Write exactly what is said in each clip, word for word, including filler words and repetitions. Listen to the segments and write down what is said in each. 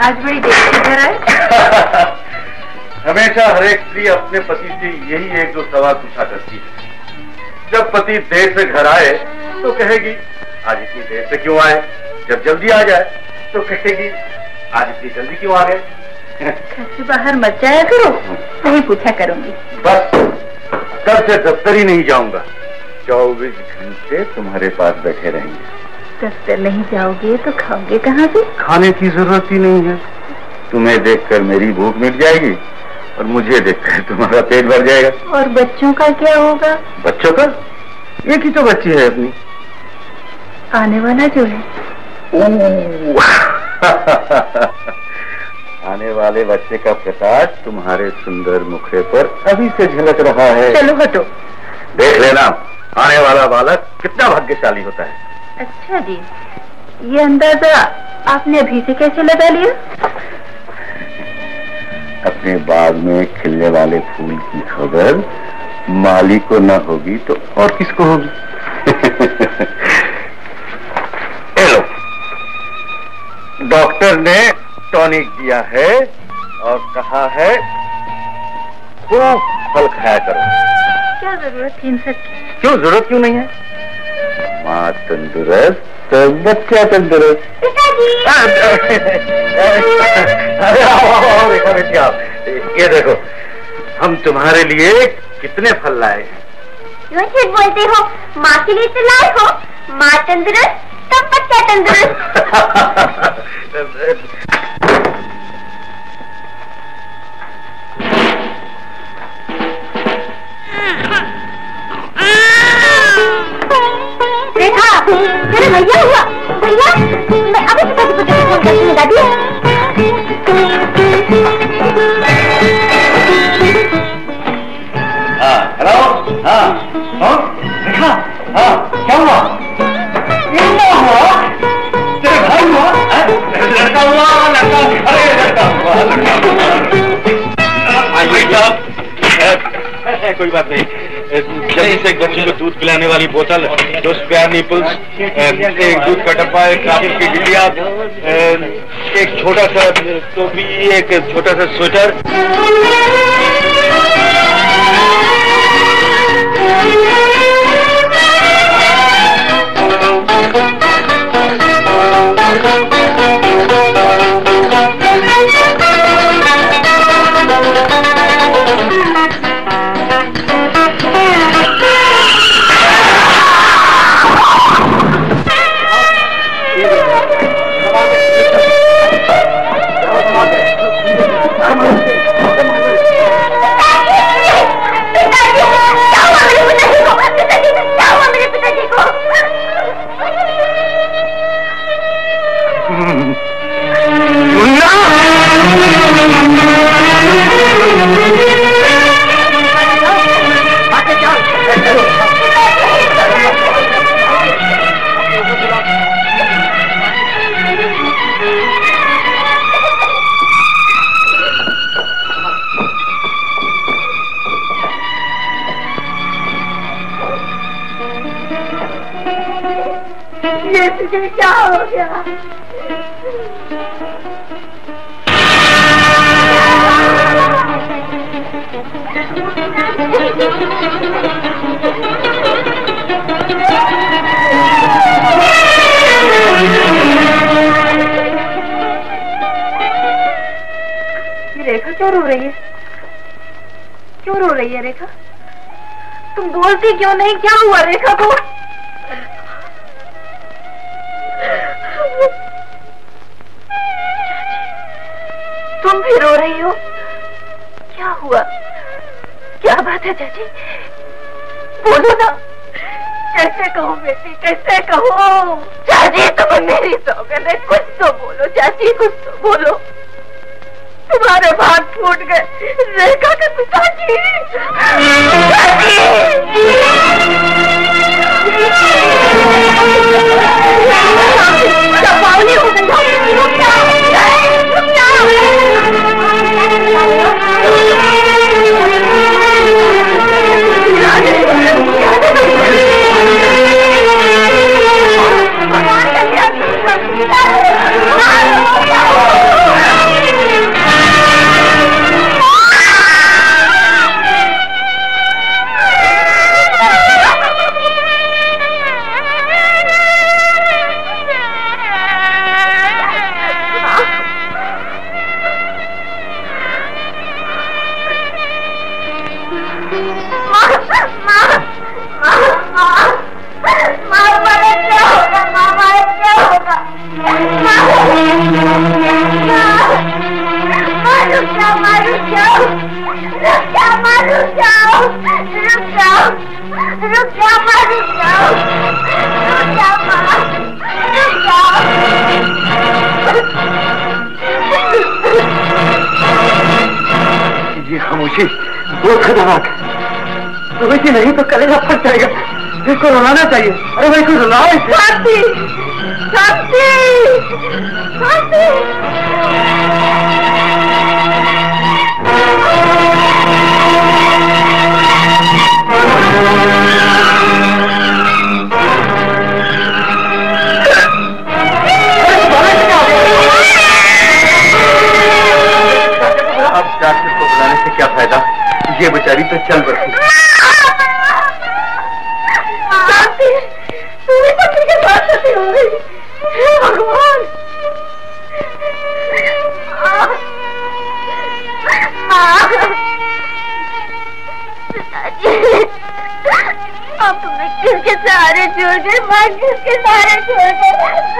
आज बड़ी देर से घर आए। हमेशा हर एक स्त्री अपने पति से यही एक दो सवाल पूछा करती है। जब पति देर से घर आए तो कहेगी आज इतनी देर से क्यों आए, जब जल्दी आ जाए तो कहेगी आज इतनी जल्दी क्यों आ गए। घर से बाहर मत जाया करो, नहीं पूछा करूंगी। बस कल से दफ्तर ही नहीं जाऊंगा, चौबीस घंटे तुम्हारे पास बैठे रहेंगे। दफ्तर नहीं जाओगे तो खाओगे कहाँ से? खाने की जरूरत ही नहीं है, तुम्हें देखकर मेरी भूख मिट जाएगी और मुझे देखकर तुम्हारा पेट भर जाएगा। और बच्चों का क्या होगा? बच्चों का एक ही तो बच्ची है अपनी, आने वाला जो है। आने वाले बच्चे का प्रकाश तुम्हारे सुंदर मुखड़े पर अभी से झलक रहा है। चलो हटो। देख लेना आने वाला बालक कितना भाग्यशाली होता है। अच्छा जी, ये अंदाजा आपने अभी से कैसे लगा लिया? अपने बाग में खिलने वाले फूल की खबर माली को न होगी तो और किसको होगी। लो, डॉक्टर ने टॉनिक दिया है और कहा है खूब फल खाया करो। क्या जरूरत थी इन सब की? क्यों जरूरत क्यों नहीं है? माँ तंदुरुस्त तो बच्चा तंदुरुस्त। अरे आओ आओ देखो बेटी आप, ये देखो हम तुम्हारे लिए कितने फल लाए हैं। क्यों झूठ बोलते हो? माँ के लिए तो लाए हो। माँ तंदुरुस्त तो बच्चा तंदुरुस्त। रेखा, तेरे भैया हुआ भैया, मैं अभी से फोन करती हूँ दादी। हाँ हेलो, हाँ कौन? रेखा, हाँ क्या हुआ? क्या हुआ? तेरे भाई हुआ? लड़का हुआ, लड़का, अरे लड़का हुआ, लड़का हुआ। आइए साहब, कोई बात नहीं, जल्दी से एक बच्चे को दूध पिलाने वाली बोतल, दो स्पेयर निपल्स, एक दूध का डब्बा, एक कागज की गिल्लियाँ, एक छोटा सा टोपी, एक छोटा सा स्वेटर। ये तुझे क्या हो गया? रेखा क्यों रो रही है? क्यों रो रही है रेखा? तुम बोलती क्यों नहीं? क्या हुआ रेखा को? तुम भी रो रही हो? क्या हुआ? क्या बात है चाची? बोलो ना। कैसे कहूँ बेटी, कैसे कहूँ? चाची तुम मेरी सौगंध है, कुछ तो बोलो चाची, कुछ तो बोलो। तुम्हारे भाग फूट गए रेखा के पिताजी। पावली हो गई, रुक जाओ, रुक जाओ। मारा क्या होगा? मामा क्या होगा? मारू क्या? मारू क्या? रुक जा, मारू जाओ, रुक जाओ, रुक जा, मारू जाओ, रुक जा, माँ, रुक जाओ। ये खामोशी बहुत खतरनाक है। तो वैसे नहीं तो कलेजा फट जाएगा। इसको रुलाना चाहिए। अरे भाई कोई रुलाओ इसे। शांति, शांति, शांति। अब डॉक्टर को बुलाने से क्या फायदा? ये बेचारी तो चल बसी। तुम्हें पति के साथ क्षति हो गई। भगवान, अब तुम्हें किसके सहारे छोड़ गए? माँ किसके सहारे छोड़ गए?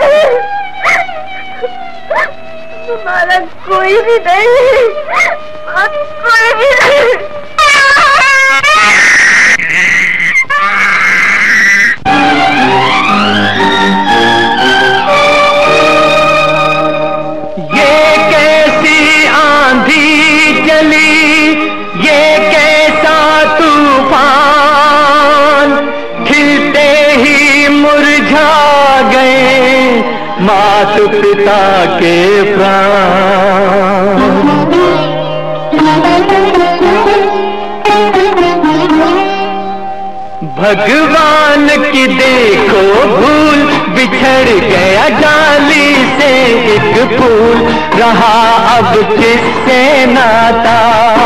तुम्हारा कोई भी नहीं, कोई भी नहीं। ये कैसी आंधी चली, ये कैसा तूफान, खिलते ही मुरझा गए माता पिता के प्राण। भगवान की देखो भूल, बिछड़ गया डाली से एक फूल, रहा अब किससे नाता।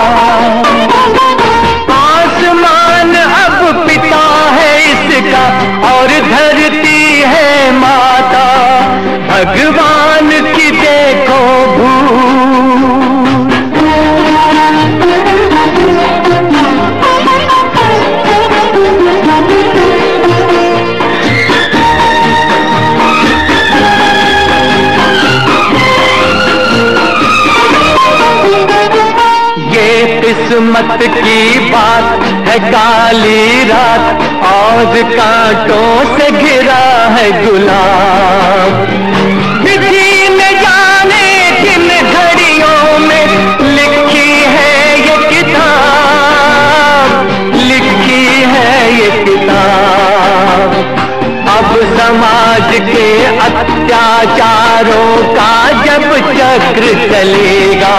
आसमान अब पिता है इसका और धरती है माता। भगवान की देखो भूल। किस्मत की बात है काली रात और कांटों से घिरा है गुलाब। विधि न जाने किन घड़ियों में लिखी है ये किताब, लिखी है ये किताब। अब समाज के अत्याचारों का जब चक्र चलेगा,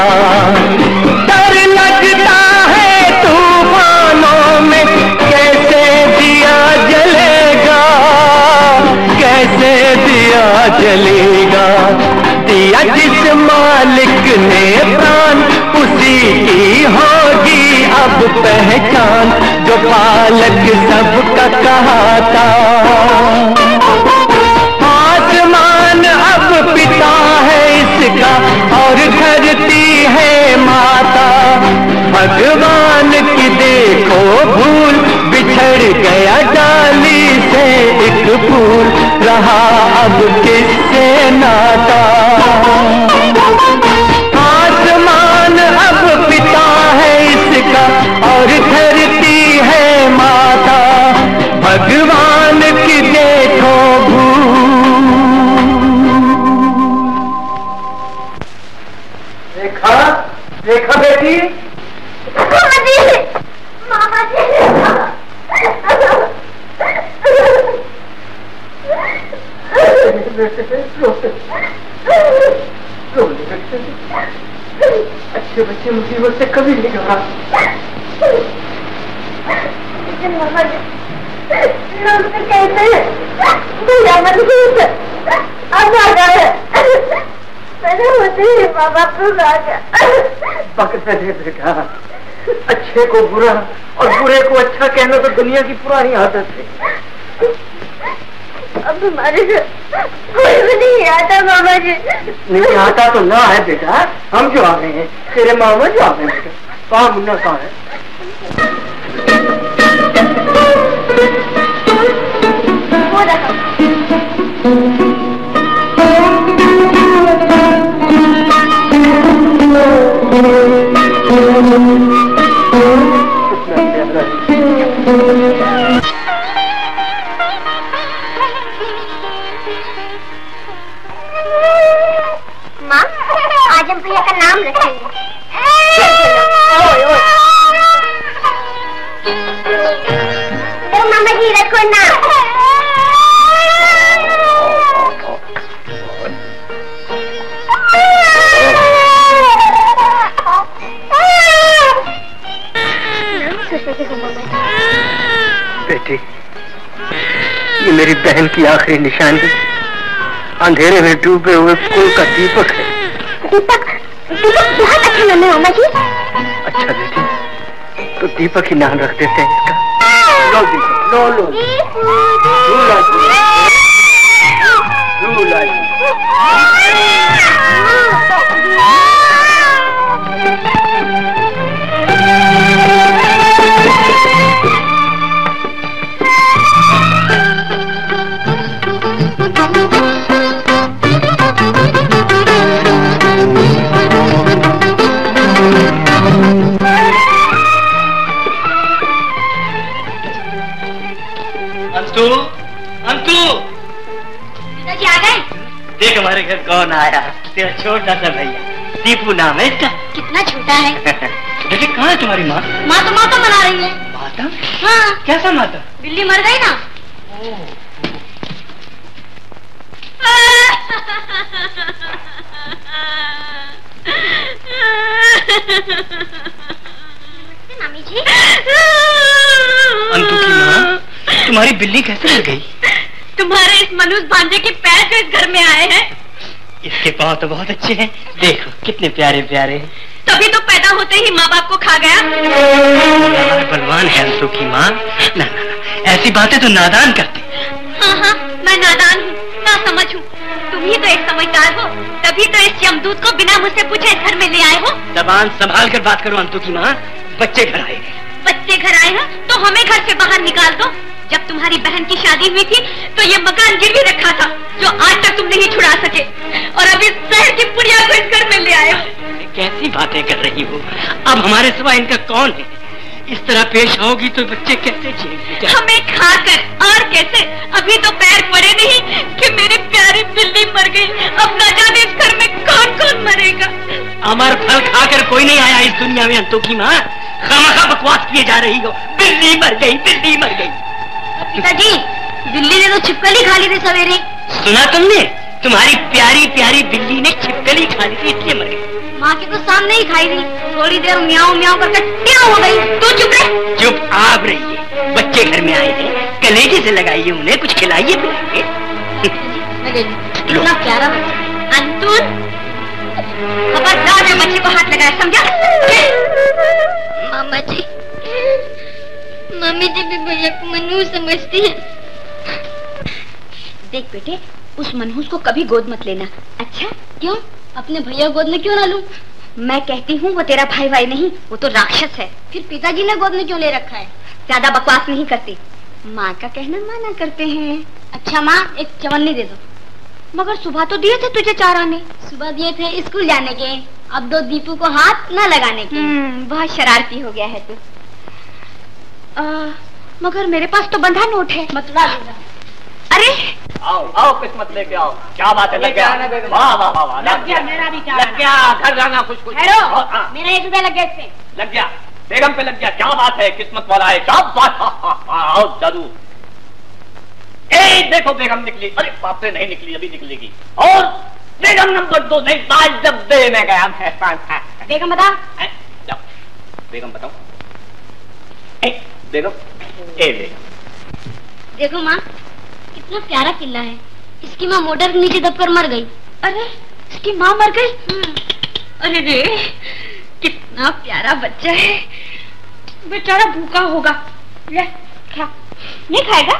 जलेगा दिया जिस मालिक ने प्राण, उसी की होगी अब पहचान, जो पालक सबका कहाता। आसमान अब पिता है इसका और धरती है माता। भगवान की देखो भूल, बिछड़ गया डाली से एक फूल, रहा अब किससे नाता। आसमान अब पिता है इसका और धरती है माता। भगवान की देखो भूल। देखा देखा बेटी। मामा जी, मामा जी, अच्छे बच्चे मुसीबत से कभी नहीं घबरा। लेकिन मामा जी, लोग तो कहते हैं भैया मनहूस अब आ गए। मैंने होते ही माँ बाप को आ गया। पकड़ दे बेटा, अच्छे को बुरा और बुरे को अच्छा कहना तो दुनिया की पुरानी आदत है। अब हमारे से कोई भी नहीं आता मामा जी। नहीं आता तो ना है बेटा, हम जो आ रहे हैं, तेरे मामा जो आ रहे हैं बेटा। कहाँ मुन्ना कहाँ है? हो रहा। माँ, आज हम भैया का नाम रखेंगे। तो मामा जी रखो ना। बेटी, ये मेरी बहन की आखिरी निशानी, अंधेरे में डूबे हुए कुल का दीपक है। दीपक, दीपक बहुत अच्छा नाम है मामा जी। अच्छा बेटी, तो दीपक ही नाम रख देते हैं इसका। लो दीपक, लो लो झूला झूला झूला। अंतु, अंतु, पिताजी आ गए? देख हमारे घर कौन आया। तेरा छोटा सा भैया, दीपू नाम है इसका। कितना छोटा है। बेटे कहाँ है तुम्हारी माँ? माँ तो माता मना रही है। माता? हाँ। कैसा माता? बिल्ली मर गई ना। मामी जी। अंतु की माँ, तुम्हारी बिल्ली कैसे मर गई? तुम्हारे इस मनुष्य भांजे के पैर जो इस घर में आए हैं। इसके पाँव तो बहुत अच्छे हैं, देखो कितने प्यारे प्यारे। तभी तो पैदा होते ही माँ बाप को खा गया। हमारे बलवान है अंतु की माँ। ना ना ना, ऐसी बातें तो नादान करते। हाँ हाँ, मैं नादान हूँ, ना समझ हूँ। तुम ही तो एक समझदार हो, तभी तो इस यमदूत को बिना मुझसे पूछे इस घर में ले आए हो। जबान संभाल कर बात करो अंतु की माँ। बच्चे घर आए। बच्चे घर आए हैं तो हमें घर से बाहर निकाल दो। जब तुम्हारी बहन की शादी हुई थी तो ये मकान गिरवी रखा था, जो आज तक तुम नहीं छुड़ा सके, और अब इस शहर की पुड़िया को इस घर में ले आए हो। कैसी बातें कर रही हो? अब हमारे सिवा इनका कौन है? इस तरह पेश आओगी तो बच्चे कैसे जिएंगे? हमें खाकर और कैसे? अभी तो पैर पड़े नहीं कि मेरी प्यारी बिल्ली मर गई। अब न जाने इस घर में कौन कौन मरेगा। अमर फल खाकर कोई नहीं आया इस दुनिया में अंतु की माँ। खामखा बकवास किए जा रही हो। बिल्ली मर गई, बिल्ली मर गई। पिताजी, बिल्ली ने तो छिपकली खा ली थी सवेरे। सुना तुमने? तुम्हारी प्यारी प्यारी बिल्ली ने छिपकली खा ली थी, इसलिए मर गई। माँ के तो सामने ही खाई थी, थोड़ी देर म्याऊं म्याऊं करके ट्याऊ हो गई। तू चुप रह। चुप आप रहिए। बच्चे घर में आए हैं, कलेजे से लगाइए, उन्हें कुछ खिलाइए पिलाइए। कितना प्यारा बच्चा। अंतुन, खबरदार जो बच्चे को हाथ लगाया, समझा? मामा जी, मम्मी जी भी भैया को मनहूस समझती है। देख बेटे, उस मनहूस को कभी गोद मत लेना। अच्छा? क्यों? अपने भैया गोद में क्यों ना लूं? मैं कहती हूँ वो तेरा भाई भाई नहीं, वो तो राक्षस है। फिर पिताजी ने गोद में क्यों ले रखा है? ज्यादा बकवास नहीं करती, माँ का कहना माना करते हैं। अच्छा माँ, एक चवन्नी दे दो। मगर सुबह तो दिए थे तुझे चार आने। सुबह दिए थे स्कूल जाने के, अब दो दीपू को हाथ न लगाने के। बहुत शरारती हो गया है तू। आ, मगर मेरे पास तो बंधा नोट है। मतला देगा। अरे आओ आओ, किस्मत लेके आओ। क्या बात है? लग गया? वाह वाह वाह, लग गया मेरा भी। लग गया। घर जाना खुश खुश। मेरा एक रुपया लग गया इससे। लग गया, बेगम पे लग गया। क्या बात है? किस्मत वाला है। क्या बात? आओ जादू। ए देखो बेगम निकली। अरे बाप रे, नहीं निकली, अभी निकलेगी। और बेगम नंबर दो नहीं, आज जब दे में गया। बेगम बता। जाओ बेगम बताओ। ए बेगम, ए बेगम। देखो माँ, कितना प्यारा किला है। इसकी माँ मोटर के नीचे दबकर मर गई। अरे इसकी माँ मर गई। अरे रे, कितना प्यारा बच्चा है। बेचारा भूखा होगा। ले खा। नहीं खाएगा?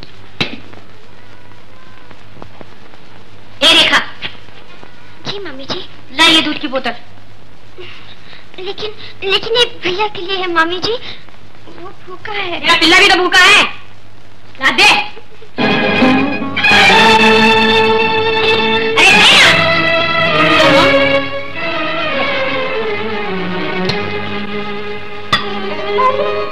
ए रेखा। जी मम्मी जी। ला ये दूध की बोतल। लेकिन लेकिन ये भैया के लिए है मामी जी, वो भूखा है। मेरा पिल्ला भी तो भूखा है। ला दे।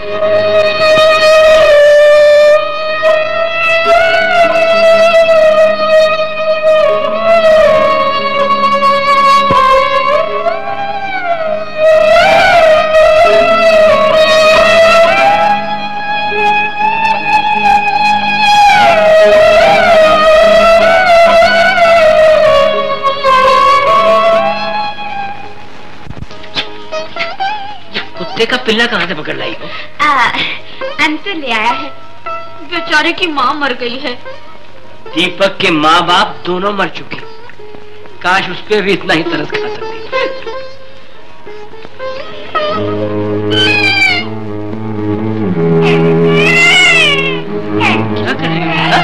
का पिल्ला कहाँ से पकड़ लाई हो? अंशु ले आया है। बेचारे की माँ मर गई है। दीपक के माँ बाप दोनों मर चुके। काश उसके भी इतना ही तरस खा सकती। क्या कर रही है?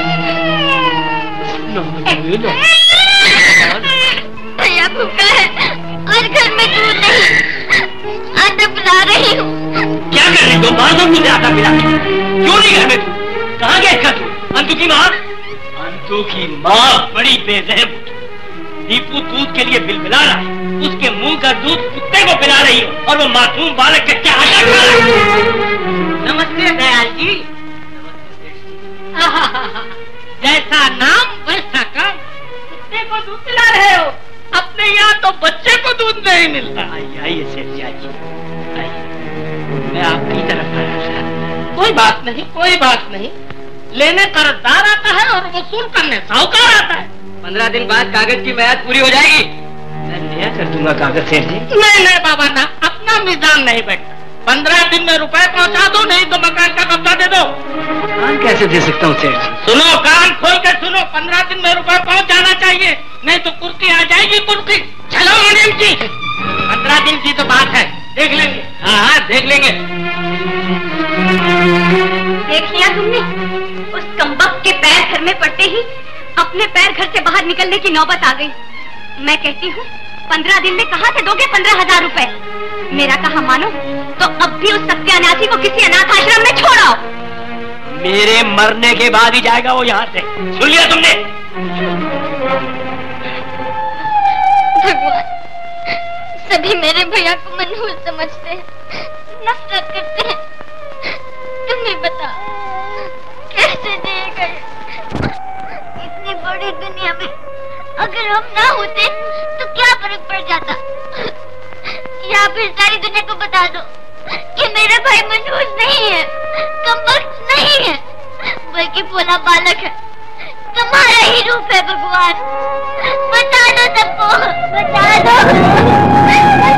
भैया भूखा है और घर में दूध नहीं। आटा पिला रही हूँ। क्या कर रही हो? बार बार मुझे आटा पिला। क्यों नहीं घर में तू? कहाँ गया इसका तू? अंतु की माँ? अंतु की माँ बड़ी बेरहम। दीपू दूध के लिए बिलबिला रहा है। उसके मुंह का दूध कुत्ते को पिला रही हो और वो मासूम बालक कच्चा आटा खा रहा है। नमस्ते दयाल जी। जैसा नाम वैसा काम। कुत्ते को दूध पिला रहे हो। अपने यहाँ तो बच्चे को दूध नहीं मिलता। आइए आइए सेठ जी आइए। मैं आपकी तरफ आया था। कोई बात नहीं कोई बात नहीं। लेने कर्जदार आता है और वसूल करने साहूकार आता है। पंद्रह दिन बाद कागज की मियाद पूरी हो जाएगी। मैं नया कर दूंगा कागज सेठ जी। नहीं नहीं बाबा ना, अपना मीजान नहीं बैठता। पंद्रह दिन में रुपए पहुंचा दो, नहीं तो मकान का कब्जा दे दो। मकान कैसे दे सकता हूँ सेठ जी? सुनो, कान खोल कर सुनो। पंद्रह दिन में रुपए पहुंच जाना चाहिए, नहीं तो कुर्सी आ जाएगी कुर्सी। चलो मैडम जी, पंद्रह दिन की तो बात है, देख लेंगे। हाँ हाँ देख लेंगे। देख लिया तुमने? उस कमबख्त के पैर घर में पड़ते ही अपने पैर घर से बाहर निकलने की नौबत आ गई। मैं कहती हूँ पंद्रह दिन में कहाँ से दोगे पंद्रह हजार रुपए? मेरा कहा मानो तो अब भी उस सत्यानाशी को किसी अनाथ आश्रम में छोड़ाओ। मेरे मरने के बाद ही जाएगा वो यहाँ से। सुन लिया तुमने? भगवान, सभी मेरे भैया को मनहूस समझते हैं, नफरत करते हैं। तुम ही बताओ कैसे जिएगा इतनी बड़ी दुनिया में? अगर हम ना होते तो क्या फर्क पड़ जाता? या फिर सारी दुनिया को बता दो कि मेरा भाई मनहूस नहीं है, कमबख्त नहीं है, बल्कि भोला बालक है। तुम्हारा ही रूप है भगवान। बता दो सबको, बता दो।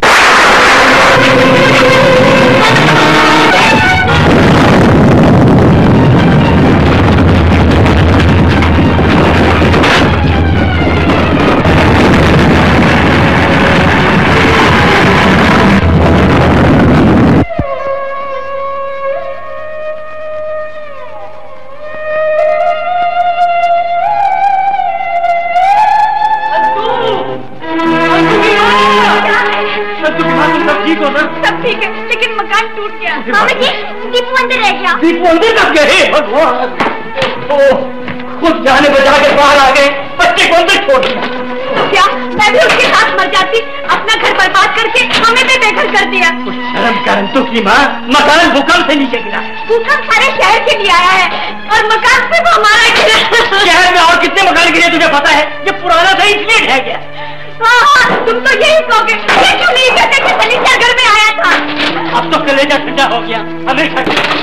सब ठीक है, लेकिन मकान टूट गया। मामा जी, दीपू अंदर रह गया। दीपू अंदर कब गए? भगवान, खुद जाने बचा के बाहर आ गए, बच्चे को अंदर छोड़ दिया। क्या मैं भी उसके साथ मर जाती? अपना घर बर्बाद करके हमें भी बेघर कर दिया। शर्म कर तो की माँ, मकान भूकंप से नीचे गिरा। भूकंप सारे शहर के लिए आया है और मकान सिर्फ हमारा गिरा। शहर में और कितने मकान गिरे तुझे पता है? ये पुराना था इसलिए ढह गया। हाँ, तुम तो यही कहोगे। ये क्यों नहीं कहते कि फर्नीचर घर में आया था? अब तो कलेजा ठंडा हो गया हमेशा।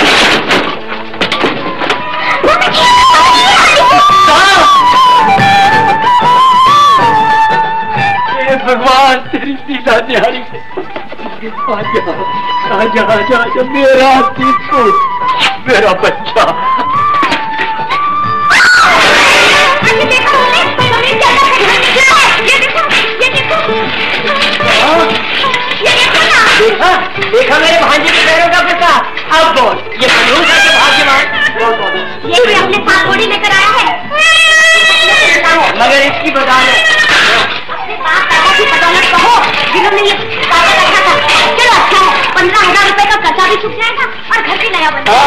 भगवान तेरी लीला न्यारी है। आजा आजा आजा आजा मेरा दीपू, मेरा बच्चा। देखा देखा मेरे भांजे के पैरों का पिता। अब बोल, ये मनहूस है कि भाग्यवान? ये भी अपने साथ थोड़ी लेकर आया है, मगर इसकी बदौलत अपने पास पैसा की बदौलत कहो जिन्होंने ये कागज रखा था। चलो अच्छा है, पंद्रह हजार रुपए का कर्जा भी चुक जाएगा और घर भी नया बन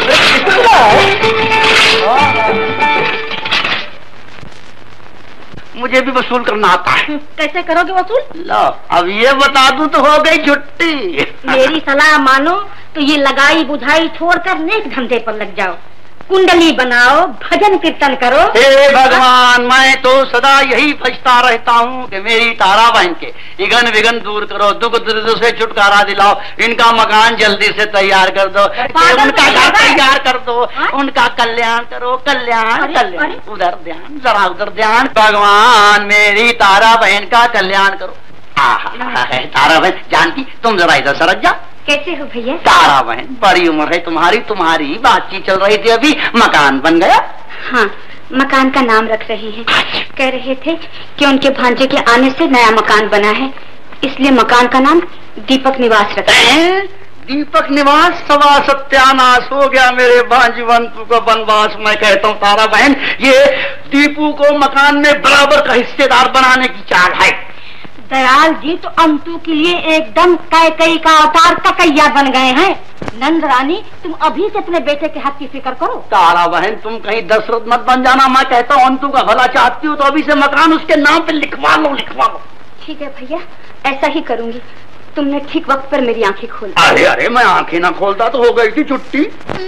जाएगा। मुझे भी वसूल करना आता है। कैसे करोगे वसूल? लो अब ये बता दूं तो हो गई छुट्टी। मेरी सलाह मानो तो ये लगाई बुझाई छोड़कर नेक धंधे पर लग जाओ, कुंडली बनाओ, भजन कीर्तन करो। हे भगवान, मैं तो सदा यही पछता रहता हूँ कि मेरी तारा बहन के इगन विगन दूर करो, दुख दर्द से छुटकारा दिलाओ, इनका मकान जल्दी से तैयार कर दो, उनका घर तैयार कर दो, उनका कल्याण करो, कल्याण कल्याण, उधर ध्यान, जरा उधर ध्यान। भगवान मेरी तारा बहन का कल्याण करो। तारा बहन जानती, तुम जरा इधर सरक जा। कैसे हो भैया? तारा बहन, बड़ी उम्र है तुम्हारी, तुम्हारी बातचीत चल रही थी, अभी मकान बन गया? हाँ, मकान का नाम रख रहे हैं। कह रहे थे कि उनके भांजे के आने से नया मकान बना है, इसलिए मकान का नाम दीपक निवास रखा है। दीपक निवास? सवा सत्यानाश हो गया मेरे भांजीवंतु को बनवास। मैं कहता हूँ तारा बहन, ये दीपू को मकान में बराबर का हिस्सेदार बनाने की चाल है। दयाल जी तो अंतु के लिए एकदम कैकई का अवतार ककैया बन गए हैं। नंद रानी, तुम अभी से अपने बेटे के हक की फिक्र करो। तारा बहन, तुम कहीं दशरथ मत बन जाना। मैं कहता हूँ अंतु का भला चाहती हो तो अभी से मकान उसके नाम पे लिखवा लो, लिखवा लो। ठीक है भैया, ऐसा ही करूंगी। तुमने ठीक वक्त पर मेरी आंखें खोल। अरे अरे, मैं आंखें ना खोलता तो हो गई थी छुट्टी।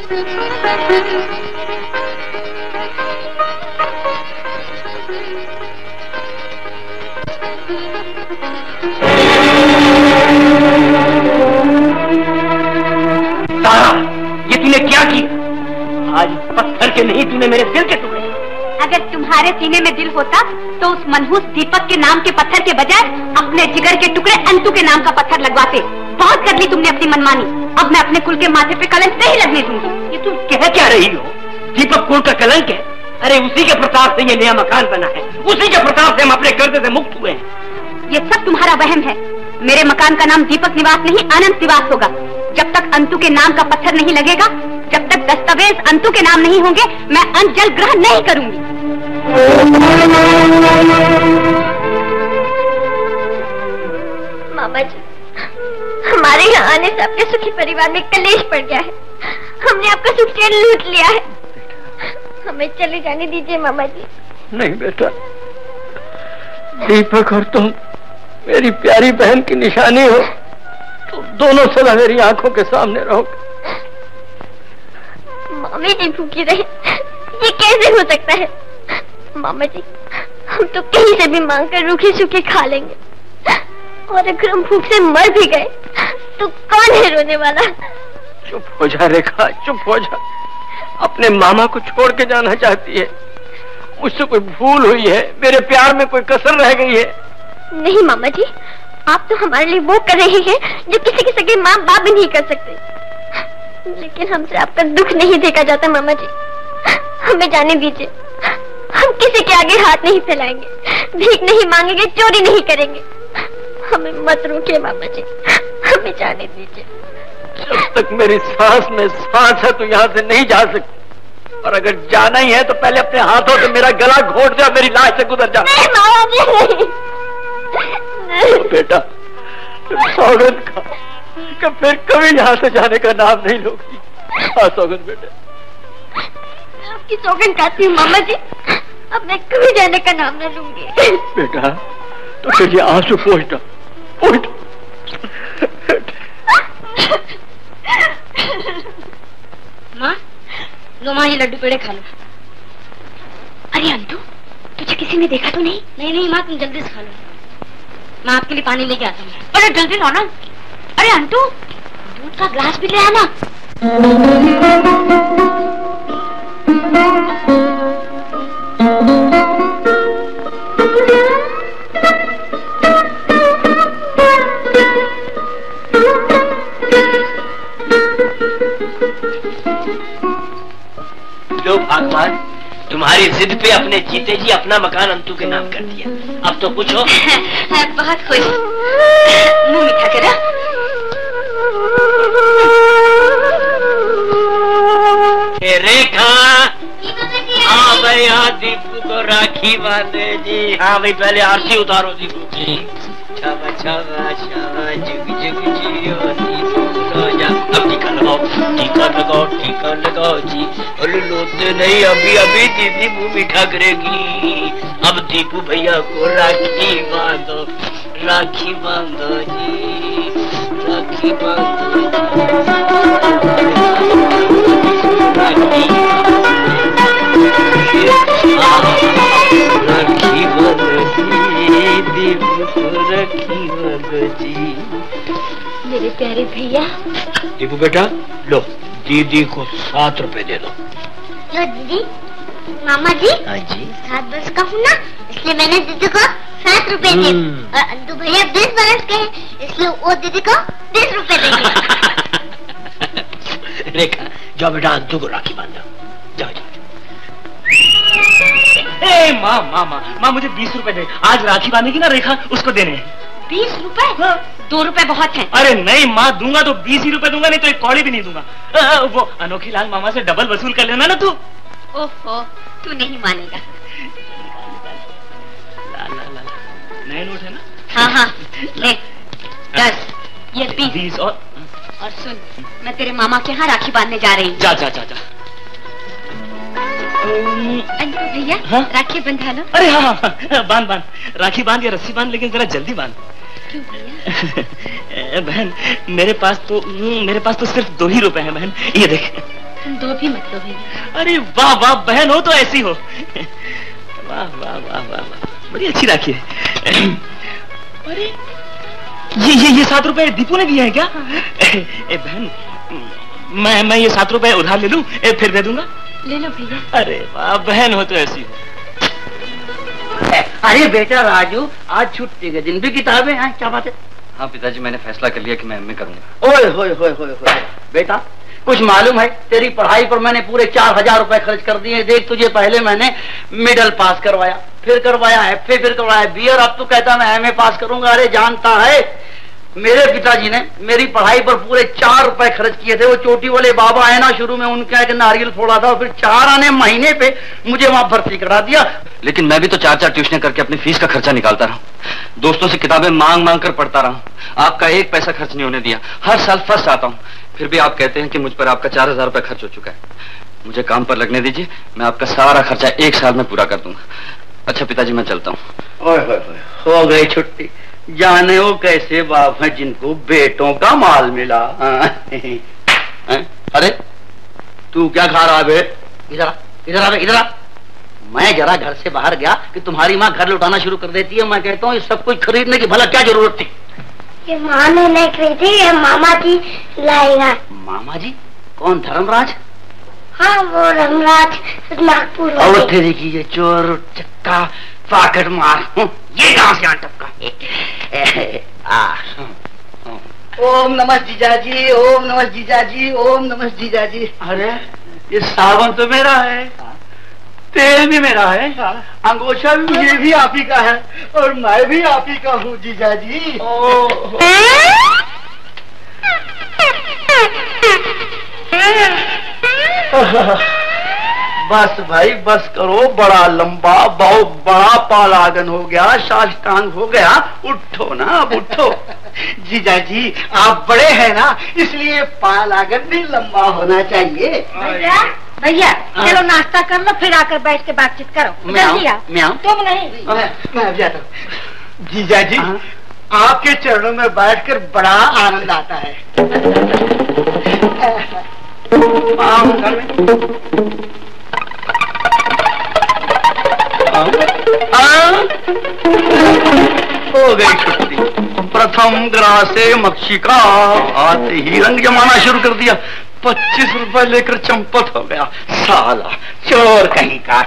तारा, ये तूने क्या किया? आज पत्थर के नहीं, तूने मेरे दिल के टुकड़े। अगर तुम्हारे सीने में दिल होता तो उस मनहूस दीपक के नाम के पत्थर के बजाय अपने जिगर के टुकड़े अंतु के नाम का पत्थर लगवाते। बहुत कर ली तुमने अपनी मनमानी, अब मैं अपने कुल के माथे पे कलंक नहीं लगने दूंगी। ये तुम कह क्या रही हो? दीपक कुल का कलंक है? अरे उसी के प्रताप से ये नया मकान बना है, उसी के प्रताप से हम अपने कर्जे से मुक्त हुए हैं। ये सब तुम्हारा वहम है। मेरे मकान का नाम दीपक निवास नहीं, अनंत निवास होगा। जब तक अंतु के नाम का पत्थर नहीं लगेगा, जब तक दस्तावेज अंतु के नाम नहीं होंगे, मैं अन्न जल ग्रहण नहीं करूंगी। मामा जी, हमारे यहाँ आने से आपके सुखी परिवार में कलेश पड़ गया है। हमने आपका सुख चैन लूट लिया है। हमें चले जाने दीजिए मामा जी। नहीं बेटा, दीपक और तुम मेरी प्यारी बहन की निशानी हो, तो दोनों सदा मेरी आंखों के सामने रहो। मामी जी भूखी रहे, ये कैसे हो सकता है? मामा जी, हम तो कहीं से भी मांग कर रूखे सूखे खा लेंगे, और अगर हम भूख से मर भी गए तो कौन है रोने वाला? चुप हो जा रेखा, चुप हो जा। अपने मामा को छोड़ के जाना चाहती है? मुझसे कोई भूल हुई है? मेरे प्यार में कोई कसर रह गई है? नहीं मामा जी, आप तो हमारे लिए वो कर रहे हैं जो किसी के सगे माँ बाप भी नहीं कर सकते। लेकिन हमसे आपका दुख नहीं देखा जाता मामा जी। हमें जाने दीजिए, हम किसी के आगे हाथ नहीं फैलाएंगे, भीख नहीं मांगेंगे, चोरी नहीं करेंगे। हमें मत रोकिए मामा जी, हमें जाने दीजिए। जब तक मेरी सांस में सांस है तो यहाँ से नहीं जा सकती, और अगर जाना ही है तो पहले अपने हाथों से मेरा गला घोट जा, मेरी लाश से गुजर जा। नहीं मामा जी, नहीं। नहीं। बेटा, सौगंध खा कि फिर कभी यहाँ से जाने का नाम नहीं लोगी। हाँ सौगंध बेटा। आपकी सौगंध खाती हूँ मामा जी, अब मैं कभी जाने का नाम न लूंगी। बेटा, तो फिर ये आंसू पोंछना, पोंछ। माँ, लो माँ, ये लड्डू पेड़े खा लो। अरे अंतु, तुझे किसी ने देखा तो नहीं? नहीं नहीं माँ, तुम जल्दी से खा लो। मैं आपके लिए पानी लेके आता हूँ। अरे जल्दी लो ना। अरे अंतु, दूध का ग्लास भी ले आना। लो भगवान, तुम्हारी जिद पे अपने जीते जी अपना मकान अंतु के नाम कर दिया। अब तो पूछो। बहुत खुश। मुंह मीठा करा। रेखा, हाँ भाई, हाँ दीपू को राखी बांधे जी। हाँ भाई, पहले आरती उतारो दीपू की। छावा छावा छावा जुग जुग जियो दीपू लो जा। अब टीका लगाओ, टीका लगाओ, टीका लगाओ जी। अरे लोते से नहीं, अभी अभी दीदी मुंह मीठा करेगी। अब दीपू भैया को राखी बांधो, राखी बांधो जी, राखी बांधो, राखी राखी बांधो जी, दीपू को राखी बांधो जी। मेरे प्यारे भैया। दीपू बेटा लो, दीदी को सात रुपए दे दो। लो दीदी। मामा जी। हाँ जी। सात बरस का हूँ ना, इसलिए मैंने दीदी को सात रुपए दिए। और अंतु भैया बीस बरस के हैं, इसलिए वो दीदी को बीस रुपए देंगे। रेखा जाओ बेटा, अंतु को राखी बांध दो, जाओ जाओ। ए माँ माँ माँ माँ मुझे बीस रुपए दे, आज राखी बांधेगी ना रेखा, उसको देने हैं। बीस रुपए? हाँ। दो रुपए बहुत हैं। अरे नहीं माँ, दूंगा तो बीस ही रुपए दूंगा, नहीं तो एक कौड़ी भी नहीं दूंगा। आ, वो अनोखी लाल मामा से डबल वसूल कर लेना ना तू। ओहो, तू नहीं मानेगा। ला ला ला नए नोट है ना? हाँ हाँ ले, दस, ये बीस। बीस और और सुन, मैं तेरे मामा के यहाँ राखी बांधने जा रही हूँ। जा जा जा जा। अंकल भैया, हाँ? राखी बंधा लो। अरे हाँ हाँ बांध बांध, राखी बांध या रस्सी बांध, लेकिन जरा जल्दी बांध। क्यों भैया? बहन मेरे पास तो मेरे पास तो सिर्फ दो ही रुपए हैं बहन, ये देख। तुम दो भी मत लो भैया। अरे वाह वाह, बहन हो तो ऐसी हो। वाह वाह वाह वाह वाह, बड़ी अच्छी राखी है। अरे ये ये ये सात रुपए दीपू ने दिए हैं क्या? हाँ। ए बहन, मैं मैं ये सात रुपए उधार ले लूं, ए, फिर दे दूंगा। ले लो भैया। अरे वाह, बहन हो तो ऐसी हो। अरे बेटा राजू, आज छुट्टी के दिन भी किताबें हैं, क्या बात है? हाँ पिताजी, मैंने फैसला कर लिया कि मैं एमए करूंगा। ओए होए होए होए होए, बेटा कुछ मालूम है? तेरी पढ़ाई पर मैंने पूरे चार हजार रुपए खर्च कर दिए। देख, तुझे पहले मैंने मिडिल पास करवाया, फिर करवाया एफए, फिर करवाया बी, और अब तू कहता मैं एमए पास करूंगा। अरे जानता है, मेरे पिताजी ने मेरी पढ़ाई पर पूरे चार रुपए खर्च किए थे। वो चोटी वाले बाबा आए ना, शुरू में उनका एक नारियल फोड़ा था, और फिर चार आने महीने पे मुझे वहां भर्ती करा दिया। लेकिन मैं भी तो चार चार ट्यूशन करके अपनी फीस का खर्चा निकालता रहा, दोस्तों से किताबें मांग मांग कर पढ़ता रहा। आपका एक पैसा खर्च नहीं होने दिया, हर साल फर्स्ट आता हूँ, फिर भी आप कहते हैं कि मुझ पर आपका चार हजार रुपए खर्च हो चुका है। मुझे काम पर लगने दीजिए, मैं आपका सारा खर्चा एक साल में पूरा कर दूंगा। अच्छा पिताजी, मैं चलता हूँ। ओए होए होए, हो गई छुट्टी। जाने वो कैसे बाप हैं जिनको बेटों का माल मिला। अरे तू क्या खा रहा है बे? इधर आ, इधर आ, इधर आ। मैं जरा घर से बाहर गया कि तुम्हारी माँ घर लुटाना शुरू कर देती है। मैं कहता हूँ ये सब कुछ खरीदने की भला क्या जरूरत थी? ये माँ ने नहीं खरीदी, ये मामा जी लाएगा। मामा जी? कौन, धर्मराज? हाँ, वो धर्मराज नागपुर। और तेरी की ये चोर चक्का पाकट मार, ये कहाँ से आ टपका? ओम नमः जीजाजी, ओम नमः जीजाजी, ओम नमः जीजाजी। अरे ये सावन तो मेरा है, तेल भी मेरा है, अंगोछा भी ये भी आप ही का है, और मैं भी आप ही का हूँ जीजाजी। बस भाई बस करो, बड़ा लंबा बहुत बड़ा पालागन हो गया, साष्टांग हो गया, उठो ना, अब उठो। जीजा जी आप बड़े हैं ना, इसलिए पालागन भी लंबा होना चाहिए। भैया भैया चलो नाश्ता कर लो, फिर आकर बैठ के बातचीत करो। मैं आऊं? मैं आऊं? तुम नहीं। मैं, मैं अब जाता हूँ। जीजा जी आपके चरणों में बैठकर बड़ा आनंद आता है। आऊं घर में। हो गई छुट्टी। प्रथम ग्रासे मक्षिका आते ही रंग जमाना शुरू कर दिया। पच्चीस रुपए लेकर चंपत हो गया, साला चोर कहीं का।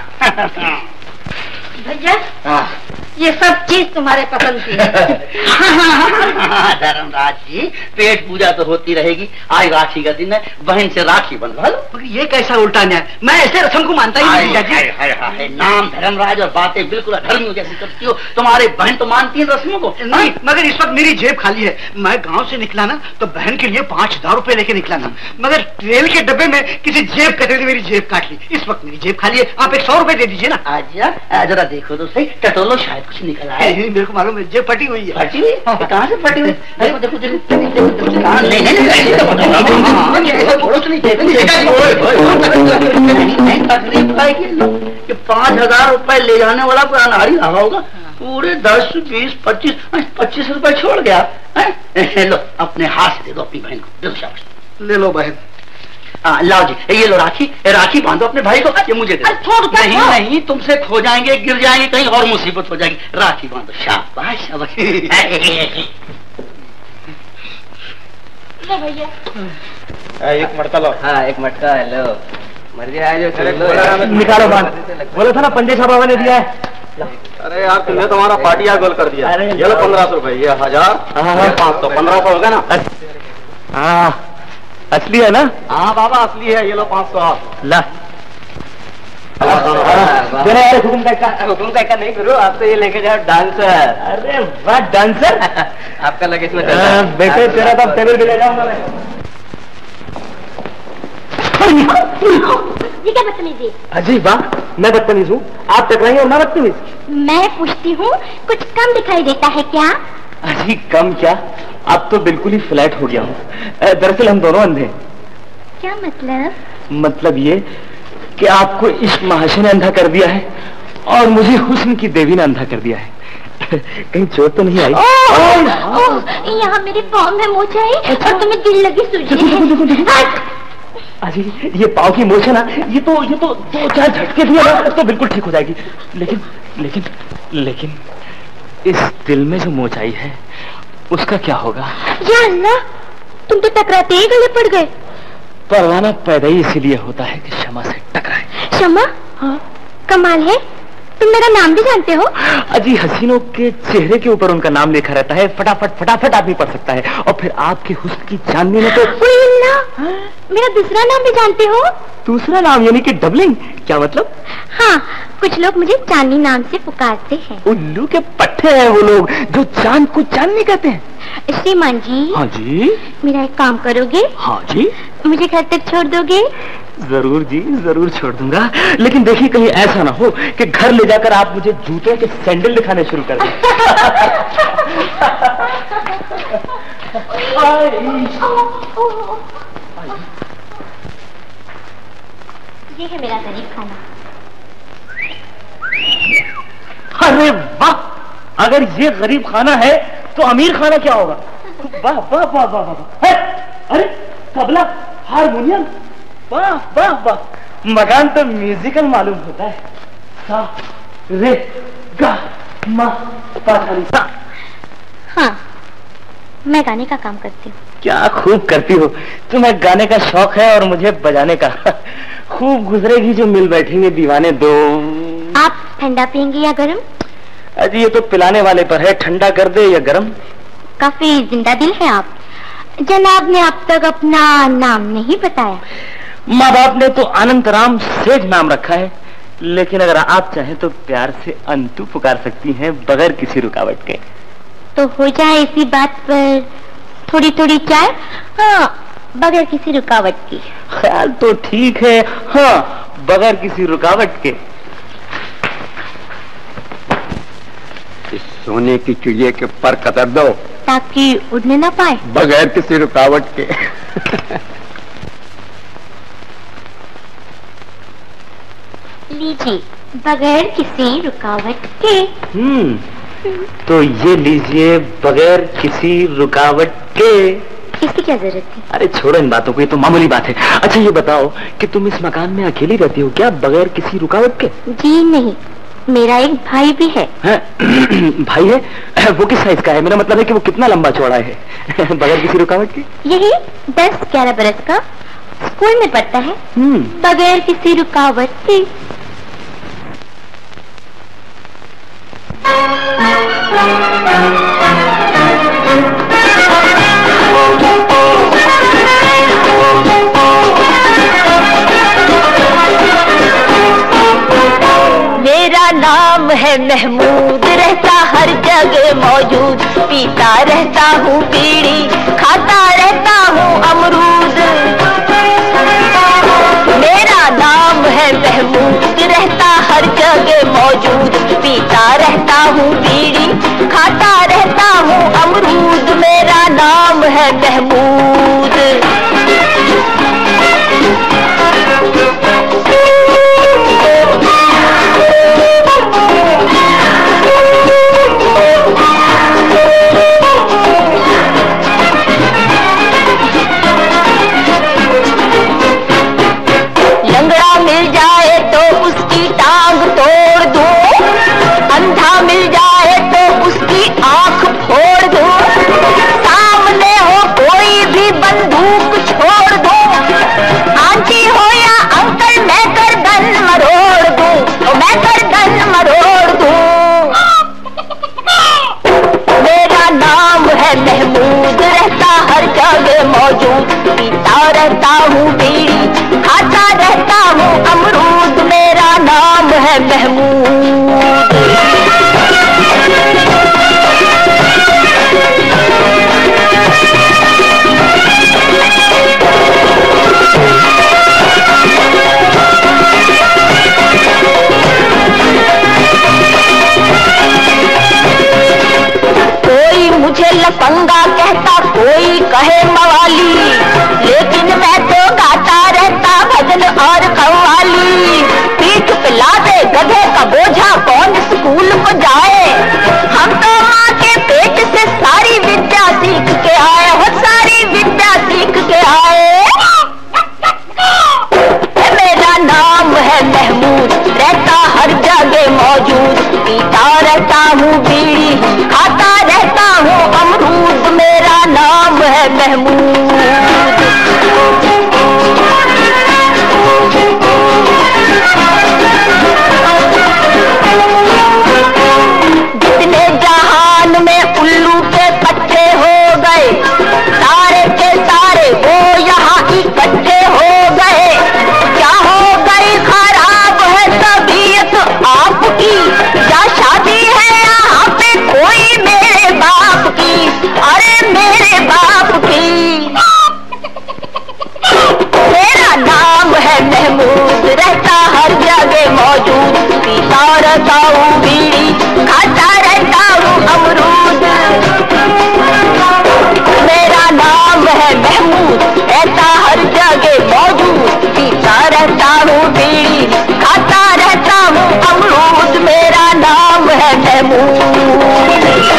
भैया ये सब चीज तुम्हारे पसंद की है। धर्मराज जी पेट पूजा तो होती रहेगी, आज राखी का दिन है, बहन से राखी बंधवा लो। मगर ये कैसा उल्टा न्याय, मैं ऐसे रस्म को मानता ही नहीं। हाय, हाय, हाय, नाम धर्मराज और बातें बिल्कुल अधर्मियों जैसी करती हो। तुम्हारे बहन तो मानती है रस्मों को। नहीं, मगर इस वक्त मेरी जेब खाली है। मैं गाँव से निकला ना तो बहन के लिए पाँच हजार रूपए लेके निकला था, मगर ट्रेन के डब्बे में किसी जेब कटे ने मेरी जेब काट ली। इस वक्त मेरी जेब खाली है, आप एक सौ रूपए दे दीजिए ना। आज जरा देखो तो सही, टटोलो शायद कुछ निकल आए। मेरे को मालूम है जेब फटी हुई है। फटी हुई? कहाँ से फटी हुई? देखो देखो देखो नहीं नहीं नहीं तकलीफ है कि कि पाँच हजार रुपए ले जाने वाला कोई अनाड़ी लगा होगा, पूरे दस बीस पच्चीस पच्चीस रुपए छोड़ गया। है? लो अपने हाथ से दे दो अपनी बहन को, दे दो शाबाश। ले लो बहन। हाँ लाओ जी, ये लो राखी, राखी बांधो अपने भाई को, ये मुझे दे दो। नहीं नहीं, तुमसे खो जाएंगे, गिर जाएंगे, कहीं और मुसीबत हो जाएगी। राखी बांधो, शाबाश शाबाश। भैया एक मटका लो। हाँ एक मटका है, लो मर्जी आ जो निकालो बांध। बोला था ना पंजे साहब बाबा ने दिया है। अरे यार तुमने तुम्हारा पार्टिया गोल कर दिया। ये लो पंद्रह सौ रुपए, ये हजार, पाँच सौ, पंद्रह सौ हो गया ना। हाँ असली है ना? हाँ बाबा असली है, ये लो पाँच सौ। ला हुकुम का हुकुम का नहीं करो, आप तो ये लेके जाओ डांसर। अरे वाह डांसर। आपका लगे इसमें बेटे तेरा तो टेबल भी ले जाऊंगा मैं। ये क्या बदतमीजी? अजी वाह, मैं बदतमीज हूँ, आप टकराई और मैं बदतमीज? मैं पूछती हूँ, कुछ कम दिखाई देता है क्या? अजी कम क्या, अब तो बिल्कुल ही फ्लैट हो गया हूँ। दरअसल हम दोनों अंधे हैं। क्या मतलब? मतलब ये कि आपको इश्क महाशय ने अंधा कर दिया है और मुझे हुस्न की देवी ने अंधा कर दिया है। कहीं चोट तो नहीं आई? यहाँ मेरे पाँव में मोच आई और तुम्हें दिल लगी सूझी है। अजी ये पाँव की मोच है ना, ये तो ये तो दो चार झटके दिए ना तो बिल्कुल ठीक हो जाएगी। लेकिन लेकिन लेकिन इस दिल में जो मोच आई है उसका क्या होगा? या अल्लाह, तुम तो टकराते ही गले पड़ गए। परवाना पैदा ही इसीलिए होता है कि क्षमा से टकराए। क्षमा? हाँ कमाल है, तुम मेरा नाम भी जानते हो? अजी हसीनों के चेहरे के ऊपर उनका नाम लिखा रहता है, फटाफट फटाफट आदमी पढ़ सकता है। और फिर आपके हुस्न की चांदनी में तो मेरा दूसरा नाम भी जानते हो? दूसरा नाम यानी कि डबलिंग? क्या मतलब? हाँ, कुछ लोग मुझे चांदनी नाम से पुकारते हैं। उल्लू के पट्टे हैं वो लोग जो चांद को चांदनी कहते हैं। श्रीमान जी। हाँ जी। मेरा एक काम करोगे? हाँ जी। मुझे घर तक छोड़ दोगे? जरूर जी, जरूर छोड़ दूंगा, लेकिन देखिए कहीं ऐसा ना हो कि घर ले जाकर आप मुझे जूतों के सैंडल दिखाने शुरू कर दें। ये है मेरा गरीब खाना। अरे वाह, अगर ये गरीब खाना है तो अमीर खाना क्या होगा? वाह वाह वाह वाह वाह। अरे तबला, हारमोनियम, वाह वाह वाह। मकान तो म्यूजिकल मालूम होता है। सा रे गा मा पा सा। हाँ, मैं गाने का काम करती हूँ। क्या खूब करती हो, तुम्हें गाने का शौक है और मुझे बजाने का। खूब गुजरेगी जो मिल बैठेंगे दीवाने दो। आप ठंडा पियेंगे या गरम? अजी ये तो पिलाने वाले पर है, ठंडा कर दे या गरम। काफी जिंदा दिल है आप। जनाब ने अब तक अपना नाम नहीं बताया। माँ बाप ने तो अनंत राम सेठ नाम रखा है, लेकिन अगर आप चाहें तो प्यार से अंतु पुकार सकती हैं बगैर किसी रुकावट के। तो हो जाए इसी बात पर थोड़ी थोड़ी चाय? हाँ, बगैर किसी रुकावट की। ख्याल तो ठीक है, हाँ बगैर किसी रुकावट के। इस सोने की चिड़िया के पर कतर दो ताकि उड़ने ना पाए, बगैर किसी रुकावट के। लीजिए, बगैर किसी रुकावट के। हम्म, तो ये लीजिए बगैर किसी रुकावट के। इसकी क्या जरूरत थी? अरे छोड़ो इन बातों को, ये तो मामूली बात है। अच्छा ये बताओ कि तुम इस मकान में अकेली रहती हो क्या, बगैर किसी रुकावट के? जी नहीं, मेरा एक भाई भी है। है? भाई है? वो किस साइज का है? मेरा मतलब है कि वो कितना लंबा चौड़ा है बगैर किसी रुकावट के? यही दस ग्यारह बरस का, स्कूल में पढ़ता है, बगैर किसी रुकावट के। मेरा नाम है महमूद, रहता हर जगह मौजूद, पीता रहता हूँ बीड़ी, खाता रहता हूँ अमरूद। मेरा नाम है महमूद, रहता हर जगह मौजूद, पीता रहता हूँ बीड़ी, खाता रहता हूँ अमरूद। मेरा नाम है महमूद। हूँ बीड़ी, खाता रहता हूँ अमरूद, मेरा नाम है महमूद। कोई मुझे लफंगा कहता, कोई कहे मवाली, लेकिन मैं तो गाता रहता भजन और कव्वाली। पीठ पे लादे गधे का बोझा कौन स्कूल को जाए, हम तो माँ के पेट से सारी विद्या सीख के आए, हो सारी विद्या सीख के आए। मेरा नाम है महमूद, रहता हर जगह मौजूद, पीता रहता हूँ बीड़ी, खाता रहता हूँ अमरूद, मेरा नाम है महमूद। जितने जहान में उल्लू के पत्ते हो गए, सारे के सारे वो यहाँ इकट्ठे हो गए। क्या हो गई खराब है तबीयत आपकी, क्या शादी है यहाँ पे कोई मेरे बाप की, अरे मेरे बाप की। मेरा नाम है महमूद, रहता हर जगह मौजूद, पीता रहता हूँ बीड़ी, खाता रहता हूँ अमरूद। मेरा नाम है महमूद, रहता हर जगह मौजूद, पीता रहता हूँ बीड़ी, खाता रहता हूँ अमरूद, मेरा नाम है महमूद।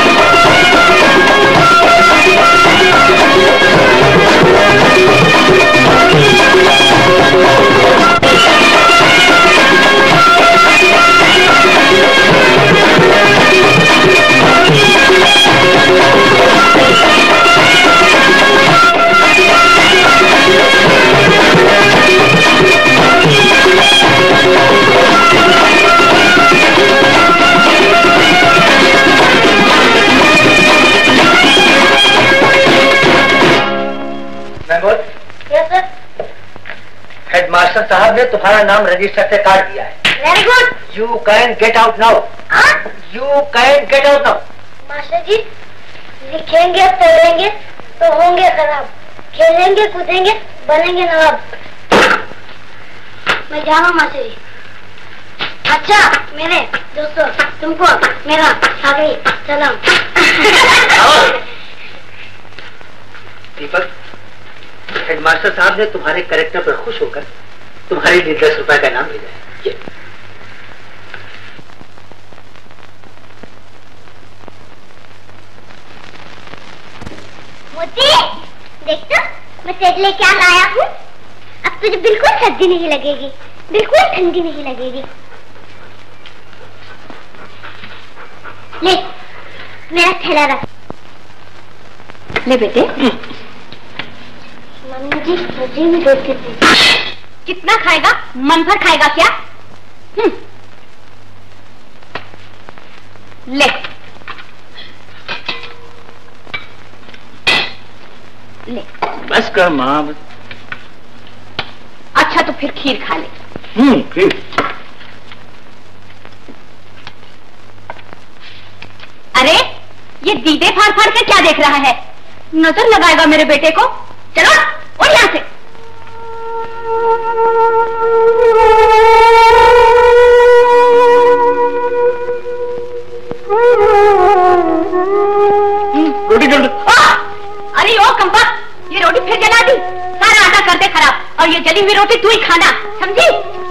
हेडमास्टर साहब ने तुम्हारा नाम रजिस्टर से काट दिया है। Very good. You can get out now. You can get out now. Master ji, लिखेंगे पढ़ेंगे तो होंगे खराब, खेलेंगे कूदेंगे बनेंगे नवाब। मैं जा रहा हूँ मास्टर जी। अच्छा मेरे दोस्तों, तुमको मेरा सागरी सलाम। दीपक, हेडमास्टर साहब ने तुम्हारे कैरेक्टर पर खुश होकर तुम्हारे लिए दस रुपए का इनाम भेजा है। ये मोती, देख तो मैं तेरे लिए क्या लाया हूँ। अब तुझे बिल्कुल सर्दी नहीं लगेगी, बिल्कुल ठंडी नहीं लगेगी। ले मेरा थैला रख। ले बेटे। मम्मी जी मुझे भी दो के दे। कितना खाएगा? मन भर खाएगा क्या? ले ले बस कर माँ। अच्छा तो फिर खीर खा ले। हम्म खीर। अरे ये दीदे फाड़ फाड़ के क्या देख रहा है? नजर लगाएगा मेरे बेटे को। चलो उठ यहाँ से। रोटी जल। अरे ओ कंपा, ये रोटी फिर जला दी। सारा आटा कर दे खराब, और ये जली हुई रोटी तू ही खाना, समझी?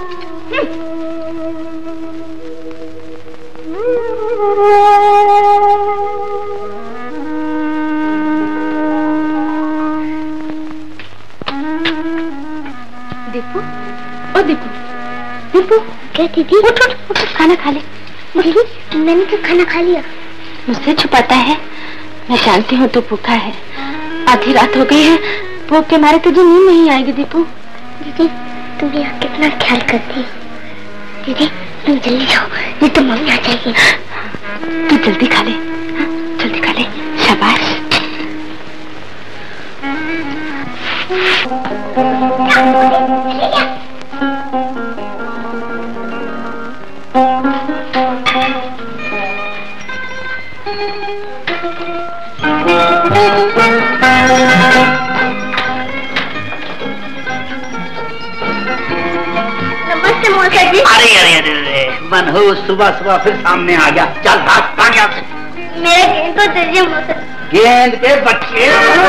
दीपू, ओ दीपू, दीपू क्या दीदी? उठ उठ उठ, खाना खा ले। दीदी मैंने तो खाना खा लिया। मुझसे छुपाता है? मैं जानती हूँ तू भूखा है। आधी रात हो गई है, भूख के मारे तुझे नींद नहीं आएगी। दीपू दीदी तुम यहाँ कितना ख्याल करती हो। दीदी तुम जल्दी जाओ, नहीं तो मम्मी आ जाएगी। तू जल्दी खा ले, जल्दी खा ले। शाबाश। नमस्ते मौसा जी। अरे अरे अरे अरे मनहूस सुबह सुबह फिर सामने आ गया। चल भाग भाग यहाँ से। मेरा गेंद तो दीजिए मौसा। गेंद के बच्चे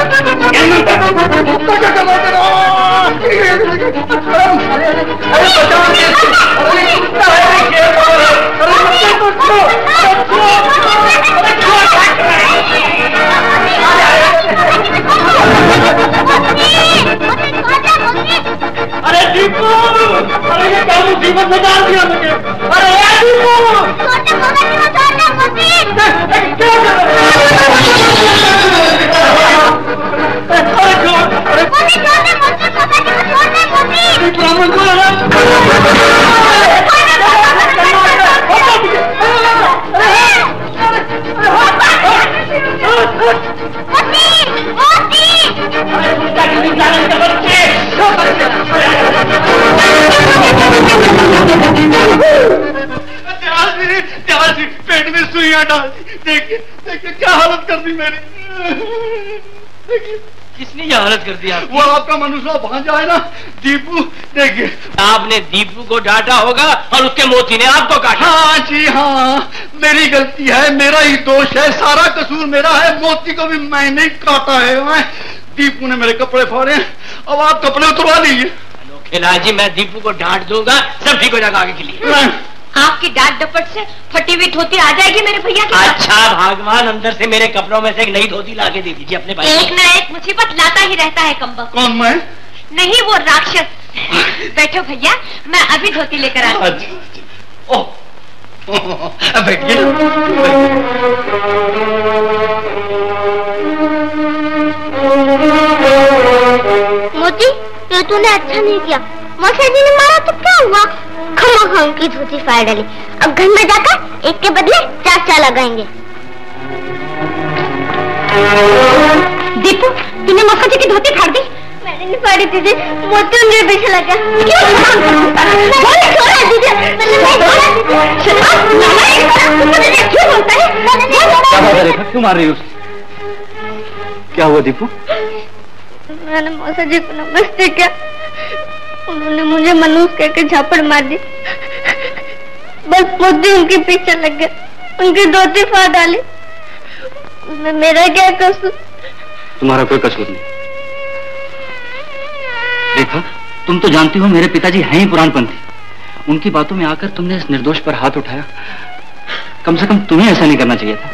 अरे दीपू, अरे ये क्या मुसीबत में डाल दिया मुझे। अरे यार दीपू, पेट में सुइयां डाल दी। देखिए देखिए क्या हालत कर दी मैंने। देखिए किसने ये हालत कर दी आपकी? वो आपका मनुष्य भांजा है ना दीपू। देखिए आपने दीपू को डांटा होगा और उसके मोती ने आपको काटा। हाँ जी हाँ, मेरी गलती है, मेरा ही दोष है, सारा कसूर मेरा है। मोती को भी मैंने काटा है। मैं दीपू ने मेरे कपड़े फाड़े, अब आप कपड़े उतरवा लीजिए। खिला जी, मैं दीपू को डांट दूंगा, सब ठीक हो जाएगा आगे के लिए। आपकी डांट डपट से फटी हुई धोती आ जाएगी मेरे भैया के पास। अच्छा भगवान, अंदर से मेरे कपड़ों में से एक नई धोती ला के दे दीजिए अपने भाई। एक ना एक मुसीबत लाता ही रहता है कम्बक। कौन मैं? नहीं, वो राक्षस। बैठो भैया, मैं अभी धोती लेकर आती हूँ। अच्छा, ओह बैठिए। मोती, ये तूने अच्छा नहीं किया। मौसा जी ने मारा तो क्या हुआ? खमा खम की धोती फाड़ डाली। अब घर में जाकर एक के बदले चार चार लगाएंगे। दीपू, तूने मौसा जी की धोती फाड़ दी? मैंने नहीं फाड़ी दीदी, मोती मुझे पीछे लगा। क्यों? बोले छोड़ा दीदी, मैंने नहीं छोड़ा दीदी। क्यों बोलता है? मैंने नहीं छोड़ा। क्यों मार रही हो? क्या हुआ दीपू? मैंने मौसा जी को नमस्ते किया, उन्होंने मुझे मनूस कह के झापड़ मार दी। बस मोती उनके पीछे लग गया, उनकी धोती फाड़ डाली। उसमें मेरा क्या कसूर? तुम्हारा कोई कसूर नहीं। देखा, तुम तो जानती हो मेरे पिताजी हैं ही पुराणपंथी। उनकी बातों में आकर तुमने इस निर्दोष पर हाथ उठाया। कम से कम तुम्हें ऐसा नहीं करना चाहिए था।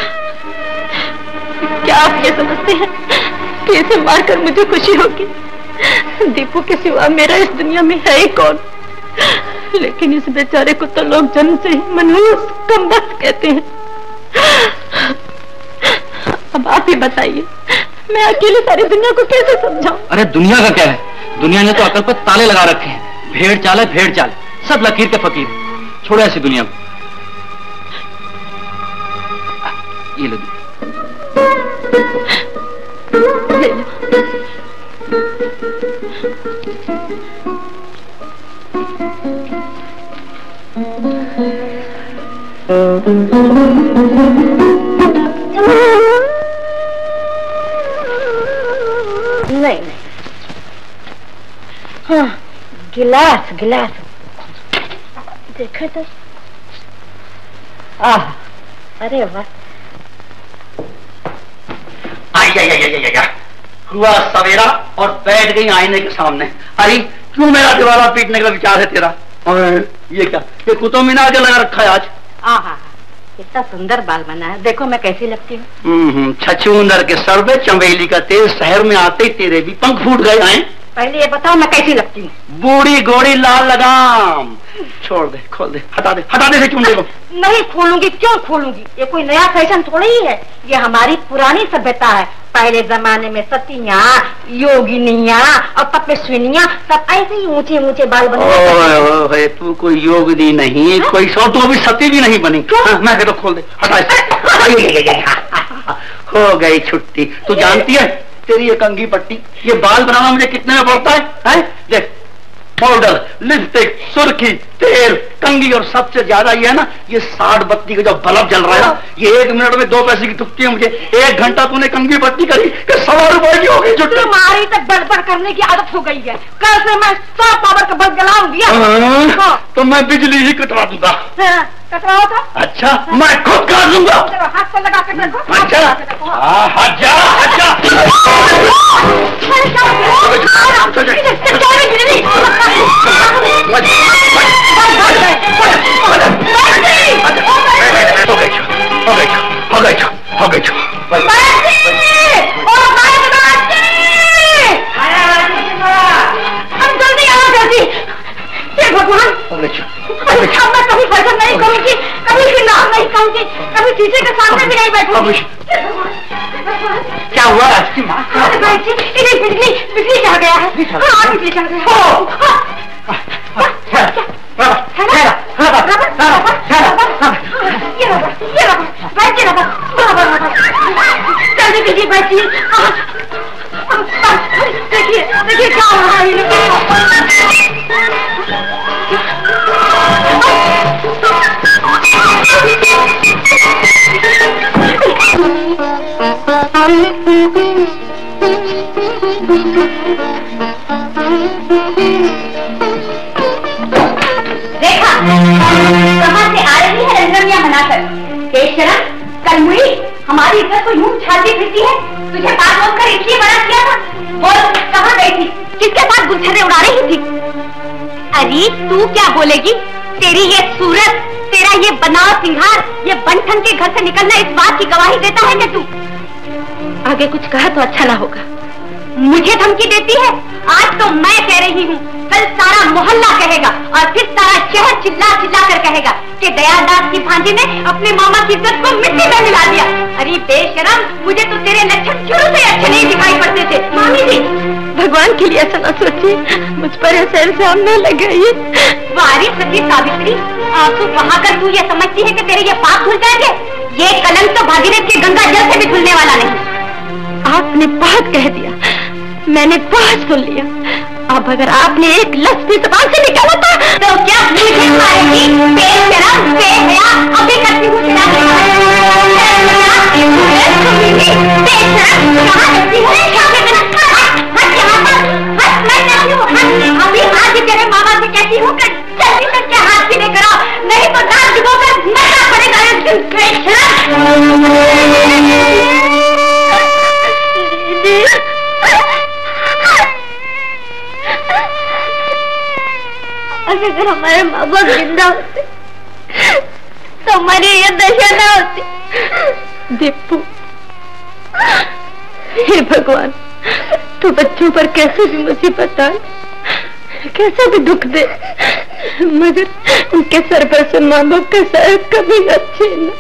क्या आप ये समझते हैं कि इसे मारकर मुझे खुशी होगी? दीपू के सिवा मेरा इस दुनिया में है ही कौन? लेकिन इस बेचारे को तो लोग जन्म से ही मनहूस कमबख्त कहते हैं। अब आप ही बताइए, मैं अकेले सारी दुनिया को कैसे समझाऊं? अरे दुनिया का क्या है, दुनिया ने तो अकल पर ताले लगा रखे हैं। भेड़ चाल है, भेड़ चाल, सब लकीर के फकीर। छोड़ो ऐसी दुनिया को। ये लो ले लो। नहीं नहीं, हाँ गिलास गिलास देखा तो। आह, अरे वाह। आई आई आई आई आई हुआ सवेरा और बैठ गई आईने के सामने। अरे क्यों मेरा दीवाला पीटने का विचार है तेरा? और ये क्या, ये कुतुब मीनार जो लगा रखा है आज? आहा, कितना सुंदर बाल बना है, देखो मैं कैसी लगती हूँ। हम्म, छछूंदर के सर पे चमेली का तेल, शहर में आते ही तेरे भी पंख फूट गए हैं। पहले ये बताओ मैं कैसी लगती हूँ? बूढ़ी गोड़ी लाल लगाम। छोड़ दे, खोल दे, हटा दे, हटा दे से चुंडे को। नहीं खोलूंगी, क्यों खोलूंगी? ये कोई नया फैशन थोड़ी ही है, ये हमारी पुरानी सभ्यता है। पहले जमाने में सतियाँ, योगिनियाँ और तपस्विनियाँ सब ऐसे ही ऊंचे ऊंचे बाल बने। तू कोई योगिनी नहीं, कोई सौ, तू अभी सती भी नहीं बनी। हाँ, मैं तो खोल दे, हटा। हो गई छुट्टी। तू जानती है तेरी ये कंघी पट्टी, ये बाल बनाना मुझे कितने में पड़ता है, है? देख, पाउडर, लिपस्टिक, सुर्खी, तेल, कंघी और सबसे ज्यादा ये है ना, ये साठ बत्ती का जो बल्ब जल रहा है ना, ये एक मिनट में दो पैसे की टुकती है मुझे। एक घंटा तूने कंघी पट्टी करी कि सौ रुपए की हो गई छुट्टी। तुम्हारी तक बड़बड़ करने की आदत हो गई है। कल से मैं सौ पावर का बल्ब जलाऊंगी। तो मैं बिजली ही कटवा दूंगा। कटवाओ था? अच्छा, मैं खुद काट दूंगा। हाथ से लगा के रखो। अच्छा, हजा हजा भगवान, अब मैं कभी फैशन नहीं करूंगी, कभी श्रृंगार नहीं करूंगी, कभी शीशे के सामने भी नहीं बैठूंगी। क्या हुआ आपकी माँ? बिजली बिजली जा गया है। हाँ, बिजली जा गया जल्दी बिजली बैठिए। देखिए देखिए क्या हो रहा है। देखा कहाँ से आ रही है रंगरमिया बनाकर। बेशरम, कलमुड़ी, हमारी इज्जत को यूं छाती फिरती है। तुझे बात बोल कर इसलिए बना किया था। बोल, कहाँ गई थी? किसके साथ गुलछर्रे उड़ा रही थी? अरे तू क्या बोलेगी? तेरी ये सूरत, तेरा ये बनाव सिंगार, ये बनठन के घर से निकलना इस बात की गवाही देता है कि तू आगे कुछ कहा तो अच्छा ना होगा। मुझे धमकी देती है? आज तो मैं कह रही हूँ, कल सारा मोहल्ला कहेगा और फिर सारा शहर चिल्ला चिल्ला कर कहेगा कि दयादास की भांजी ने अपने मामा की इज्जत को मिट्टी में मिला दिया। अरे बेशरम, मुझे तो तेरे लक्षण शुरू से अच्छे नहीं दिखाई पड़ते थे। मामी जी, भगवान के लिए ऐसा ना सोचिए, मुझ पर ऐसा इल्जाम न लगाइए। वारी सती सावित्री, आंसू बहाकर तू ये समझती है कि तेरे ये पाप धुल जाएंगे? ये कलंक तो भागीरथ के गंगा जल से भी धुलने वाला नहीं। आपने बहुत कह दिया, मैंने बहुत सुन लिया। अब अगर आपने एक लफ्ज़ भी ज़बान से निकाला था तो क्या मुझे मारेगी? बेशरम, बेहया, अभी करती हूँ तेरा बेशरम, कहाँ रहती है? क्या मैं गलत कर? हट यहाँ पर, हट, मैं नहीं हूँ, हट। अभी आज ही तेरे मामा से कहती हूँ कि जल्दी से क्या हाथ सीधे कराओ, नहीं तो दांत भिगोकर मरना पड़ेगा इस दिन। बेशरम, अगर हमारे माँ बाप जिंदा होते तो हमारी ये दशा न होती। दीपू, हे भगवान, तू बच्चों पर कैसे भी मुसीबत आए, कैसे भी दुख दे, मगर उनके सर पर से माँ बाप का सर कभी न छीन।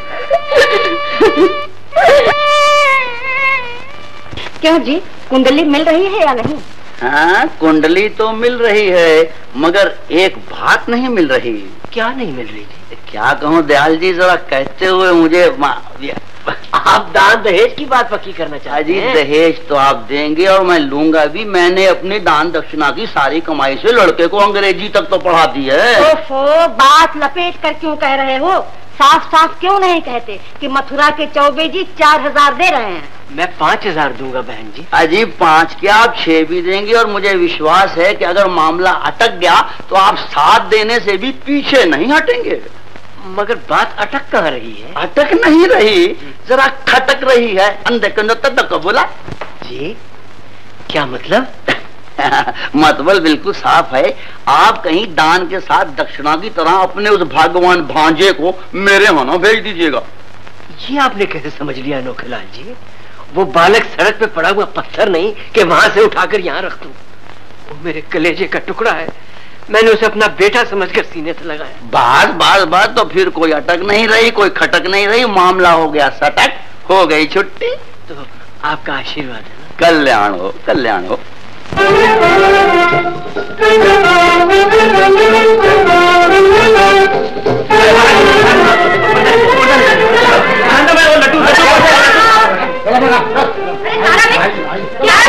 क्यों जी, कुंडली मिल रही है या नहीं? हाँ, कुंडली तो मिल रही है, मगर एक बात नहीं मिल रही। क्या नहीं मिल रही थी? क्या कहूँ दयाल जी, जरा कहते हुए मुझे आप दान दहेज की बात पक्की करना चाहते हैं? दहेज तो आप देंगे और मैं लूंगा भी। मैंने अपनी दान दक्षिणा की सारी कमाई से लड़के को अंग्रेजी तक तो पढ़ा दी है। ओफो, बात लपेट कर क्यों कह रहे हो? साफ साफ क्यों नहीं कहते कि मथुरा के चौबे जी चार हजार दे रहे हैं? मैं पाँच हजार दूंगा बहन जी। अजी पाँच क्या, आप छह भी देंगे और मुझे विश्वास है कि अगर मामला अटक गया तो आप साथ देने से भी पीछे नहीं हटेंगे। मगर बात अटक कहाँ रही है? अटक नहीं रही, जरा खटक रही है। अंधे कंधे तक बोला जी, क्या मतलब? मतलब बिल्कुल साफ है। आप कहीं दान के साथ दक्षिणा की तरह अपने उस भाग्यवान भांजे को मेरे यहाँ भेज दीजिएगा। ये आपने कैसे समझ लिया अनोखेलाल जी? वो बालक सड़क पे पड़ा हुआ पत्थर नहीं कि वहां से उठाकर यहाँ रख दूं। वो मेरे कलेजे का टुकड़ा है, मैंने उसे अपना बेटा समझकर सीने से लगाया। बस बस बस, तो फिर कोई अटक नहीं रही, कोई खटक नहीं रही, मामला हो गया सटक, हो गई छुट्टी। तो आपका आशीर्वाद है ना? कल्याण हो, कल्याण हो। क्या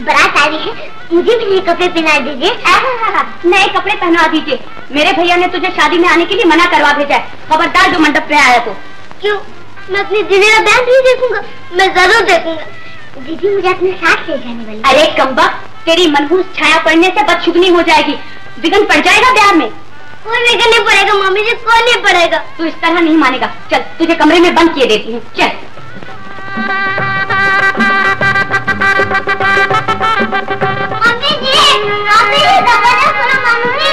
बारात आ रही है, मुझे भी नए कपड़े पहना दीजिए। नए कपड़े पहना दीजिए। मेरे भैया ने तुझे शादी में आने के लिए मना करवा भेजा है। खबरदार जो मंडप पे आया तो। क्यों? मैं अपनी दीदी का बहन नहीं देखूंगा। मैं जरूर देखूंगा। दीदी मुझे अपने साथ ले जाने वाली। अरे कम्बा, तेरी मनहूस छाया पड़ने से बदशुगनी हो जाएगी, विघ्न पड़ जाएगा ब्याह में। कोई विघ्न नहीं पड़ेगा मम्मी जी, कोई नहीं पड़ेगा। तू इस तरह नहीं मानेगा। चल तुझे कमरे में बंद किए देती हूँ। चल। मम्मी जी, आप मेरी दरवाजा खोलो मम्मी जी।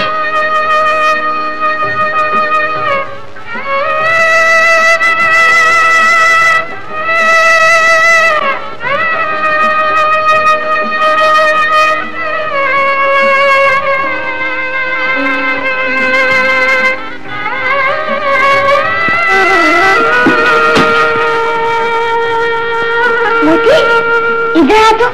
इधर आ तो।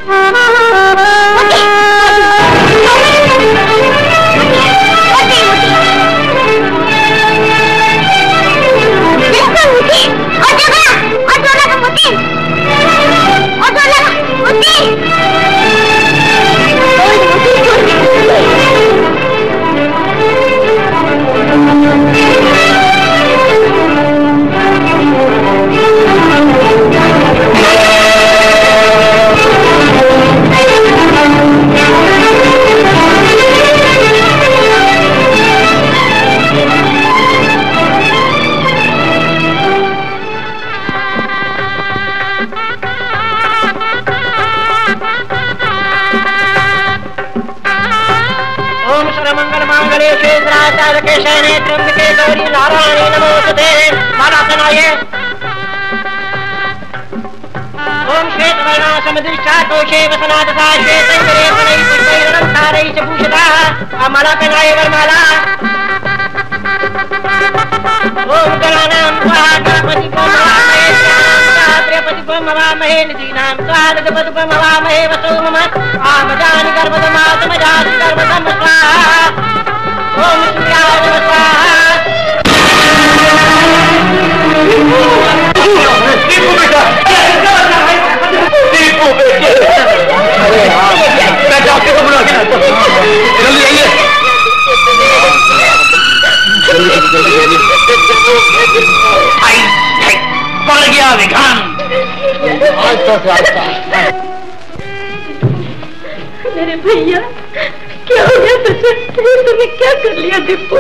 माला पहनाए वरमाला। ओम गणानां स्वाहा गणपति को नमामहे त्र्यंबकं को नमामहे निधीनां स्वाहा गणपति को नमामहे वसो मम आमजानि गर्भदमातमजानि गर्भदम स्वाहा। ओम सूर्याय नमः स्वाहा। दीपू बेटा, दीपू बेटे, अरे हाँ, मैं डॉक्टर को बुला के लाता हूँ। जल्दी आइए। आई, आई, पड़ गया विघान। मेरे भैया, क्या हो गया तुझे? तुमने क्या कर लिया दीपू?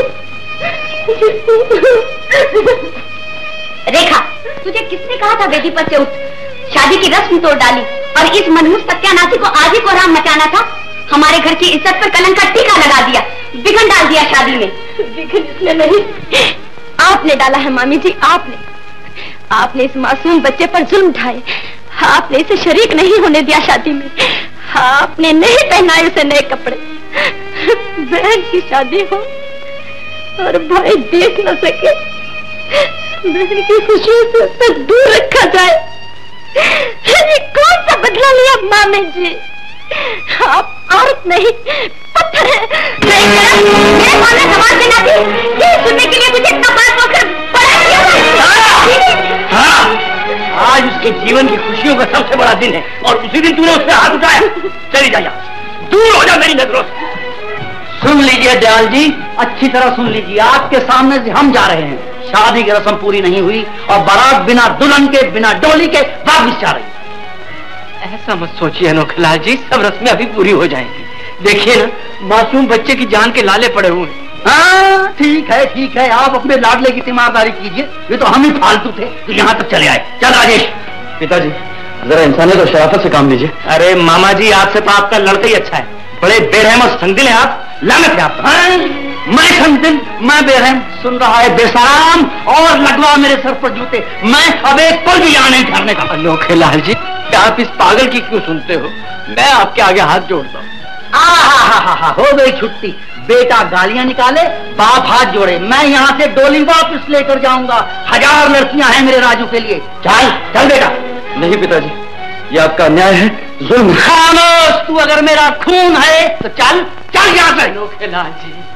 रेखा, तुझे किसने कहा था बेटी पर से उठ? शादी की रस्म तोड़ डाली और इस मनहूस सत्यानाशी को आज ही कोहराम मचाना था। हमारे घर की इज्जत पर कलंक का टीका लगा दिया, विघ्न डाल दिया शादी में। विघ्न इसने नहीं, आपने डाला है मामी जी, आपने आपने इस मासूम बच्चे पर जुल्म ढाए। आपने इसे शरीक नहीं होने दिया शादी में। आपने नहीं पहनाए उसे नए कपड़े। बहन की शादी हो और भाई देख न सके, बहन की खुशियों से उसे दूर रखा जाए। ये कौन सा बदला लिया मामी जी? आप औरत नहीं, पत्थर है। मेरे सामने सवाल देना थी, ये सुनने के लिए मुझे इतना बात होकर बड़ा किया। हाँ, आज उसके जीवन की खुशियों का सबसे बड़ा दिन है और उसी दिन तूने उससे हाथ उठाया। चली जा, दूर हो जा मेरी नजरों से। सुन लीजिए दयाल जी, अच्छी तरह सुन लीजिए। आपके सामने से हम जा रहे हैं। शादी की रस्म पूरी नहीं हुई और बारात बिना दुल्हन के, बिना डोली के वापस जा रही। ऐसा मत सोचिए अनोखलाल जी, सब रस्में अभी पूरी हो जाएंगी। देखिए ना, मासूम बच्चे की जान के लाले पड़े हुए हैं। हाँ ठीक है, ठीक है, आप अपने लाडले की तीमारदारी कीजिए। ये तो हम ही फालतू थे तो यहाँ तक चले आए। चल राजेश। पिताजी, जरा इंसानियत और शराफत से काम लीजिए। अरे मामा जी, आपसे तो आपका लड़का ही अच्छा है। बड़े बेरहम और संदिल हैं आप। लानत है आप। मैं संदिल, मैं बेरहम? सुन रहा है बेशराम, और लगवा मेरे सर पर जूते। मैं अब एक पल भी यहाँ नहीं ठहरने का। अनोखलाल जी, आप इस पागल की क्यों सुनते हो? मैं आपके आगे हाथ जोड़ता हूँ। हो गई छुट्टी। बेटा गालियां निकाले, बाप हाथ जोड़े। मैं यहाँ से डोली वापस लेकर जाऊंगा। हजार लड़कियां हैं मेरे राजू के लिए। चल चल बेटा। नहीं पिताजी, ये आपका अन्याय है, जुल्म। खामोश, तू अगर मेरा खून है तो चल चल यहाँ से। अनोखलाल जी,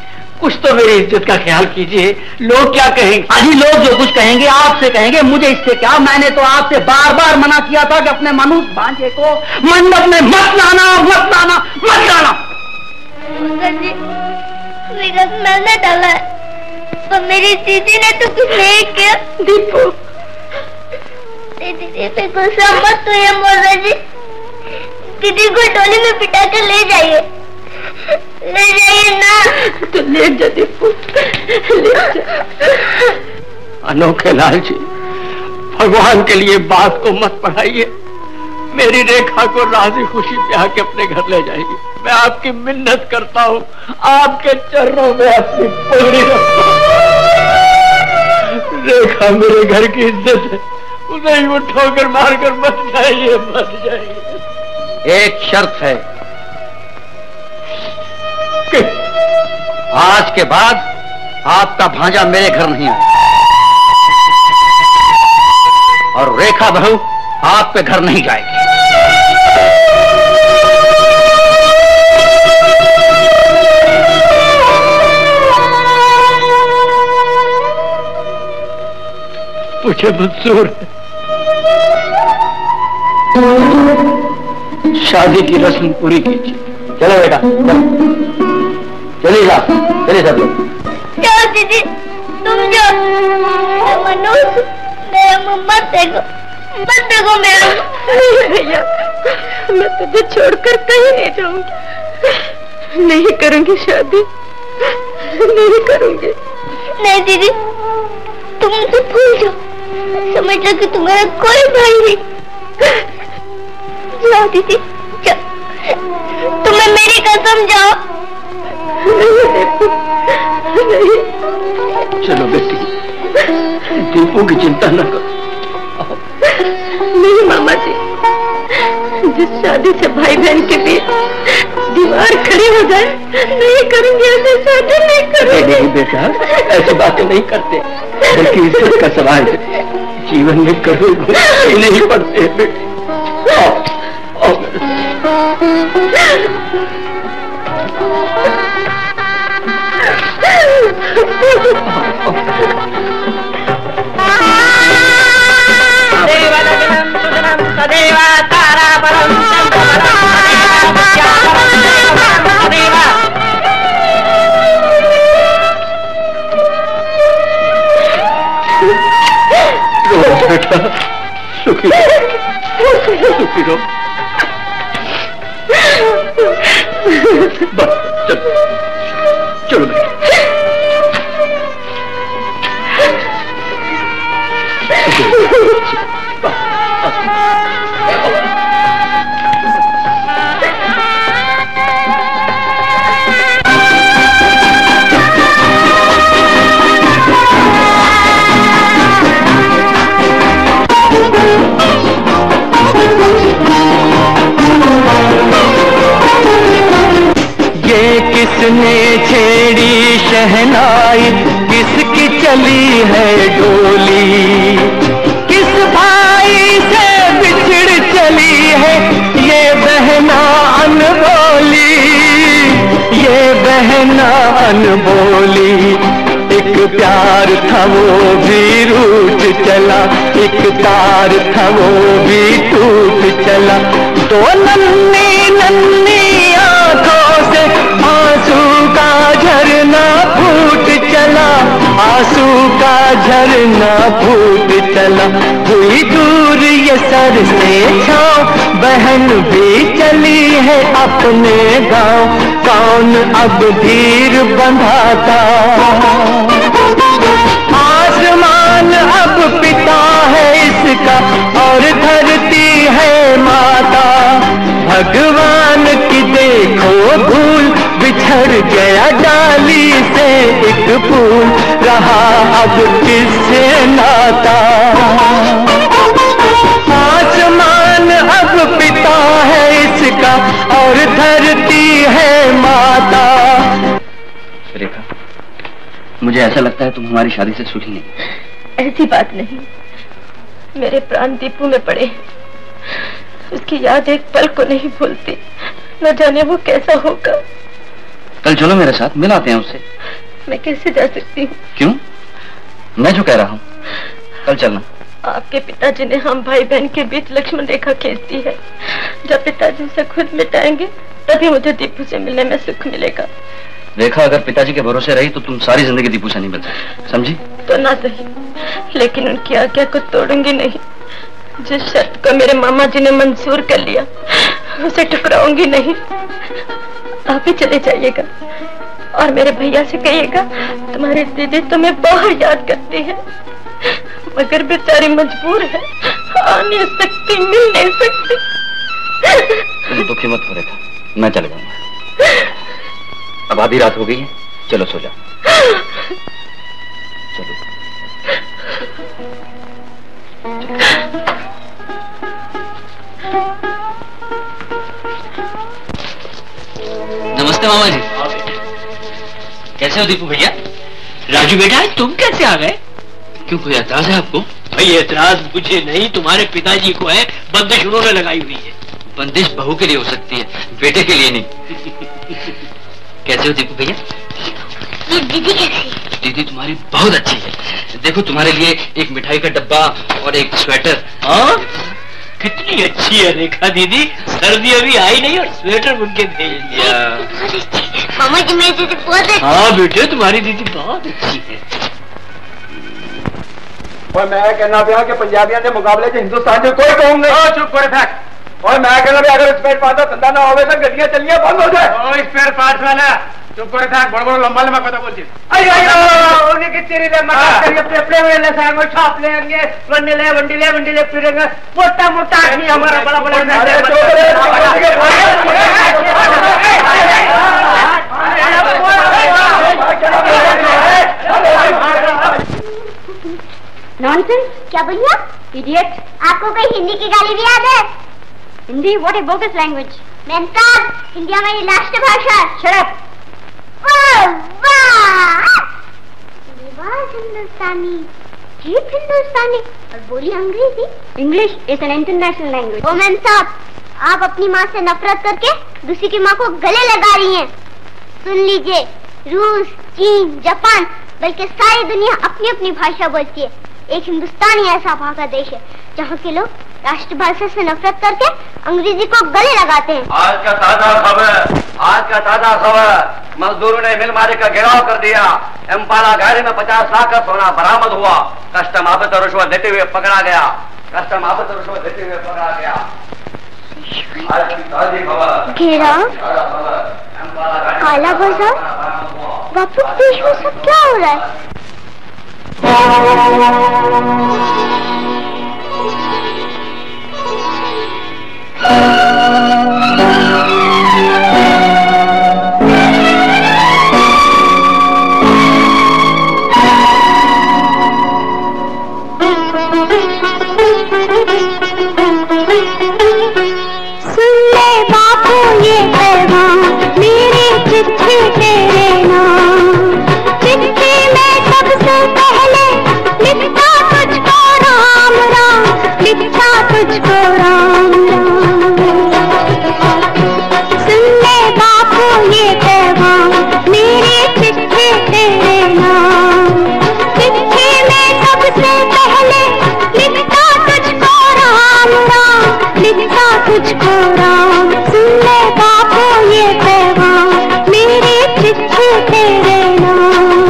कुछ तो मेरी इज्जत का ख्याल कीजिए। लोग क्या कहेंगे? अजी लोग जो कुछ कहेंगे आपसे कहेंगे, मुझे इससे क्या? मैंने तो आपसे बार बार मना किया था कि अपने मनुष्य भांजे को मंडप में मत लाना, मत लाना, मत लाना। जी मेरा मैंने डाला है, पर मेरी दीदी ने तो कुछ नहीं किया। दीपू दीदी पे गुस्सा मत तो ये मोजा जी, दीदी को टोली में पिटा कर ले जाइए, ले जाइए ना। तो ले जा दीपू, ले जा। अनोखे लाल जी, भगवान के लिए बात को मत बढ़ाइए। मेरी रेखा को राजी खुशी ब्याह के अपने घर ले जाइए। मैं आपकी मिन्नत करता हूँ, आपके चरणों में अपनी पगड़ी रखता हूँ। रेखा मेरे घर की इज्जत है, उसे यूं ठोकर मारकर मत जाइए, मत जाइए। एक शर्त है, आज के बाद आपका भांजा मेरे घर नहीं आए और रेखा बहू आपके घर नहीं जाएगी। मुझे मंजूर है। शादी की रस्म पूरी कीजिए। चलो बेटा, चलो चलिए जा, चलिए सब लोग। जाओ दीदी, तुम जाओ। मनोज मेरा मत देखो, मत देखो मेरा। भैया मैं तुझे छोड़कर कहीं नहीं जाऊंगी, नहीं करूंगी शादी, नहीं करूंगी। नहीं दीदी, तुम मुझे भूल जाओ, समझ लो कि तुम्हारा कोई भाई नहीं। जाओ दीदी, जाओ, तुम्हें मेरी कसम, जाओ। नहीं। चलो बेटी, दीपू की चिंता न करो। नहीं मामा जी, जिस शादी से भाई बहन के बीच दीवार खड़ी हो जाए, नहीं करूंगी ऐसी शादी, नहीं करूंगी। नहीं बेटा, ऐसी बातें नहीं करते, बल्कि इज्जत का सवाल है। जीवन में कभी गुस्से नहीं पड़ते बेटी। आओ, आओ। सदैव ताराबलं चन्द्रबलं सदैव। रो बेटा, सुखी सुखी रो। बस चलो, चलो बेटा। ये किसने छेड़ी शहनाई, किसकी चली है डोली, किस भाई से बिछड़ चली है ये बहना अनबोली, ये बहना अनबोली। एक प्यार था वो भी रूठ चला, एक तार था वो भी टूट चला। दो नन्ही नन्ही आंखों से आंसू का झरना फूट चला, आंसू का झरना फूट चला। हुई दूर ये सर से छाँव, बहन भी चली है अपने गांव। कौन अब धीर बंधाता, आसमान अब पिता है इसका और धरती है माता। भगवान की देखो भूल, बिछड़ गया डाली से एक फूल, रहा अब किससे नाता। आसमान अब पिता है इसका और धरती है माता। रेखा, मुझे ऐसा लगता है तुम हमारी शादी से सुखी नहीं। ऐसी बात नहीं, मेरे प्राण दीपू में पड़े, उसकी याद एक पल को नहीं भूलती। न जाने वो कैसा होगा। कल चलो मेरे साथ, मिलाते हैं उससे। मैं कैसे जा सकती हूँ? क्यों? मैं जो कह रहा हूँ, कल चलना। आपके पिताजी ने हम भाई बहन के बीच लक्ष्मण रेखा खींच दी है। जब पिताजी उसे खुद मिटाएंगे तभी मुझे दीपू से मिलने में सुख मिलेगा। रेखा अगर पिताजी के भरोसे रही तो तुम सारी जिंदगी दीपू से नहीं मिल सकती, समझी? तो ना सही, लेकिन उनकी आज्ञा को तोड़ूंगी नहीं। जिस शर्त को मेरे मामा जी ने मंजूर कर लिया उसे टुकराऊंगी नहीं। आप ही चले जाइएगा और मेरे भैया से कहिएगा तुम्हारी दीदी तुम्हें बहुत याद करती है, मगर बेचारी मजबूर है, आ नहीं सकती, मिल नहीं सकती। तुम दुखी मत हो रेखा, मैं चले जाऊंगा। अब आधी रात हो गई है, चलो सो जाओ। चलो। नमस्ते मामा जी। कैसे हो दीपू भैया? राजू बेटा, तुम कैसे आ गए? क्यों, कोई एतराज है आपको? भाई एतराज मुझे नहीं, तुम्हारे पिताजी को है। बंदिश उन्होंने लगाई हुई है। बंदिश बहू के लिए हो सकती है, बेटे के लिए नहीं। कैसे हो दीपू भैया? ये दीदी कैसी? दीदी तुम्हारी बहुत अच्छी है। देखो तुम्हारे लिए एक मिठाई का डब्बा और एक स्वेटर। हाँ, कितनी अच्छी है रेखा दीदी। सर्दी अभी आई नहीं और स्वेटर बुन के भेज दिया। मामा जी मेरी दीदी बहुत अच्छी। हाँ बेटे, तुम्हारी दीदी बहुत अच्छी है। और मैं कहना पिया कि पंजाबियों के मुकाबले च हिंदुस्तान में कोई कौम नहीं। चुप कर फैक। और मैं कहना पिया अगर स्पेयर पार्ट का धंधा ना होवे तो गड्डियां चलिए बंद हो जाए। ओ स्पेयर पार्ट वाला चुप कर फैक, बड़ बड़ लंबा लंबा पता बोल। अरे अरे उन्हें कि तेरी ले मत कर, ये पेपड़े में ले सांगो छाप लेंगे, वंडे ले वंडे ले वंडे ले फिरेंगे। मोटा मोटा आदमी हमारा बड़ा बड़ा नॉनसेंस। क्या बोलिए? इडियट। आपको कोई हिंदी की गाली भी याद है? Hindi? What a bogus language. Ma'am साहब, हिंदी हमारी राष्ट्र भाषा। Shut up. वाह वाह, लिबास हिंदुस्तानी, जीप हिंदुस्तानी और बोली अंग्रेजी। English is an international language. ओ मैम साहब, आप अपनी माँ से नफरत करके दूसरी की माँ को गले लगा रही हैं। सुन लीजिए, रूस, चीन, जापान बल्कि सारी दुनिया अपनी अपनी भाषा बोलती है। एक हिंदुस्तान ही ऐसा भागा देश है जहाँ के लोग राष्ट्रभाषा से नफरत करके अंग्रेजी को गले लगाते हैं। आज का ताजा खबर, आज का ताजा खबर, मजदूरों ने मिल मालिक का घेराव कर दिया। एम्पाला गाड़ी में पचास लाख का सोना बरामद हुआ। कस्टम ऑफिसर तो रिश्वत देते हुए पकड़ा गया। कस्टम ऑफिसर तो रिश्वत देते हुए पकड़ा गया। आज की ताजी खबर, घेराव, काला बाजार, वापस देश में सब क्या हो रहा है? सुन ले बापू ये पैगाम, मेरी चिट्ठी तेरे नाम। चिट्ठी में सबसे पहले लिखता तुझको राम राम, लिखता तुझको राम राम। सुन ले बापू ये पैगाम, मेरी चिट्ठी तेरे नाम। चिट्ठी में सबसे पहले लिखता तुझको राम राम, लिखता तुझको राम। सुन ले बापू ये पैगाम, मेरी चिट्ठी तेरे नाम।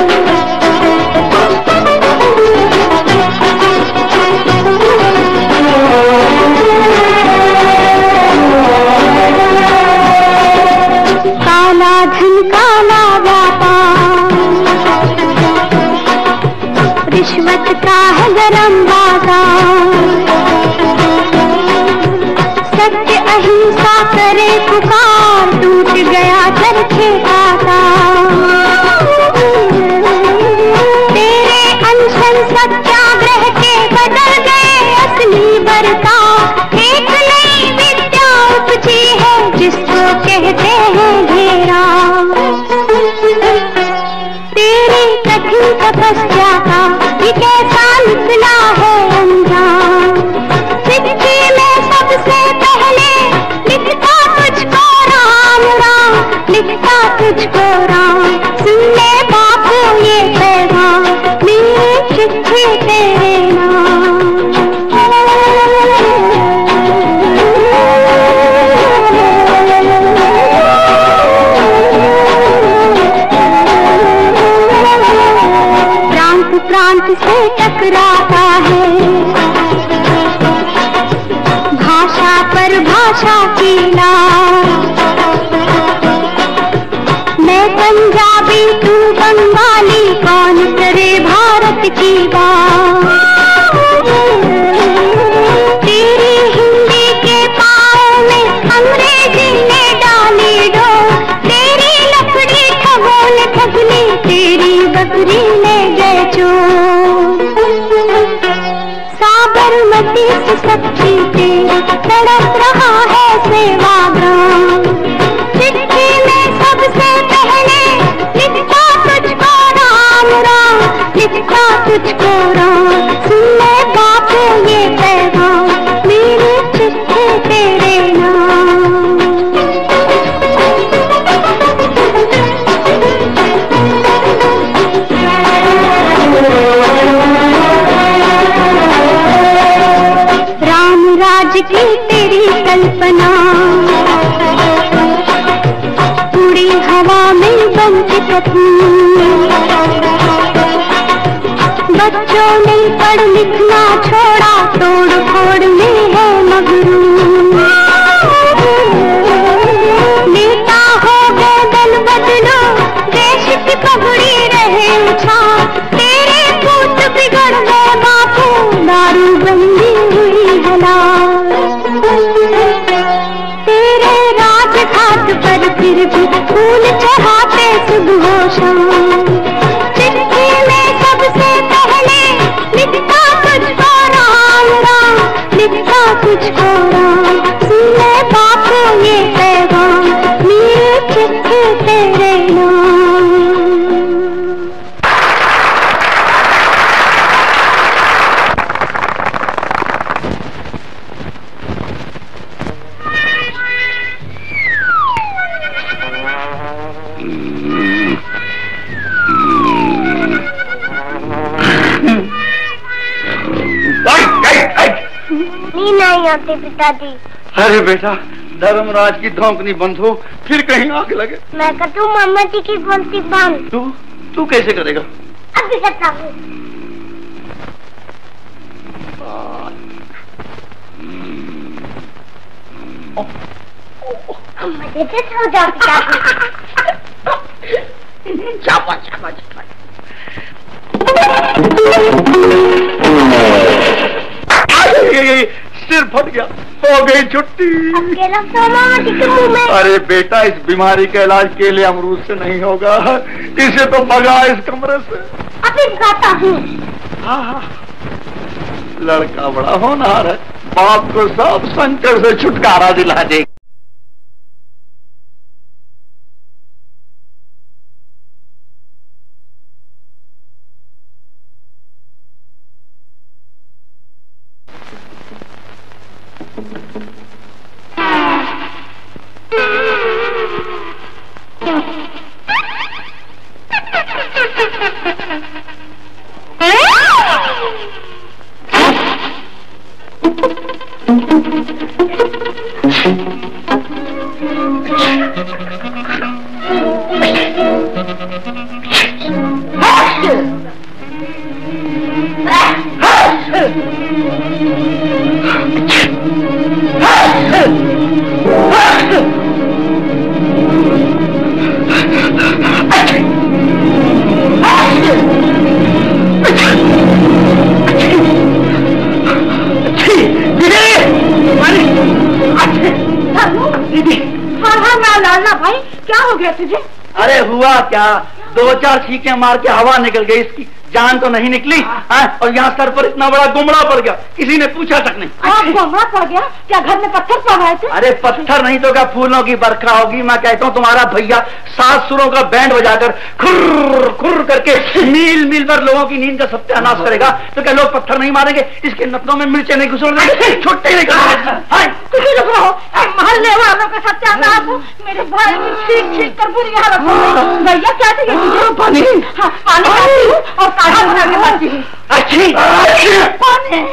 काला धन काला व्यापार, रिश्वत का है गरम बाजार। सत्य अहिंसा करे पुकार, टूट गया चरखे का तार। तेरे अनशन सत्याग्रह के बदल गए असली बर्ताव। एक नई विद्या उपजी है जिसको कहते हैं घेराव। तेरी कठिन तपस्या का ये कैसा निकला है अंजाम। चिट्ठी में सबसे पहले लिखता तुझको राम राम, लिखता तुझको राम। सुन ले सच्ची तेरी तड़प रहा है सेवाग्राम। चिट्ठी में सबसे पहले लिखता तुझको राम राम, लिखता तुझको राम। सुन ले बाप ये पैगाम, मेरी चिट्ठी तेरे नाम। राम राज की तेरी कल्पना उड़ी हवा में बनती पत्नी। बच्चों ने पढ़ लिखना छोड़ा, तोड़ फोड़ में है मगरूर। नेता हो बदल बदलो, देश की पगड़ी रहे उछा। तेरे पूत बिगड़ गए बापू, दारू बंदी हुई भला। तेरे राजघाट पर फिर भी फूल चढ़ाते सुबह शाम। चिट्ठी में सबसे पहले लिखता तुझको राम राम, लिखता तुझको राम। सुन ले बापू ये पैगाम, मेरी चिट्ठी तेरे नाम। नींद नहीं आती पिताजी। अरे बेटा, धर्मराज की धौंकनी बंद हो, फिर कहीं आग लगे। मैं करूँ मामा जी की बोलती बंद। तू तू कैसे करेगा? अभी करता हूँ। मजे से सो जाओ पिताजी। चापा चापा चापा। सिर फट गया, हो गई छुट्टी। अकेला सोना के मुंह में। अरे बेटा, इस बीमारी का इलाज केले अमरूद से नहीं होगा, इसे तो भगा इस कमरे से। अभी भगाता हूँ। लड़का बड़ा होनहार है, बाप को सब संकट से छुटकारा दिला दे। भाई क्या हो गया तुझे? अरे हुआ क्या, दो चार छींके मार के हवा निकल गई, इसकी जान तो नहीं निकली। हाँ, और यहाँ सर पर इतना बड़ा गुमड़ा पड़ गया, किसी ने पूछा तक नहीं। गुमड़ा पड़ गया? क्या घर में पत्थर पड़ रहे थे? अरे पत्थर नहीं तो क्या फूलों की बरखा होगी। मैं कहता हूँ तुम्हारा भैया सात सुरों का बैंड बजाकर खुर्र खुर्र करके मील मील भर लोगों की नींद का सत्यानाश करेगा, तो क्या लोग पत्थर नहीं मारेंगे? इसके नथनों में मिर्चें नहीं घुसोड़ेंगे, छुट्टे नहीं करेंगे। चुप रहो, महल्ले वालों का सत्यानाश हो, मेरे भाई की छींक छींक कर बुरी हालत हो गई। भैया क्या चाहिए? पानी। हाँ, पानी खाती हूँ और काढ़ा बना के खाती हूँ। अच्छी पानी।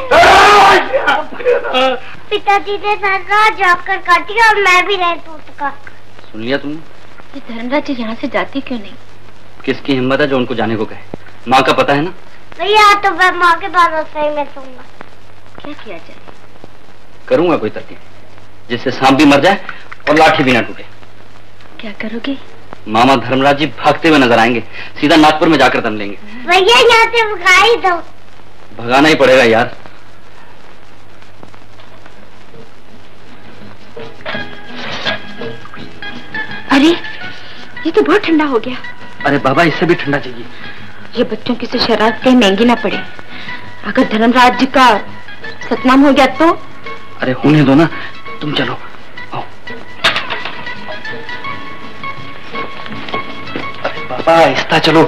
पिताजी ने धर्मराज जाकर काटी और मैं भी नहीं टूट का। सुन लिया तुमने? ये धर्मराज जी यहाँ से जाती क्यों नहीं? किसकी हिम्मत है जो उनको जाने को कहे? माँ का पता है ना? भैया तो मैं माँ के भरोसे ही में सोऊंगा। क्या किया जाए? करूंगा कोई तरकीब जिससे सांप भी मर जाए और लाठी भी ना टूटे। क्या करोगे? मामा धर्मराज जी भागते हुए नजर आएंगे, सीधा नागपुर में जाकर दम लेंगे। भैया यहाँ से भगा ही दो। भगाना ही पड़ेगा यार। अरे ये तो बहुत ठंडा हो गया। अरे बाबा इससे भी ठंडा चाहिए। ये बच्चों की से शराब कहीं महंगी ना पड़े। अगर धर्मराज जी का सतनाम हो गया तो? अरे होने दो ना, तुम चलो। आओ। अरे बाबा आहिस्ता चलो।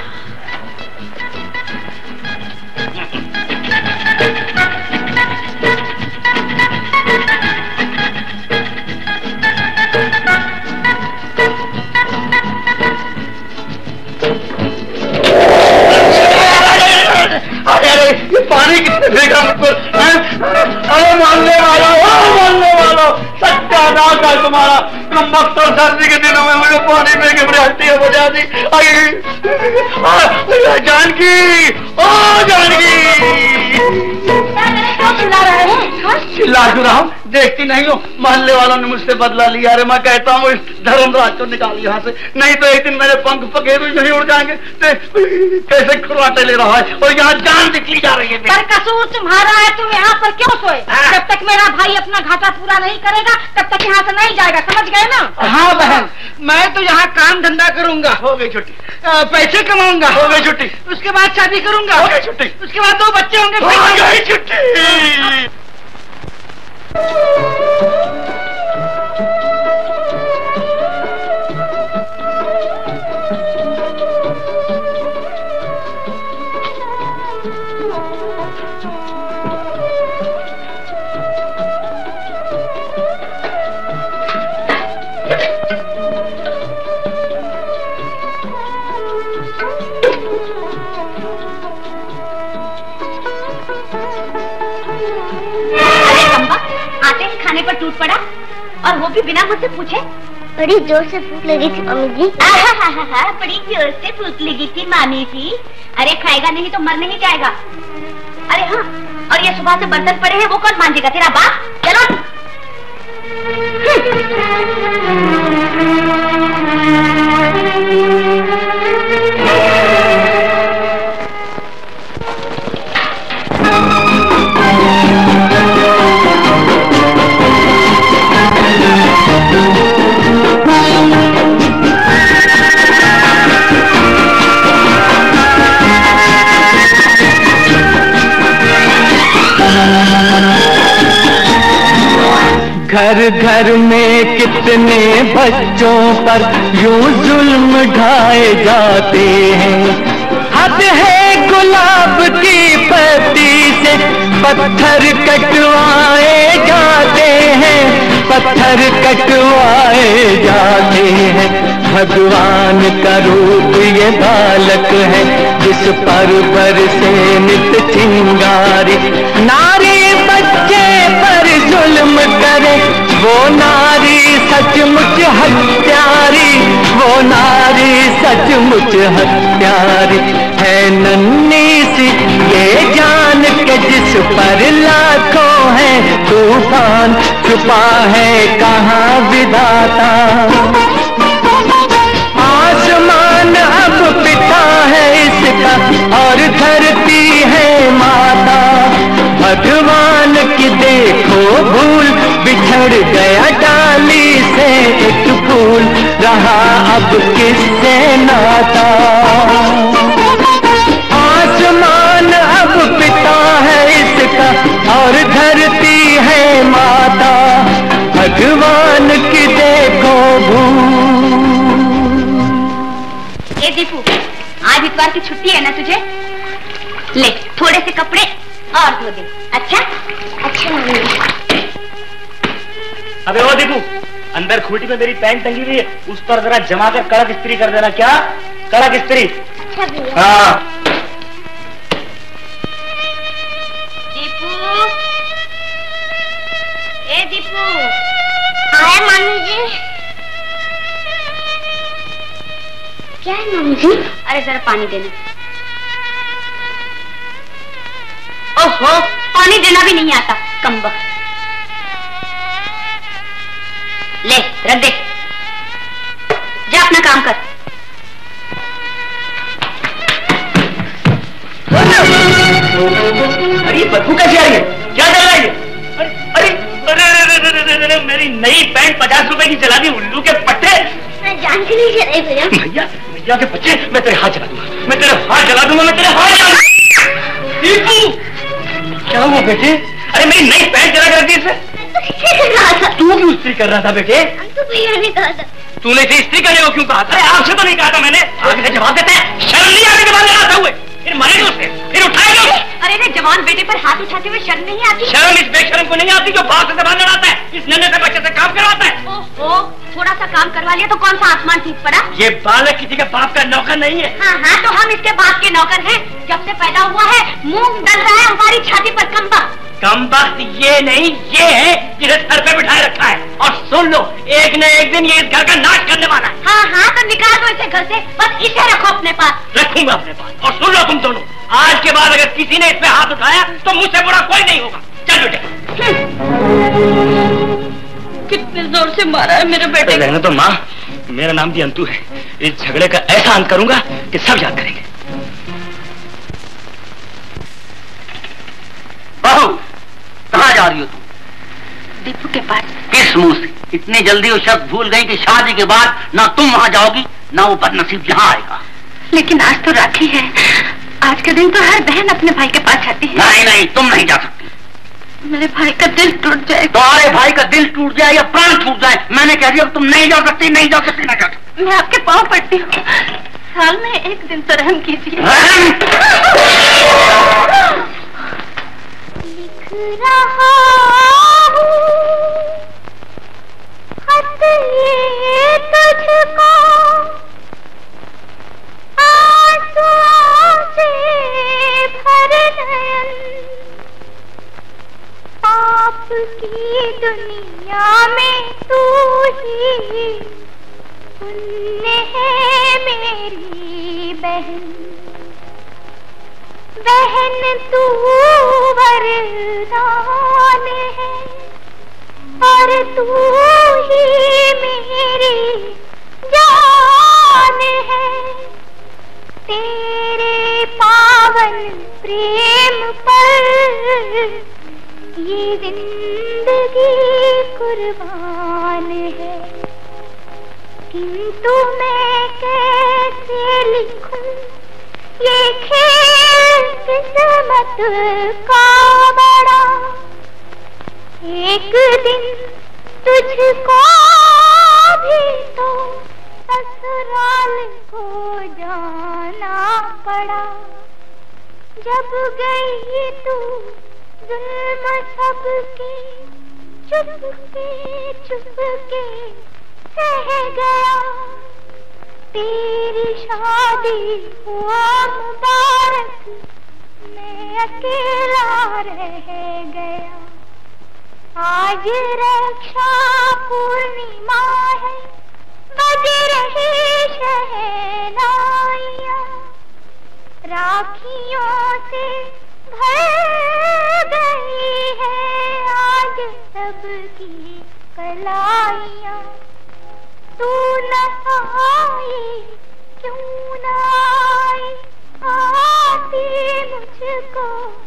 ये पानी किसने फेंका मुझको? अरे मानने वाला हो, मानने वाला सच्चा नाक है तुम्हारा। तुम मक्सर सर्दी के दिनों में मुझे पानी फेंके मेरी हड्डियां बजा दी। जानकी, ओ जानकी, चिल्ला रहे हैं? चिल्ला क्यों रहा हूँ? देखती नहीं हो मोहल्ले वालों ने मुझसे बदला लिया। अरे मैं कहता हूँ इस धर्मराज को निकाल यहाँ से, नहीं तो एक दिन मेरे पंख पखेरु नहीं उड़ जाएंगे। कैसे खुराटे ले रहा है और यहाँ जान निकली जा रही है। पर कसूर तुम्हारा है, तुम यहाँ पर क्यों सोए? जब तक मेरा भाई अपना घाटा पूरा नहीं करेगा तब तक यहाँ से नहीं जाएगा, समझ गए ना? हाँ बहन, मैं तो यहाँ काम धंधा करूंगा। हो गई छुट्टी। पैसे कमाऊंगा। हो गई छुट्टी। उसके बाद शादी करूंगा। हो गई छुट्टी। उसके बाद दो बच्चे होंगे। हो गई छुट्टी। खाने पर टूट पड़ा और वो भी बिना मुझसे पूछे। बड़ी जोर से भूख लगी थी मम्मी जी। बड़ी जोर से भूख लगी थी मामी जी। अरे खाएगा नहीं तो मर नहीं जाएगा। अरे हाँ, और ये सुबह से बर्तन पड़े हैं वो कौन मांजेगा? तेरा बाप। चलो घर घर में कितने बच्चों पर यूं जुल्म ढाए जाते हैं। हद है गुलाब की पत्ती से पत्थर कटवाए जाते हैं, पत्थर कटवाए जाते हैं। भगवान का रूप ये बालक है जिस पर बरसे नित चिंगारी। नारी बच्चे पर जुल्म करे वो नारी सचमुच हत्यारी, वो नारी सचमुच हत्यारी है। नन्ही सी ये जान के जिस पर लाखों है तूफान, छुपा है कहाँ विधाता। आसमान अब पिता है इसका और धरती है माता। भगवान की देखो भूल, बिछड़ गया डाली से एक फूल, रहा अब किससे नाता। आसमान अब पिता है इसका और धरती है माता। भगवान की देखो भूल। ए दीपू, आज इतवार की छुट्टी है ना तुझे? ले थोड़े से कपड़े और धो दे। अच्छा अच्छा मम्मी। अबे ओ दीपू, अंदर खूंटी में मेरी पैंट टंगी हुई है, उस पर जरा जमा कर कड़क इस्त्री कर देना। क्या कड़क इस्त्री? अच्छा भैया। हाँ। दीपू, ए दीपू। आया मम्मी जी। क्या है मम्मी जी? अरे जरा पानी देना। ओहो, पानी देना भी नहीं आता, कमबख्त। ले रख दे, जा अपना काम कर। अरे बदबू कैसी आ रही है? क्या चल रहा है? अरे अरे अरे अरे अरे मेरी नई पैंट पचास रुपए की चला दी उल्लू के पट्टे। मैं जान के नहीं चलाई भैया। भैया भैया के बच्चे, मैं तेरे हाथ जला दूंगा, मैं तेरे हाथ जला दूंगा, मैं तेरे हाथ जला दूंगा। क्या हुआ बेटे? अरे मेरी नई पैंट जरा कर दी इससे। कर रहा था। तू क्यों इस्त्री कर रहा था बेटे? तो भैया ने कहा था। तूने इसे इस्त्री करने को क्यों कहा था? अरे आपसे तो नहीं कहा था मैंने। आगे से जवाब देते हैं, शर्म नहीं आती जवाब लगाते हुए? फिर मरे दो उसे, फिर उठाए दो। अरे रे जवान बेटे पर हाथ उठाते हुए शर्म नहीं आती? शर्म इस बेशर्म को नहीं आती जो बाप से जबान लड़ाता है, इस नन्हे से बच्चे से काम करवाता है। ओहो, थोड़ा सा काम करवा लिया तो कौन सा आसमान टूट पड़ा? ये बालक किसी के बाप का नौकर नहीं है। हाँ हाँ, तो हम इसके बाप के नौकर हैं। जब से पैदा हुआ है मूंग डल रहा है हमारी छाती पर कंबा। कम वक्त ये नहीं, ये है जिसे सर पे बिठाए रखा है। और सुन लो, एक न एक दिन ये इस घर का नाश करने वाला है। हाँ हाँ, तो निकाल दो इसे घर से, बस इसे रखो अपने पास। रखूंगा अपने पास। और सुन लो तुम दोनों, आज के बाद अगर किसी ने इस पे हाथ उठाया तो मुझसे बुरा कोई नहीं होगा। चल बेटे। कितने जोर से मारा है मेरे बेटे। रहने तो माँ, मेरा नाम भी अंतु है। इस झगड़े का ऐसा अंत करूंगा कि सब याद करेंगे। बहू, कहाँ जा रही हो तुम? दीपू के पास। किस मुंह से? इतनी जल्दी वो शब्द भूल गई कि शादी के बाद ना तुम वहाँ जाओगी ना वो बदनसीब यहाँ आएगा। लेकिन आज तो राखी है, आज के दिन तो हर बहन अपने भाई के पास जाती है। नहीं नहीं, तुम नहीं जा सकती। मेरे भाई का दिल टूट जाए। तुम्हारे भाई का दिल टूट जाए या प्राण टूट जाए, मैंने कह दिया तुम नहीं जा सकती, नहीं जा सकती, नहीं जा सकती। मैं आपके पाँव पड़ती हूँ, साल में एक दिन तो रहम कीजिए। लिख रहा हूँ खत ये तुझको, आंसुओं से भर नयन, पाप की दुनिया में तू ही पुण्य है मेरी बहन। बहन तू वरदान है और तू ही मेरी जान है। तेरे पावन प्रेम पर ये जिंदगी कुर्बान है। किंतु मैं कैसे लिखूं ये खेल किस्मत का बड़ा। एक दिन तुझको भी तो ससुराल को जाना पड़ा। जब गई तू जुल्म सबके चुपके चुपके सह गया। तेरी शादी हुआ मुबारक, मैं अकेला रह गया। आज रक्षा पूर्णिमा है, बज रही शहनाइयाँ, राखियों से भर गई है आज सबकी कलाइयाँ। तू न आई क्यों न आई, आती मुझको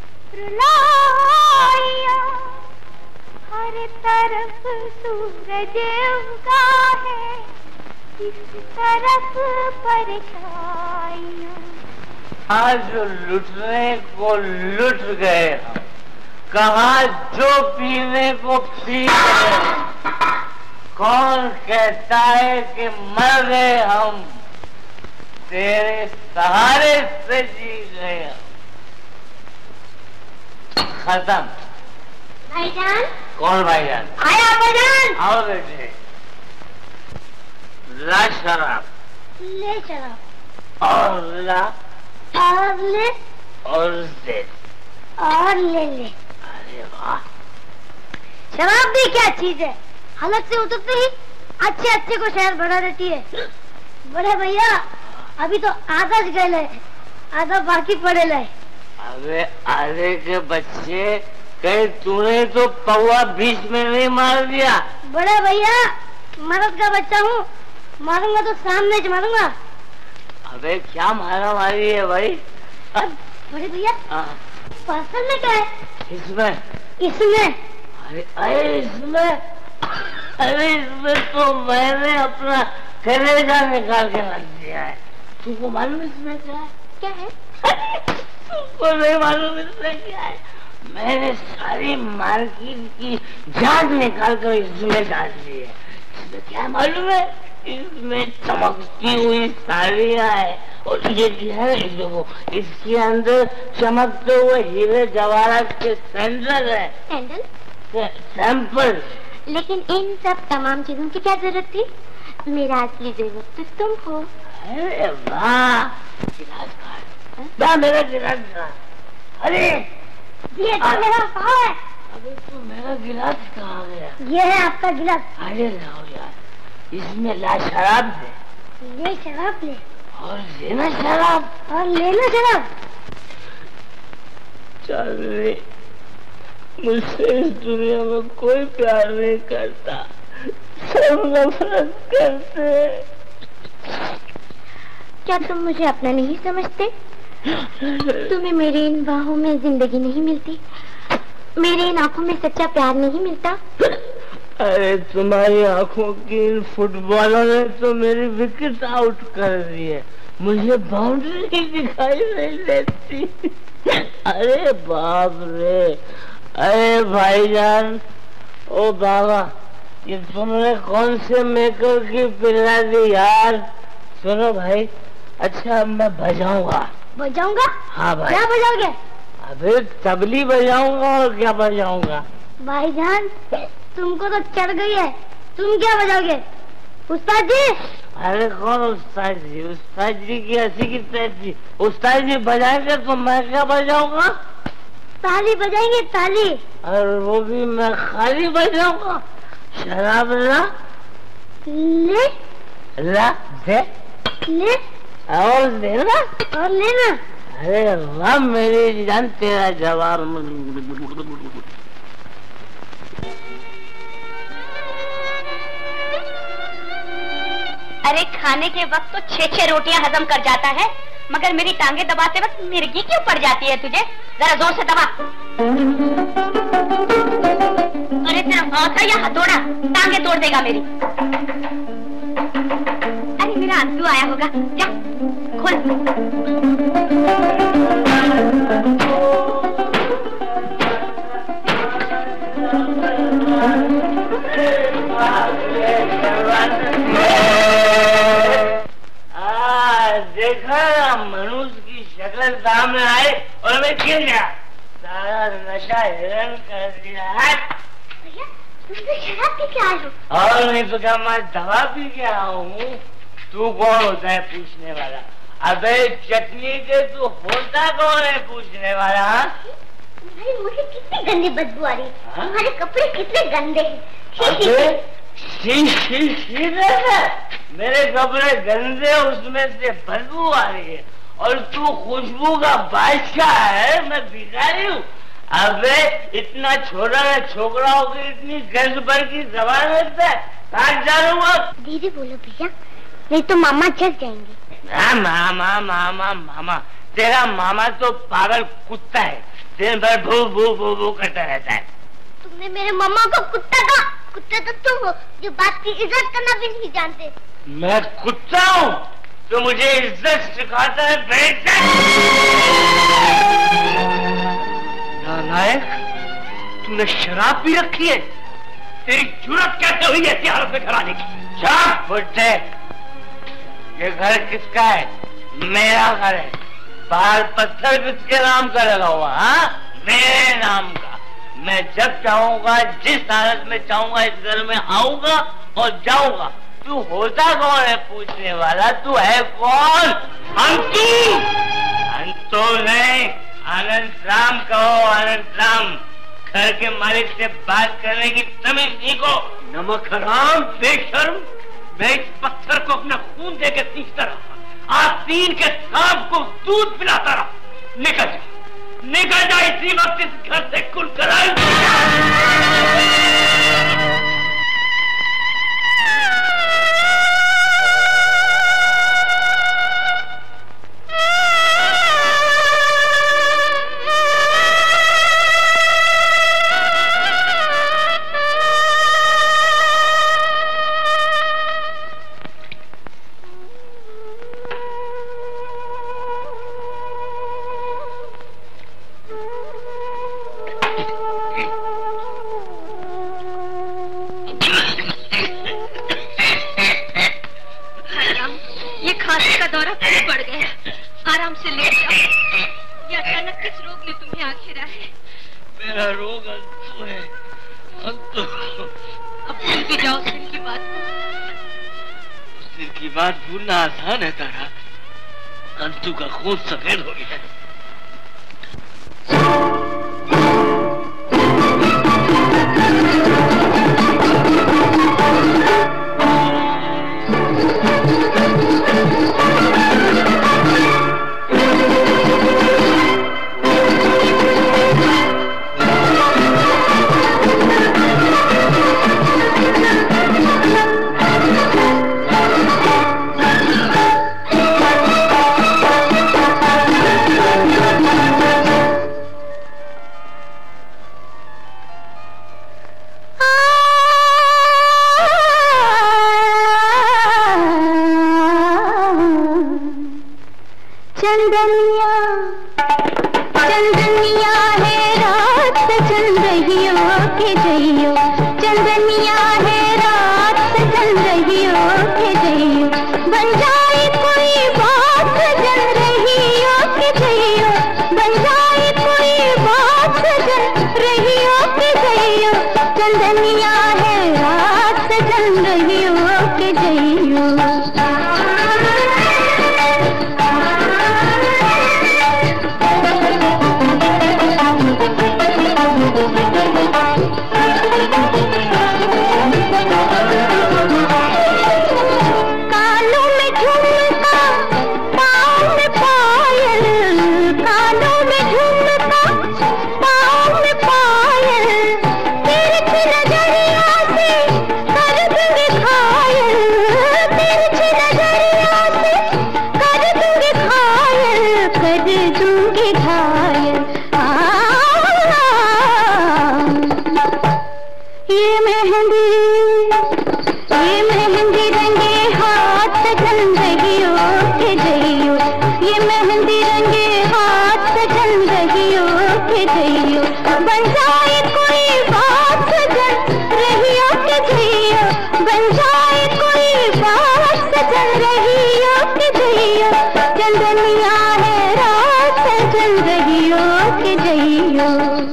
रुलाइया। हर तरफ सूरज उगा है, इस तरफ परछाइयाँ। आज लुटने को लुट गए हम, कहाँ जो पीने को पी गए। कौन कहता है कि मर गए हम, तेरे सहारे से जी गए हम। खत्म। भाईजान। कौन भाईजान? आया भाईजान। आओ बेटे, ला शराब। ले शराब। और ला। और ले। और दे। और ले ले। अरे वाह, शराब भी क्या चीज है, हालत से उतरते ही अच्छे अच्छे को शहर बना देती है। बड़े भैया अभी तो आधा गए है, आधा बाकी पड़े है। अबे आधे के बच्चे, कहीं तूने तो पौवा बीच में नहीं मार दिया? बड़े भैया मर्द का बच्चा हूँ, मारूंगा तो सामने से मारूंगा। अबे क्या मारा मारी है भाई? बड़े भैया पार्सल में क्या है? इसमें इसमें अरे अरे इसमें अरे इसमें तो मैंने अपना कलेजा निकाल के रख दिया है। तुमको मालूम इसमें क्या है? क्या है? तुमको नहीं मालूम इसमें क्या है? मैंने सारी मार्केट की जान निकाल कर इसमें डाल दी है। इसमें क्या मालूम है? इसमें चमकती हुई साड़ियाँ है और ये है देखो, इसके अंदर चमकते हुए हीरे जवाहरात के सैंडल है। सैंडल? सैंपल। लेकिन इन सब तमाम चीजों की क्या जरूरत थी? मेरा असली जरूरत तो तुम हो। अरे वाह, गिलास कहाँ? मेरा गिलास कहाँ? अरे ये तो मेरा कहाँ है? अबे तो मेरा गिलास कहाँ गया? ये है आपका गिलास। अरे लाओ यार, इसमें ला शराब दे। ये शराब ले और लेना शराब और लेना शराब। चल रे, मुझसे इस दुनिया में कोई प्यार नहीं करता, सब नफरत करते। क्या तुम मुझे अपना नहीं समझते? तुम्हें मेरी इन बाहों में जिंदगी नहीं मिलती, मेरी इन आंखों में सच्चा प्यार नहीं मिलता। अरे तुम्हारी आंखों की इन फुटबॉलों ने तो मेरी विकेट आउट कर दी है, मुझे बाउंड्री दिखाई नहीं देती। अरे बाप रे, अरे भाईजान, ओ बाबा, ये तुमने कौन से मेकर की पिला दी यार? सुनो भाई, अच्छा मैं बजाऊंगा। बजाऊंगा? हाँ भाई। क्या बजाओगे? अबे तबली बजाऊंगा और क्या बजाऊंगा? भाईजान, तुमको तो चढ़ गई है, तुम क्या बजाओगे? उस्ताद जी। अरे कौन उस्ताद जी? उस्ताद जी की हंसी की तैसी। उस्ताद जी बजाएंगे तो मैं क्या बजाऊंगा? ताली बजाएंगे, ताली। और वो भी मैं खाली बजाऊंगा। शराब ला ले ला दे ले और देना और लेना। अरे वाह मेरी जान, तेरा जवाब। अरे खाने के वक्त तो छह छह रोटियां हजम कर जाता है, मगर मेरी टांगे दबाते वक्त मिर्गी क्यों पड़ जाती है तुझे? जरा जोर से दबा। अरे तेरा हाथ है या हथौड़ा, टांगे तोड़ देगा मेरी। अरे मेरा अंतु आया होगा, जा खोल। देखा, मनुष्य की शक्ल सामने आई और मैं गिर गया, सारा नशा हिरण कर दिया। भैया, तुम तो शराब पी के आए हो। और नहीं तो क्या, मैं दवा पी के आया हूँ। तू कौन होता है पूछने वाला? अबे चटनी के तू होता कौन है पूछने वाला? तुम्हारे मुंह से कितनी गंदी बदबू आ रही है, तुम्हारे कपड़े कितने गंदे हैं। अबे शी शी शी मेरे कपड़े गंदे, उसमें से बदबू आ रही है, और तू खुशबू का बादशाह है, मैं भिखारी हूँ। अबे इतना छोटा ना छोकरा होकर इतनी गंद भर की जबान रखता है, कहाँ जानूंगा? धीरे बोलो भैया, नहीं तो मामा जग जाएंगे। हाँ मामा मामा मामा, तेरा मामा तो पागल कुत्ता है, दिन भर भू भू भू भू करता रहता है। तुमने मेरे मामा को कुत्ता कहा? कुत्ता तो तुम हो जो बात की इज्जत करना भी नहीं जानते। मैं कुत्ता हूँ तो मुझे इज्जत सिखाता है बेटा। नालायक, तूने शराब पी रखी है? तेरी जुर्रत कैसे हुई ऐसी हालत में घर आने की? चाप बुड्ढे, ये घर किसका है? मेरा घर है। बाहर पत्थर किसके नाम का लगा हुआ? हाँ, मेरे नाम का। मैं जब चाहूंगा, जिस हालत में चाहूंगा, इस घर में आऊंगा और जाऊंगा। तू होता कौन है पूछने वाला? तू है कौन? अंतु। अंतु नहीं, आनंद राम कहो, आनंद राम। घर के मालिक से बात करने की तमीज सीखो। नमक हराम, बेशर्म, मैं इस पत्थर को अपना खून देकर सींचता रहा, आस्तीन के सांप को दूध पिलाता रहा। निकल जा, निकल जा इसी वक्त इस घर से, कुल कराई। दौरा फिर बढ़ गया। आराम से लेट जाओ। ये अचानक किस रोग ने तुम्हें आ घेरा है? मेरा रोग अंतु है, अंतु। अब भूल भी जाओ सिर की बात को। सिर की बात भूलना आसान है तारा। अंतु का खून सफेद हो गया है। चंदनिया चंदनिया है रात सजन रहियो के जइयो, चंदनिया है रात सजन रहियो के जइयो, बन जाए कोई बात सजन रहियो के जइयो, बन जाए कोई बात सजन रहियो के जइयो, चंदनिया है रात सजन रहियो के जइयो। कानों में झुमका पाँव में पायल, कानों में झुमका पाँव में पायल, तिरछी नजरिया से कर दूंगी घायल, तिरछी नजरिया से कर दूंगी घायल, कर दूंगी घायल। ये मेहंदी ये मेहंदी रंगे हाथ सजन रहियो के जइयो, ये मेहंदी रंगे हाथ सजन रहियो के जइयो, बन जाए कोई बात सजन रहियो के जइयो, बन जाए कोई बात सजन रहियो के जइयो, चंदनिया है रात सजन रहियो के जइयो।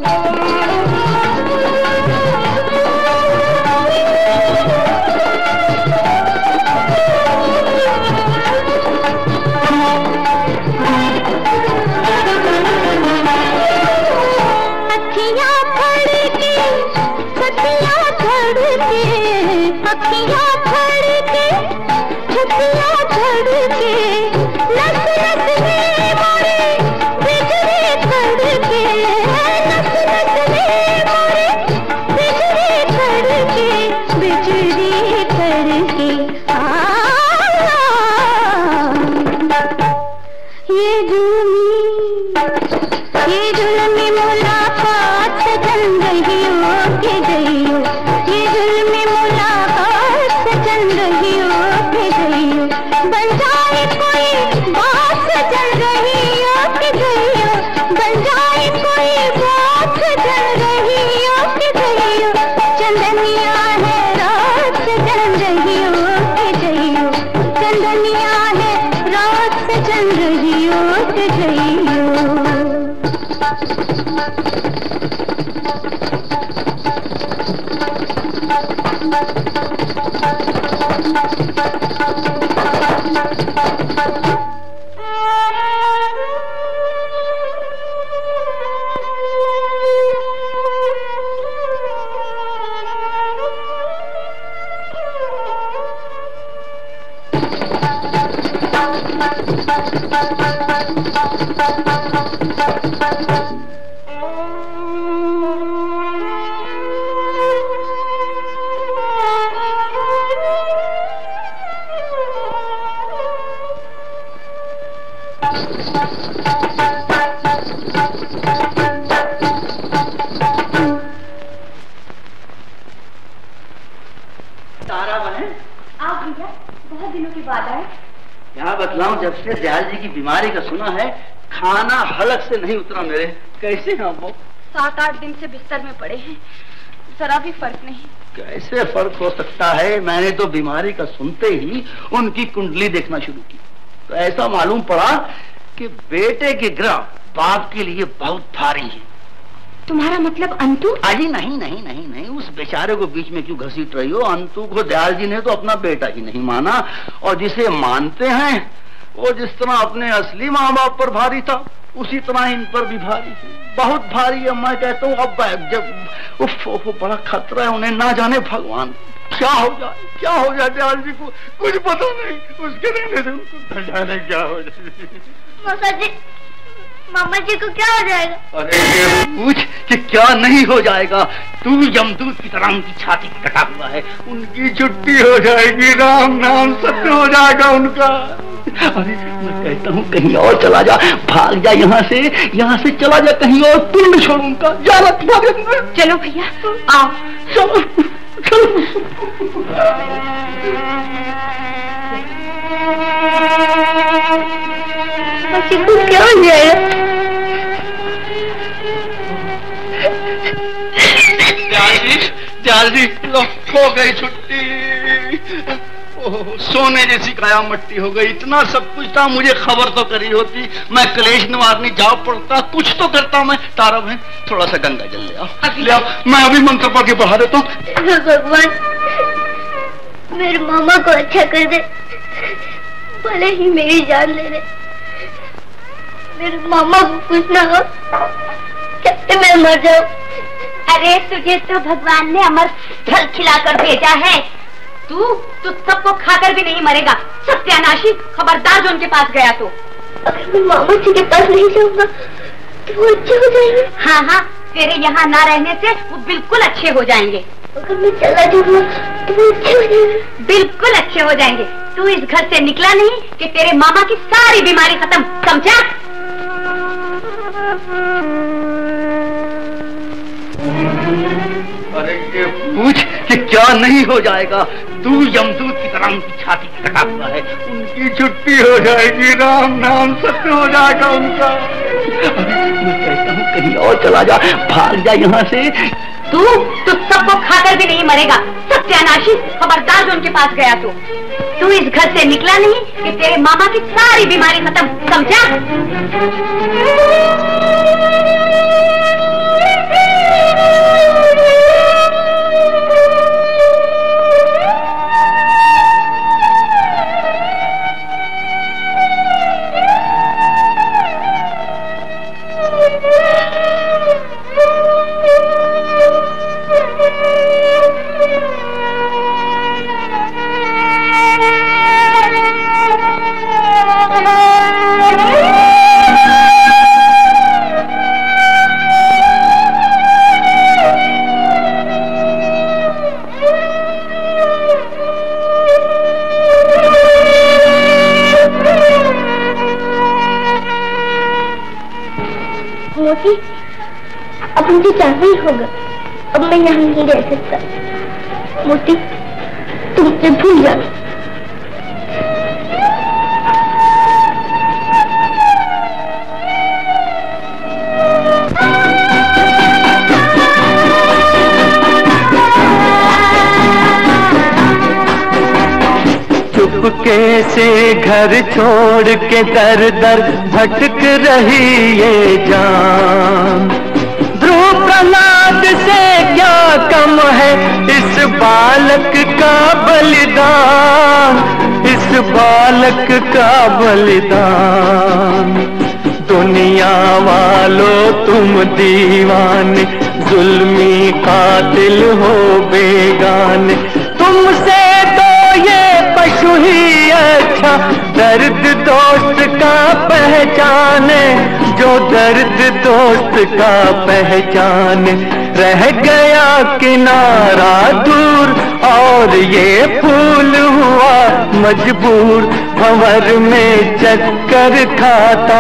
अखियाँ फड़के छतियाँ धड़के, अखियाँ फड़के छतियाँ धड़के, नस नस में मोरे बिजली धड़के, नस नस में मोरे बिजली धड़के, बिजली धड़के। आ ये जुल्मी ये जुल्मी मुलाकात सजन रहियो के जइयो, ये जुल्मी मुलाकात सजन रहियो के जइयो, बन जाए कोई बात सजन रहियो के जइयो, बन जाए कोई बात सजन रहियो के जइयो, चंदनिया है रात सजन रहियो के जइयो, चंदनिया है रात सजन रहियो के जइयो। तारा बहन आप भैया बहुत दिनों के बाद आए। यहाँ बतलाऊं, जब से दयाल जी की बीमारी का सुना है, खाना हलक से नहीं उतरा मेरे। कैसे हैं वो? सात आठ दिन से बिस्तर में पड़े हैं, जरा भी फर्क नहीं। कैसे फर्क हो सकता है? मैंने तो बीमारी का सुनते ही उनकी कुंडली देखना शुरू की। तो ऐसा मालूम पड़ा कि बेटे की गिरह बाप के लिए बहुत भारी है। तुम्हारा मतलब अंतु? अजी नहीं नहीं नहीं नहीं, उस बेचारे को बीच में क्यों घसीट रही हो? अंतु को दयाल जी ने तो अपना बेटा ही नहीं माना, और जिसे मानते हैं वो जिस तरह अपने असली माँ बाप पर भारी था उसी तरह इन पर भी भारी है, बहुत भारी है। मैं कहता हूँ अब जब उफ, उफ, बड़ा खतरा है उन्हें, ना जाने भगवान क्या हो जाए, क्या हो जाए दयाल जी को कुछ पता नहीं, उसके रहने से उनको न जाने क्या हो जाए। मामा जी, मामा जी को क्या हो जाएगा? अरे ये पूछ कि क्या नहीं हो जाएगा, तू यमदूत की तरह उनकी छाती कटा हुआ है, उनकी छुट्टी हो जाएगी, राम नाम सत्य हो जाएगा उनका। अरे मैं कहता हूँ कहीं और चला जा, भाग जा यहाँ से, यहाँ से चला जा कहीं और, तुम छोड़ उनका, जा चलो भैया आओ, चलो चलो। क्या हो जाएगा? दयाल जी लो, हो गई छुट्टी, सोने जैसी काया मट्टी हो गई। इतना सब कुछ था, मुझे खबर तो करी होती, मैं कलेश निवारने जा पड़ता, कुछ तो करता मैं। तारा बहन थोड़ा सा गंगा जल ले आओ, ले आओ, मैं अभी मंत्र पढ़ के बढ़ा देता हूँ। भगवान मेरे मामा को अच्छा कर दे, भले ही मेरी जान ले ले, मेरे मामा को कुछ ना हो, कैसे मैं मर जाऊं। अरे तुझे तो भगवान ने अमर फल खिलाकर भेजा है, तू तू सबको खाकर भी नहीं मरेगा, सत्यानाशी, खबरदार जो उनके पास गया तो। अगर मैं मामा जी के पास नहीं जाऊंगा तो वो अच्छे हो जाएंगे। हाँ हाँ, तेरे यहाँ ना रहने से वो बिल्कुल अच्छे हो जाएंगे। अगर मैं चला जाऊंगा तो वो अच्छे हो जाएंगे, बिल्कुल अच्छे हो जाएंगे। तू इस घर से निकला नहीं कि तेरे मामा की सारी बीमारी खत्म, समझा? अरे ये पूछ कि क्या नहीं हो जाएगा, तू यमदूत की तरह उनकी छाती कटा हुआ है, उनकी छुट्टी हो जाएगी, राम नाम सत्य हो जाएगा उनका। अरे मैं कहता हूँ कहीं और चला जा, भाग जा यहाँ से। तू तू सबको खाकर भी नहीं मरेगा, सत्यानाशी, खबरदार जो उनके पास गया तो। तू इस घर से निकला नहीं कि तेरे मामा की सारी बीमारी खत्म, समझा? अब मुझे जाना ही होगा, अब मैं यहाँ नहीं रह सकता। मोती तुम मुझे भूल जाओ। चुपके से घर छोड़ के दर दर भटक रही ये जान, ध्रुव प्रहलाद से क्या कम है इस बालक का बलिदान, इस बालक का बलिदान। दुनिया वालों तुम दीवाने, जुल्मी कातिल हो बेगाने, तुमसे तो ये पशु ही अच्छा दर्द दोस्त का पहचाने, जो दर्द दोस्त का पहचाने। रह गया किनारा दूर और ये फूल हुआ मजबूर, भंवर में चक्कर खाता।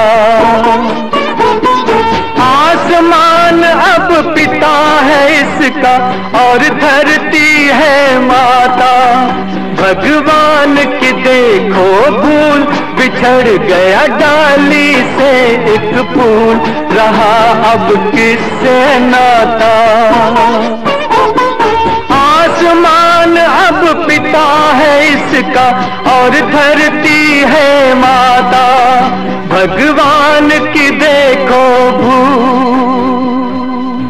आसमान अब पिता है इसका और धरती है माता, भगवान की देखो भूल, बिछड़ गया डाली से एक फूल, रहा अब किससे नाता। आसमान अब पिता है इस इसका और धरती है माता, भगवान की देखो भूल।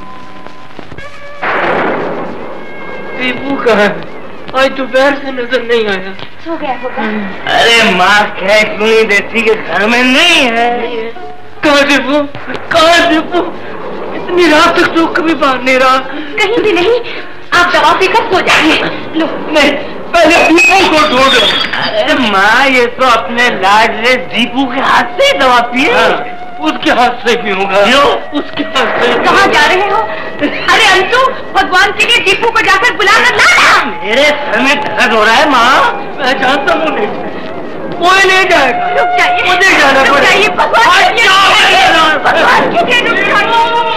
दीपू कहाँ है? आज दोपहर से नजर नहीं आया। सो गया होगा। अरे माँ कह क्यों नहीं देती कि घर में नहीं है? कहाँ दीपू? कहाँ दीपू? इतनी रात तक तो कभी बाहर नहीं रहा। कहीं भी नहीं। आप दवा पीकर सो जाइए। लो। नहीं, पहले दीपू को ढूंढो। अरे माँ ये तो अपने लाडले दीपू के हाथ से ही दवा पिए। हाँ, उसके हाथ से पीऊंगा। क्यों? उसके हाथ से। कहाँ जा रहे हो? अरे अंशु, भगवान के लिए दीपू को जाकर बुला कर लाना। मेरे सर में दर्द हो रहा है माँ। मैं जानता हूँ नहीं, कोई नहीं जाएगा। रुक जाइए, मुझे जाना रुक जाइए, भगवान के लिए भगवान के लिए रुक जाइए।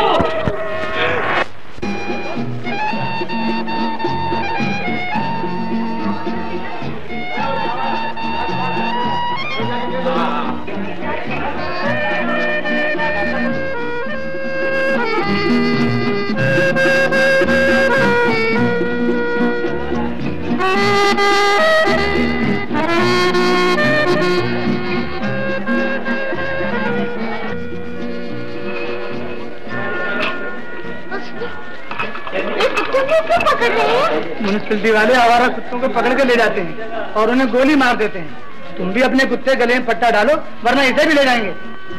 म्युनिसिपलिटी वाले आवारा कुत्तों को पकड़ के ले जाते हैं और उन्हें गोली मार देते हैं। तुम भी अपने कुत्ते गले में पट्टा डालो, वरना इसे भी ले जाएंगे।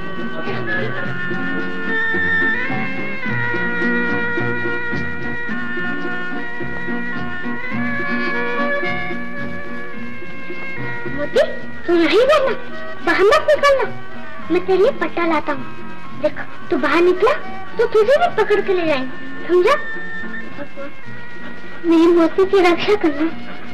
मोती, तू नहीं जाना, बाहर मत निकलना। मैं तेरे लिए पट्टा लाता हूँ। देख, तू बाहर निकला तो तुझे भी पकड़ के ले जाएंगे, समझा? मेरी मोती की रक्षा करना।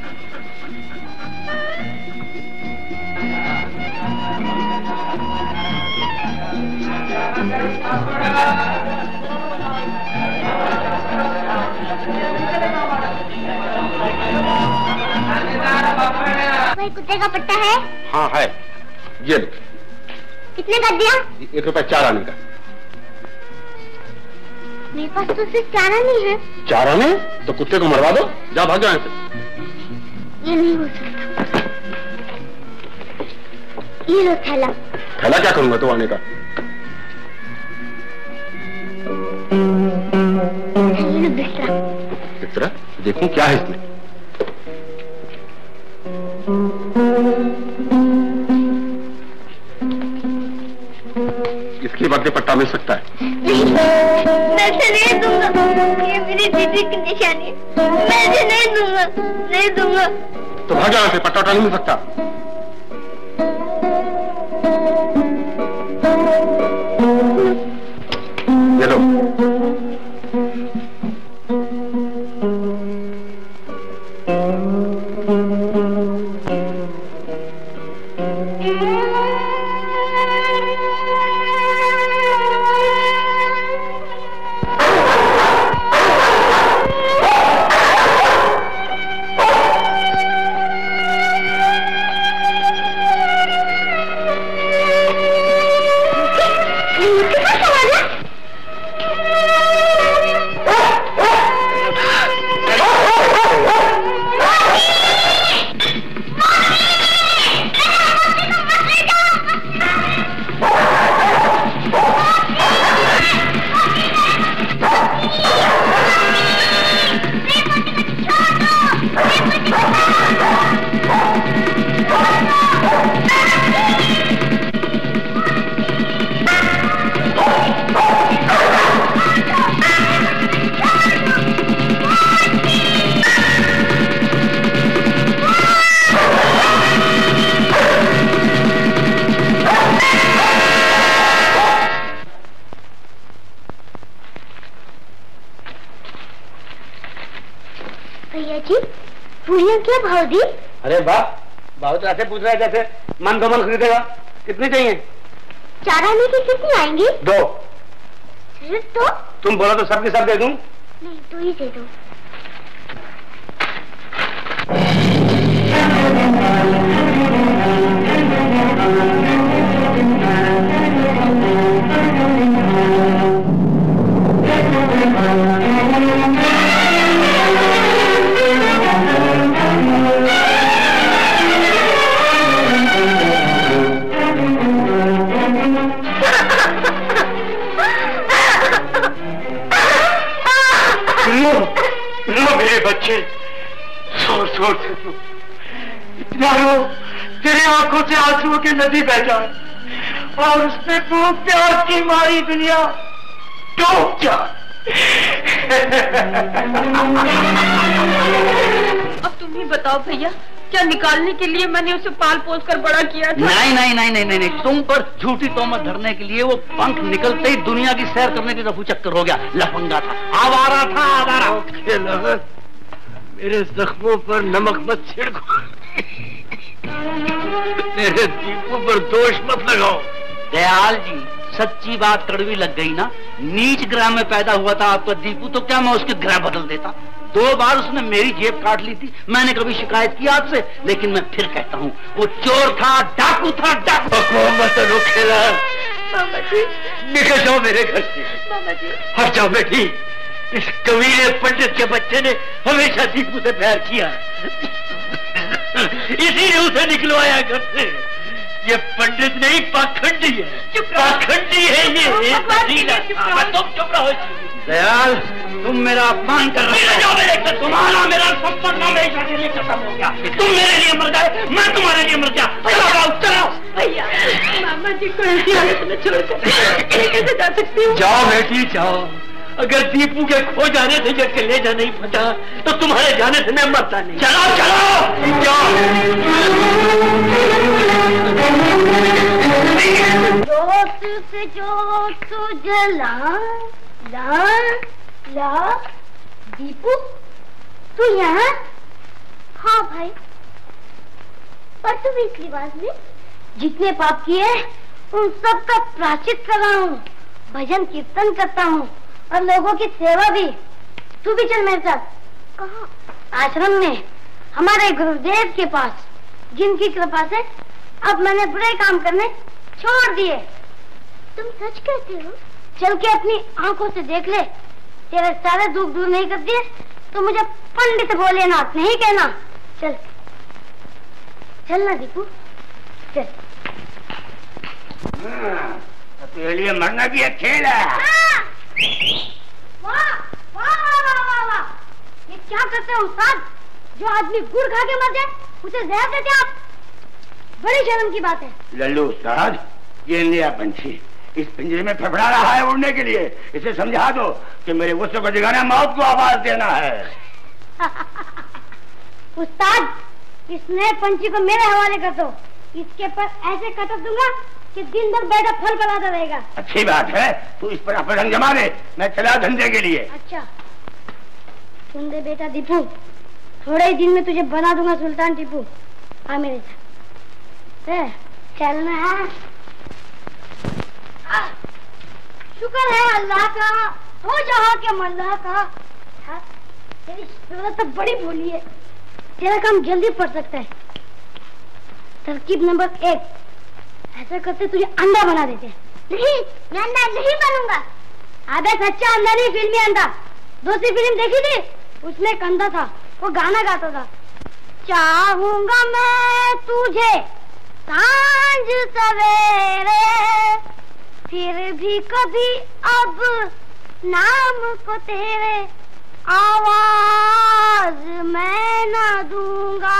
भाई कुत्ते का पट्टा है? हाँ है, ये लो। कितने का दिया? एक रुपया चार आने का। मेरे पास तो सिर्फ चारा नहीं है। चार आने? तो कुत्ते को मरवा दो, जा भाग जाओ यहाँ से। ये नहीं हो सकता। ये लो थैला। थैला क्या करूंगा तो आने का? ये लो बिस्तरा। बिस्तरा? देखूं क्या है इसमें। इसके बदले पट्टा मिल सकता है? नहीं, मैं इसे नहीं दूंगा। ये मेरी दीदी की निशानी है। मैं इसे नहीं दूंगा, नहीं दूंगा। तो भाग जाओ यहाँ से, पट्टा वट्टा नहीं मिल सकता। ये लो। क्या भाव दी? अरे वाह, भाव तो ऐसे पूछ रहा है जैसे मन दो मन खरीदेगा। कितनी चाहिए? चार आने की कितनी आएंगी? दो। सिर्फ तो? तुम बोलो तो सब के सब दे दूं। नहीं, तू ही दे दो। जोर जोर से रो, इतना रो तेरी आंखों से आंसुओं की नदी बह जाए और उसमें तू प्यार की मारी दुनिया डूब जाए। अब तुम ही बताओ भैया, क्या निकालने के लिए मैंने उसे पाल पोस कर बड़ा किया था? नहीं नहीं नहीं नहीं नहीं, नहीं। तुम पर झूठी तोहमत धरने के लिए वो पंख निकलते ही दुनिया की सैर करने की रफू चक्कर हो गया, लफंगा था, आवारा था, आवारा। मेरे जख्मों पर नमक मत छिड़को, मेरे दीपू पर दोष मत लगाओ। दयाल जी, सच्ची बात कड़वी लग गई ना। नीच ग्रह में पैदा हुआ था आपका दीपू, तो क्या मैं उसके ग्रह बदल देता? दो बार उसने मेरी जेब काट ली थी, मैंने कभी शिकायत की आपसे? लेकिन मैं फिर कहता हूँ, वो चोर था, डाकू था, डाकू। मामा जी, निकल जाओ मेरे घर से। मामा जी, हट जाओ बेटी। इस कमीने पंडित के बच्चे ने हमेशा दीपू से प्यार किया, इसी ने उसे निकलवाया घर से। ये पंडित नहीं, पाखंडी है, पाखंडी है ये। तुम चुप रहो। दयाल, तुम मेरा अपमान कर रहे हो। तुम्हारा मेरा संपर्क हमेशा के लिए खत्म हो गया। तुम मेरे लिए मर गए, मैं तुम्हारे लिए मर गया। चलो चलो भैया, मामा जी को ऐसी हालत में छोड़कर कैसे जा सकती हूँ? जाओ बेटी जाओ। अगर दीपू के खो जाने से जब कलेजा नहीं फटा तो तुम्हारे जाने से मैं मरता नहीं। चलो चलो जाओ। जोत से जोत जला ला ला। दीपू तू यहाँ? हाँ भाई, पर तुम इस लिबास में जितने पाप किए उन सब का प्रायश्चित कर रहा हूँ, भजन कीर्तन करता हूँ और लोगों की सेवा भी। तू भी चल मेरे साथ। कहाँ? आश्रम में, हमारे गुरुदेव के पास, जिनकी कृपा से अब मैंने बुरे काम करने छोड़ दिए। तुम सच कहते हो? चल के अपनी आंखों से देख ले, तेरे सारे दुख दूर नहीं कर दिए तो मुझे पंडित भोलेनाथ नहीं कहना। चल चल ना दीपू, चल। तेरे लिए मरना भी एक खेल है। वाह वाह वाह वाह वाह, ये क्या करते हो उस्ताद? जो आदमी गुड़ खा के मर जाए उसे जहर देते आप? बड़ी शर्म की बात है। लल्लू उस्ताद, ये नया पंछी इस पिंजरे में फड़फड़ा रहा है उड़ने के लिए। इसे समझा दो कि मेरे गुस्से को जगाना, मौत को आवाज देना है। उस्ताद, इस नए पंछी को मेरे हवाले कर दो। इसके पर ऐसे कटक दूंगा कि दिन भर बैठा फल बनाता रहेगा। अच्छी बात है, तू इस पर अपना रंग जमा दे, मैं चला धंधे के लिए। अच्छा सुन दे बेटा दीपू, थोड़े ही दिन में तुझे बना दूंगा सुल्तान टीपू। आ मेरे साथ चलना है। शुक्र है अल्लाह का, हो जहाँ के मल्लाह का। तेरी सूरत तो बड़ी भोली है, तेरा काम जल्दी पड़ सकता है। तरकीब नंबर एक, ऐसा करते तुझे अंधा बना देते। नहीं, मैं अंधा नहीं बनूंगा। अबे सच्चा अंधा नहीं, फिल्मी अंधा। दूसरी फिल्म देखी थी, उसमें एक अंधा था, वो गाना गाता था, चाहूंगा मैं तुझे सांझ सवेरे, फिर भी कभी अब नाम को तेरे आवाज मैं न दूंगा,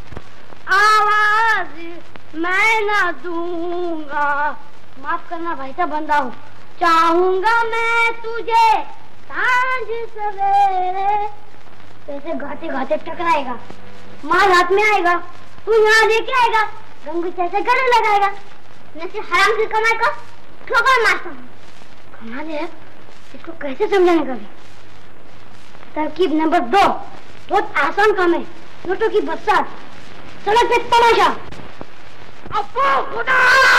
आवाज मैं न दूंगा। माफ करना भाई साहब, बंदा हूँ। चाहूंगा मैं तुझे सांझ सवेरे, कैसे गाते गाते टकराएगा, माल हाथ में आएगा, तू यहाँ लेके आएगा, गंगू कैसे गले लगाएगा, मैं सिर्फ हराम की कमाई को ठोकर मारता हूँ। कमाल है, इसको कैसे समझाने का भी। तरकीब नंबर दो, बहुत आसान काम है, नोटों की बरसात, सड़क पे तमाशा। अब्बा खुदा!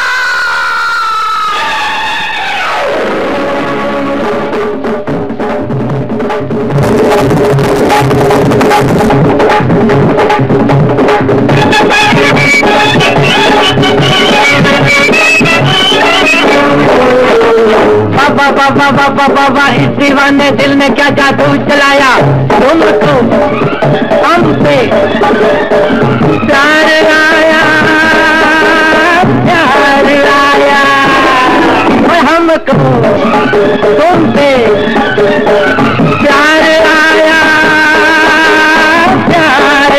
बाबा बाबा बाबा बाबा, इस दीवाने दिल में क्या जादू चलाया, तुमको हमसे प्यार आया, प्यार आया, हमको तुमसे प्यार आया, प्यार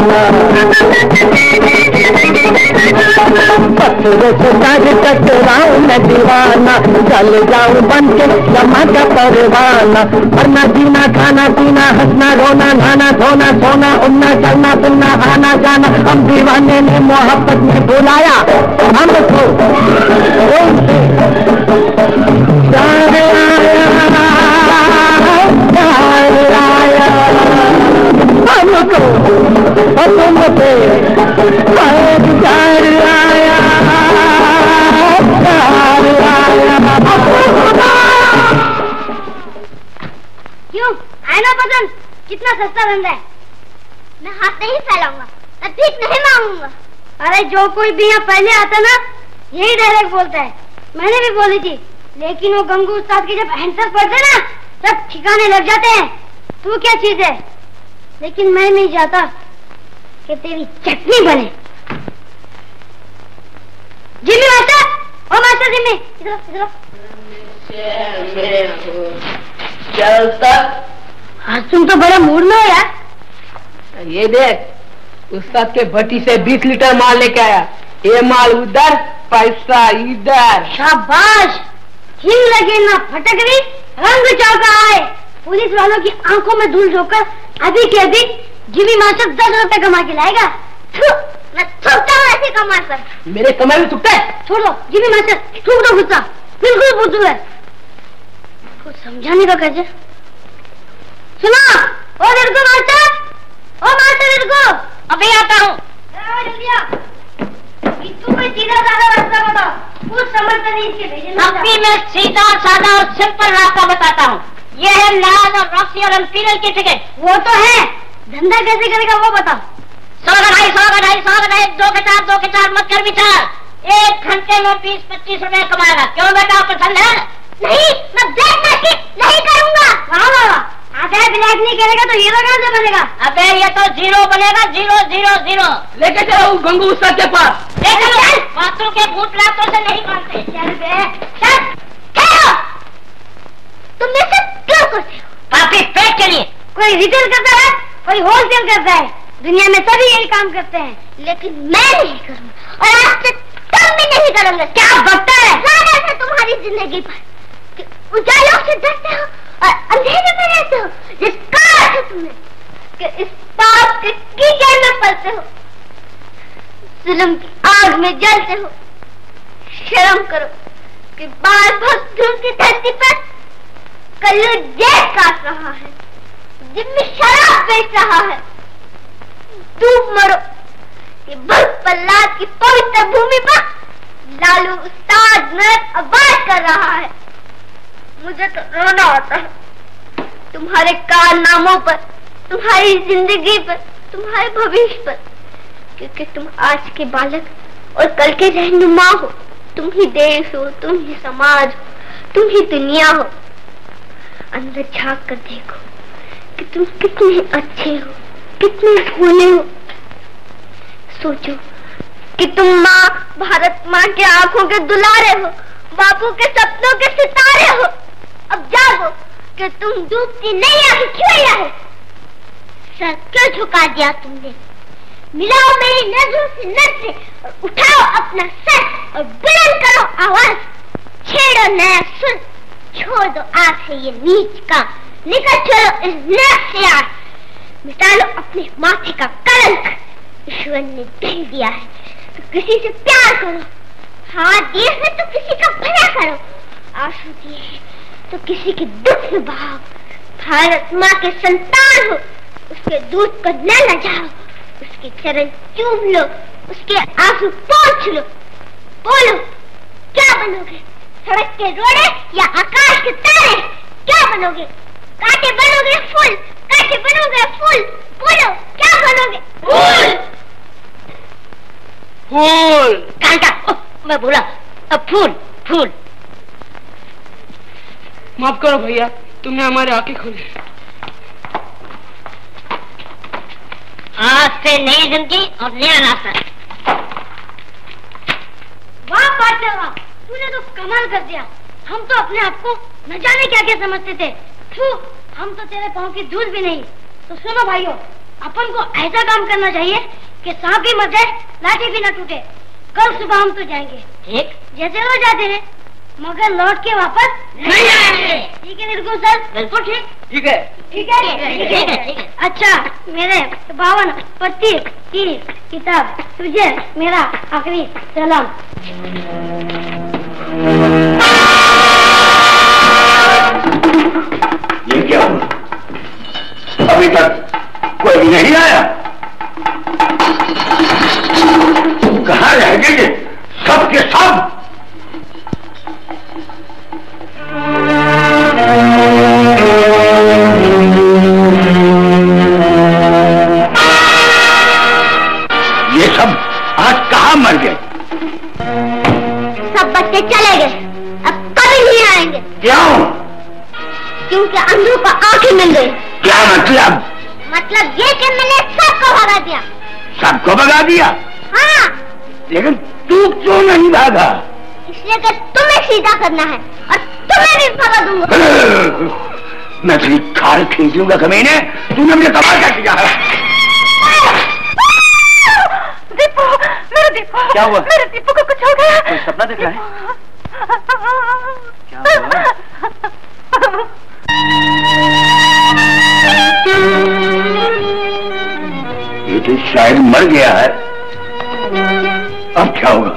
दीवाना, पत्थरों से साज टकराऊं मैं दीवाना, चल जाऊं बन के समा का परवाना, मरना जीना खाना पीना हंसना रोना नहाना धोना सोना उड़ना चलना फिरना आना जाना, हम दीवाने ने मोहब्बत में बुलाया हमको, प्यार आया प्यार आया हमको, तुम पे प्यार आया प्यार आया। क्यों आए ना पसंद? कितना सस्ता धंधा है। मैं हाथ नहीं फैलाऊंगा, मैं भीख नहीं मांगूंगा। अरे जो कोई भी यहाँ पहले आता ना यही डायरेक्ट बोलता है। मैंने भी बोली थी, लेकिन वो गंगू उस्ताद के जब हैंडसर पड़ते ना सब ठिकाने लग जाते हैं। तू क्या चीज है? लेकिन मैं नहीं चाहता कि तेरी चटनी बने। जिम्मी मास्टर, ओ मास्टर जिम्मी, इधर इधर चलता। आज तुम तो बड़े मूड में हो यार। ये देख उस्ताद के भट्टी से बीस लीटर माल लेके आया, ये माल उधर पैसा इधर। शाबाश, हिल लगे ना फटक रही, रंग चौका आए। पुलिस वालों की आंखों में धूल झोंकर अभी के अभी जिमी मास्टर दस रुपए कमा के लाएगा। मैं थूकता हूँ ऐसे का मास्टर। मेरे कमाई में थूकता है? छोड़ दो जिमी मास्टर, थूक दो गुस्सा, बिल्कुल बुद्धू है। कुछ समझाने का कैसे? सुनो ओ लड़को मास्टर, ओ मास्टर लड़को, अभी आता हूँ। तू कोई सीधा साधा रास्ता बताओ, कुछ समझता नहीं इसके भेजने। अभी मैं सीधा साधा और सिंपल रास्ता बताता हूँ। ये है लाल और रॉक्सी और इंपीरियल की टिकट। वो तो है, धंधा कैसे करेगा वो बताओ। सौ का ढाई, सौ का ढाई, सौ का ढाई, दो के चार, दो के चार मत कर विचार। एक घंटे में बीस पच्चीस रुपए कमाएगा। क्यों बेटा पसंद है? नहीं, मैं ब्लैक मार्केट नहीं करूँगा। वाह वाह, अगर ब्लैक नहीं करेगा तो हीरो कहाँ से बनेगा? अबे ये तो जीरो बनेगा, जीरो जीरो जीरो। लेके चलो गंगू उस्ताद के पास। चल, बातों के भूत लातों से नहीं मानते। चल बे, चल, चलो। तुम ये सब क्यों करते हो? पापी पेट के लिए। कोई रिटेल करता है, कोई होलसेल करता है। दुनिया में सभी यही काम करते हैं, लेकिन मैं नहीं करूँगा और आज से तुम भी नहीं करोगे। क्या बकता है? लानत है तुम्हारी जिंदगी पर। उजालों से डरते हो और अंधेरे में रहते हो। जिस कारण है तुम्हें कि इस पाप के कीचड़ में पलते हो, जुल्म की आग में जलते हो। शर्म करो कि बार भक्तों की धरती पर कल्लू जेल काट रहा है, जिनमें शराब बेच रहा है। डूब मरो कि भक्त प्रहलाद की पवित्र भूमि पर लालू उस्ताद नृत्य आवाज कर रहा है। मुझे तो रोना आता है तुम्हारे कारनामों पर, तुम्हारी जिंदगी पर, तुम्हारे भविष्य पर, क्योंकि तुम आज के बालक और कल के रहनुमा हो। तुम ही देश हो, तुम ही समाज हो, तुम ही दुनिया हो। अंदर झांक कर देखो कि तुम कितने अच्छे हो, कितने भोले हो। सोचो कि तुम माँ भारत माँ के आंखों के दुलारे हो, बापू के सपनों के सितारे हो। अब जागो कि तुम डूबती नैया की खेया हो। सर क्यों झुका दिया तुमने? मिलाओ मेरी नजरों से नजरें और उठाओ अपना सर और बुलंद करो आवाज। छेड़ो नया सुर, छोड़ दो आज से ये नीच का, निकल चलो इस नरक से आज। मिटा लो अपने माथे का कलंक। ईश्वर ने दिल दिया है तो किसी से प्यार करो, हाथ दिए है तो किसी का भला करो, आंसू दिए है तो किसी के दुख में बहाओ। भारत माँ के संतान हो, उसके दूध को न लजाओ, उसके चरण चूम लो, उसके आंसू पोंछ लो। बोलो क्या बनोगे? सड़क के रोड़े या आकाश के तारे? क्या बनोगे? कांटे बनोगे फूल? कांटे बनोगे फूल? बोलो क्या बनोगे? फूल। फूल। कांटा, मैं बोला अब फूल फूल। माफ करो भैया, तुमने हमारी आंखें खोली। आज से नई जिंदगी और नया रास्ता। वाह पार्टनर वाह, तूने तो कमाल कर दिया। हम तो अपने आप को न जाने क्या क्या समझते थे। थू, हम तो तेरे पाँव की धूल भी नहीं। तो सुनो भाइयों, अपन को ऐसा काम करना चाहिए कि सांप भी मर जाए, लाठी भी न टूटे। कल सुबह हम तो जाएंगे, ठीक जैसे हो जाते हैं, मगर लौट के वापस नहीं आएंगे। ठीक है निर्गुण सर? बिल्कुल ठीक। ठीक है ठीक है ठीक है। अच्छा मेरे बावन पत्ती की किताब, तुझे मेरा आखिरी सलाम। ये क्या हुआ? अभी तक कोई भी नहीं आया। कहाँ रह गए सब के सब? ये सब आज कहाँ मर गए? सब बच्चे चले गए, अब कभी नहीं आएंगे। क्यों? क्योंकि अंधों को आंखें मिल गई। क्या मतलब? मतलब ये कि मैंने सबको भगा दिया। सबको भगा दिया? हाँ। लेकिन तू क्यों नहीं भागा? इसलिए कि तुम्हें सीधा करना है और तुम्हें भी भगा दूंगा। मैं तेरी खाल खींच लूंगा कमीने, तूने मुझे तबाह कर दिया है। दीपू, मेरे दीपू। क्या हुआ? मेरे दीपू को कुछ हो गया। कोई सपना देख रहा है? क्या हुआ? ये तो शायद मर गया है। अब क्या होगा?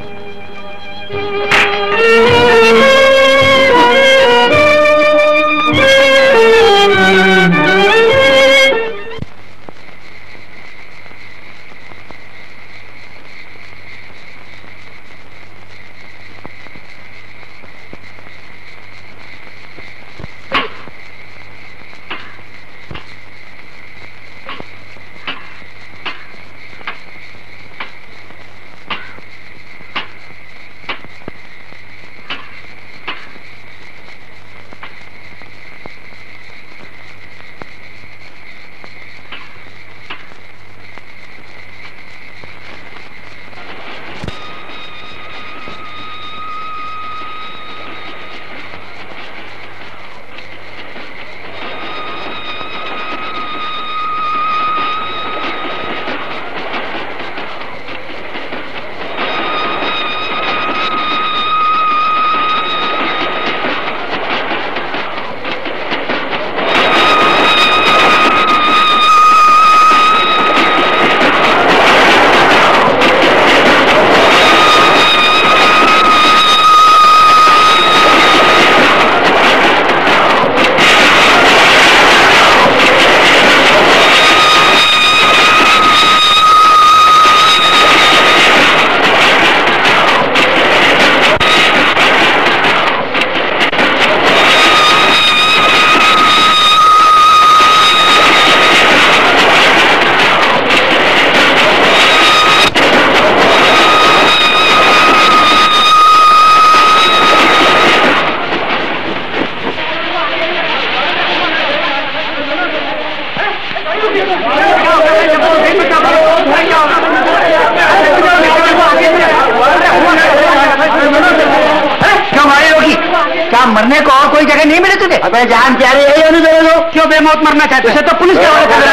मरने को और कोई जगह नहीं मिली तुझे? अबे जान प्यारे यही होने दे दो। क्यों बेमौत मरना चाहते? उसे तो पुलिस के हवाले कर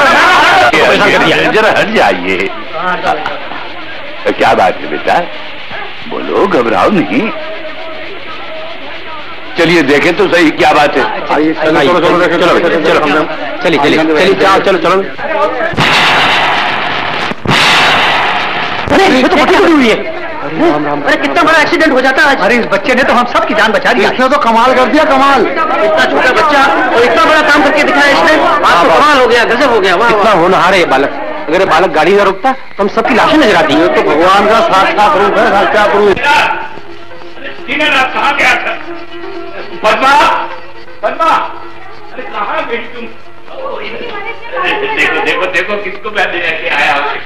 देना। जरा हट जाइए। क्या बात है बेटा? बोलो, घबराओ नहीं। चलिए देखें तो सही क्या बात है। चलो चलो चलो चलो चलिए चलिए चलिए जाओ चलो चलो। अरे ये तो पट्टी टूटी हुई है। अरे कितना बड़ा एक्सीडेंट हो जाता है। अरे इस बच्चे ने तो हम सब की जान बचा दी। इसने तो कमाल कर दिया, कमाल। इतना छोटा बच्चा और इतना बड़ा काम करके दिखाया इसने। बात तो कमाल हो गया, गजब हो गया। इतना होनहार है ये बालक। अगर ये बालक गाड़ी न रुकता तो हम सबकी लाशें नजर आती है। तो भगवान का साक्षात रूप है। साक्षात रूप। कहाँ गया था? पद्मा, पद्मा, अरे कहाँ गई तुम? देखो देखो देखो किसको मैं लेके आया हूँ।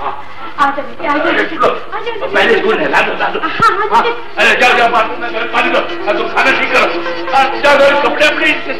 पहले स्कूल है, ला दो ला दो। अरे जाओ जाओ पानी दो, तुम खाना ठीक करो। जाओ जाओ कपड़े अपने।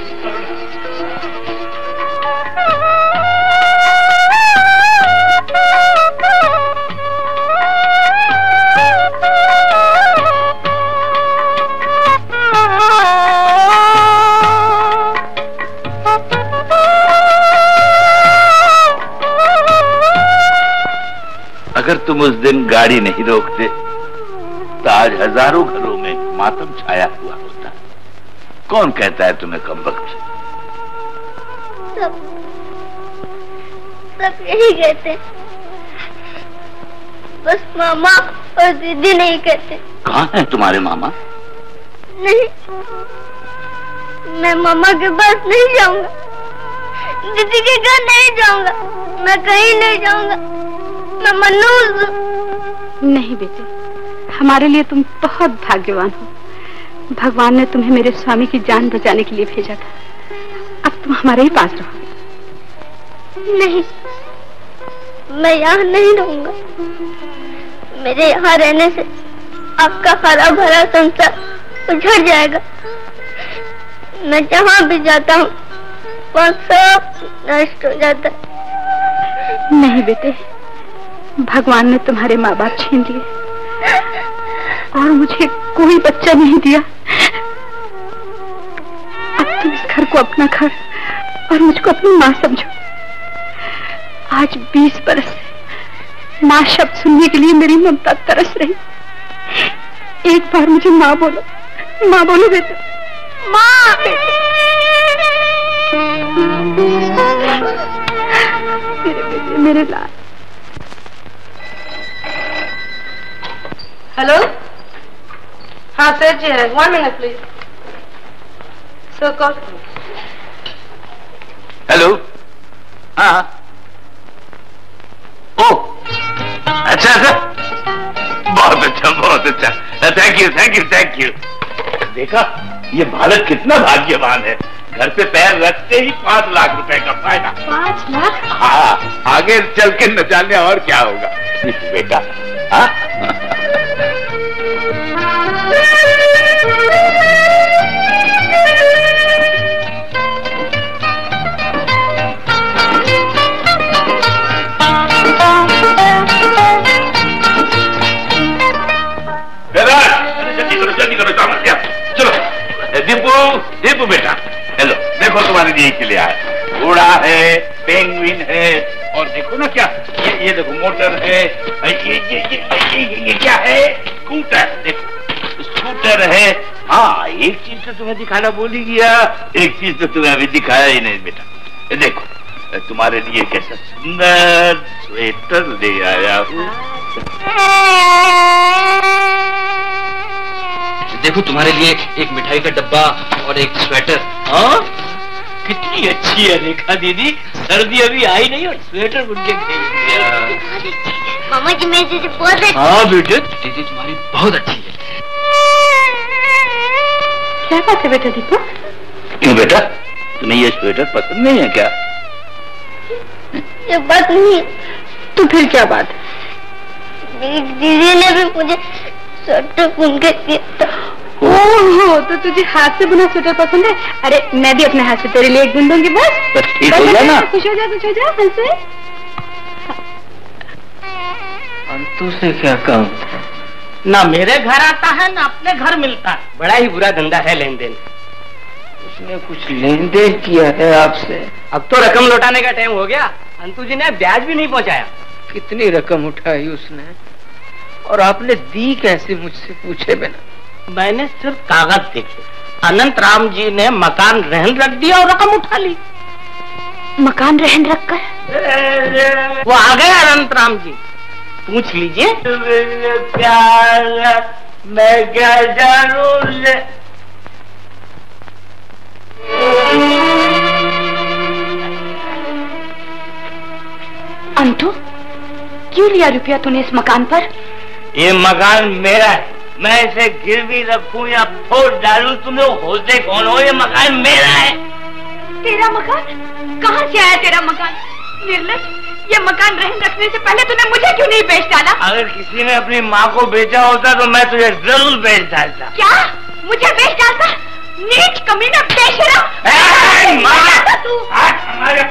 अगर तुम उस दिन गाड़ी नहीं रोकते तो आज हजारों घरों में मातम छाया हुआ होता। कौन कहता है तुम्हें कमबख्त? सब सब यही कहते हैं, बस मामा और दीदी नहीं कहते। कहाँ हैं तुम्हारे मामा? नहीं, मैं मामा के पास नहीं जाऊंगा, दीदी के घर नहीं जाऊंगा, मैं कहीं नहीं जाऊंगा, मैं मनहूस हूँ। नहीं बेटे, हमारे लिए तुम बहुत भाग्यवान हो। भगवान ने तुम्हें मेरे स्वामी की जान बचाने के लिए भेजा था। अब तुम हमारे ही पास रहो। नहीं, मैं यहाँ नहीं रहूंगा। मेरे यहाँ रहने से आपका हरा भरा संसार उजड़ जाएगा। मैं जहाँ भी जाता हूँ वहाँ सब नष्ट हो जाता है। नहीं बेटे, भगवान ने तुम्हारे माँ बाप छीन लिए और मुझे कोई बच्चा नहीं दिया। अब तुम इस घर को अपना घर और मुझको अपनी माँ समझो। आज बीस बरस से माँ शब्द सुनने के लिए मेरी ममता तरस रही। एक बार मुझे माँ बोलो, माँ बोलो बेटे, माँ बेटे। मेरे बेटे, मेरे लाल। हेलो, हाँ सर जी है, one minute please sir, call. Hello, हाँ, ओ, अच्छा अच्छा, बहुत अच्छा बहुत अच्छा, thank you thank you thank you. देखा, ये बालक कितना भाग्यवान है, घर पे पैर रखते ही पांच लाख रुपए का फायदा। पाँच लाख? हाँ, आगे चल के न जाने और क्या होगा बेटा। हाँ जल्दी करो जल्दी करो, चलो दीपू दीपू बेटा, हेलो देखो तुम्हारे लिए के लिए आया। घोड़ा है, पेंगुइन है, और देखो ना क्या, ये ये देखो मोटर है, ये ये ये ये, ये, ये क्या है, स्कूटर, देखो स्कूटर है। हाँ, एक चीज तो तुम्हें दिखाना भूल ही गया, एक चीज तो तुम्हें अभी दिखाया ही नहीं बेटा। देखो तुम्हारे लिए कैसा सुंदर स्वेटर ले आया हूँ। देखो तुम्हारे लिए एक मिठाई का डब्बा और एक स्वेटर। हाँ, कितनी अच्छी है रेखा दीदी, सर्दी अभी आई नहीं और स्वेटर बुन के भेज। मामा जी मेरी दीदी बहुत अच्छी। हाँ बेटे, दीदी तुम्हारी बहुत अच्छी है। क्या बात है बेटा दीपक? क्यों बेटा, तुम्हें ये स्वेटर पसंद नहीं है क्या? ये बात नहीं, तो फिर क्या बात है? मेरी दीदी ने भी मुझे स्वेटर बुन के दिया था। ओह, तो तुझे हाथ से बुना स्वेटर पसंद है? अरे मैं भी अपने हाथ से तेरे लिए एक बुन दूंगी बस। बस ठीक हो जाए ना। खुश हो जा, खुश हो जा, हंसे। अंतु से क्या कहूँ, ना मेरे घर आता है ना अपने घर मिलता है। बड़ा ही बुरा धंधा है लेन देन। उसने कुछ लेन देन किया है आपसे? अब तो रकम लौटाने का टाइम हो गया, अंतु जी ने ब्याज भी नहीं पहुंचाया। कितनी रकम उठाई उसने, और आपने दी कैसे मुझसे पूछे बिना? मैंने सिर्फ कागज देखे, अनंत राम जी ने मकान रहन रख दिया और रकम उठा ली। मकान रहन रख कर? वो आ गए अनंत राम जी, पूछ लीजिए। प्यार मैं क्या जानूं ले। अंतु, क्यों लिया रुपया तूने इस मकान पर? ये मकान मेरा है, मैं इसे गिरवी रखूं या फोड़ डालूं, तुम्हें होते कौन हो? ये मकान मेरा है। तेरा मकान? कहाँ से आया तेरा मकान? निर्लज, ये मकान रहन रखने से पहले तूने मुझे क्यों नहीं बेच डाला? अगर किसी ने अपनी माँ को बेचा होता तो मैं तुझे जरूर बेच डालता। क्या? मुझे बेच डालता? नीच कमीना बेशरम! तू हमारे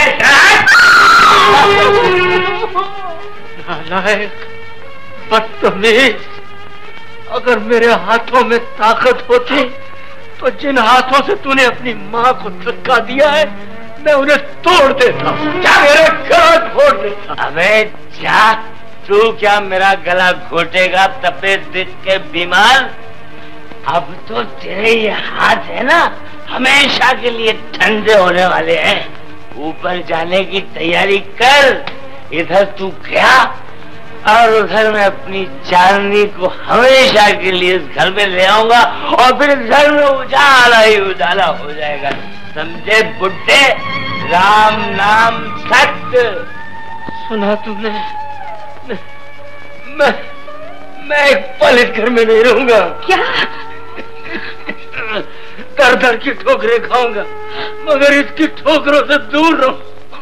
नालायक, बदतमीज, अगर मेरे हाथों में ताकत होती तो जिन हाथों से तूने अपनी माँ को धक्का दिया है मैं उन्हें तोड़ देता, क्या मेरे गला फोड़ देता। अबे जा, तू क्या मेरा गला घोटेगा तपेद दिख के बीमार? अब तो तेरे ये हाथ है ना हमेशा के लिए ठंडे होने वाले हैं। ऊपर जाने की तैयारी कर। इधर तू गया और उधर मैं अपनी चांदनी को हमेशा के लिए इस घर में ले आऊंगा और फिर इस घर में उजाला ही उजाला हो जाएगा। समझे बुड्ढे? राम नाम सत्य। सुना तुमने? मैं मैं, मैं एक पल इस घर में नहीं रहूंगा। क्या? दर दर की ठोकरें खाऊंगा मगर इसकी ठोकरों से दूर रहूं।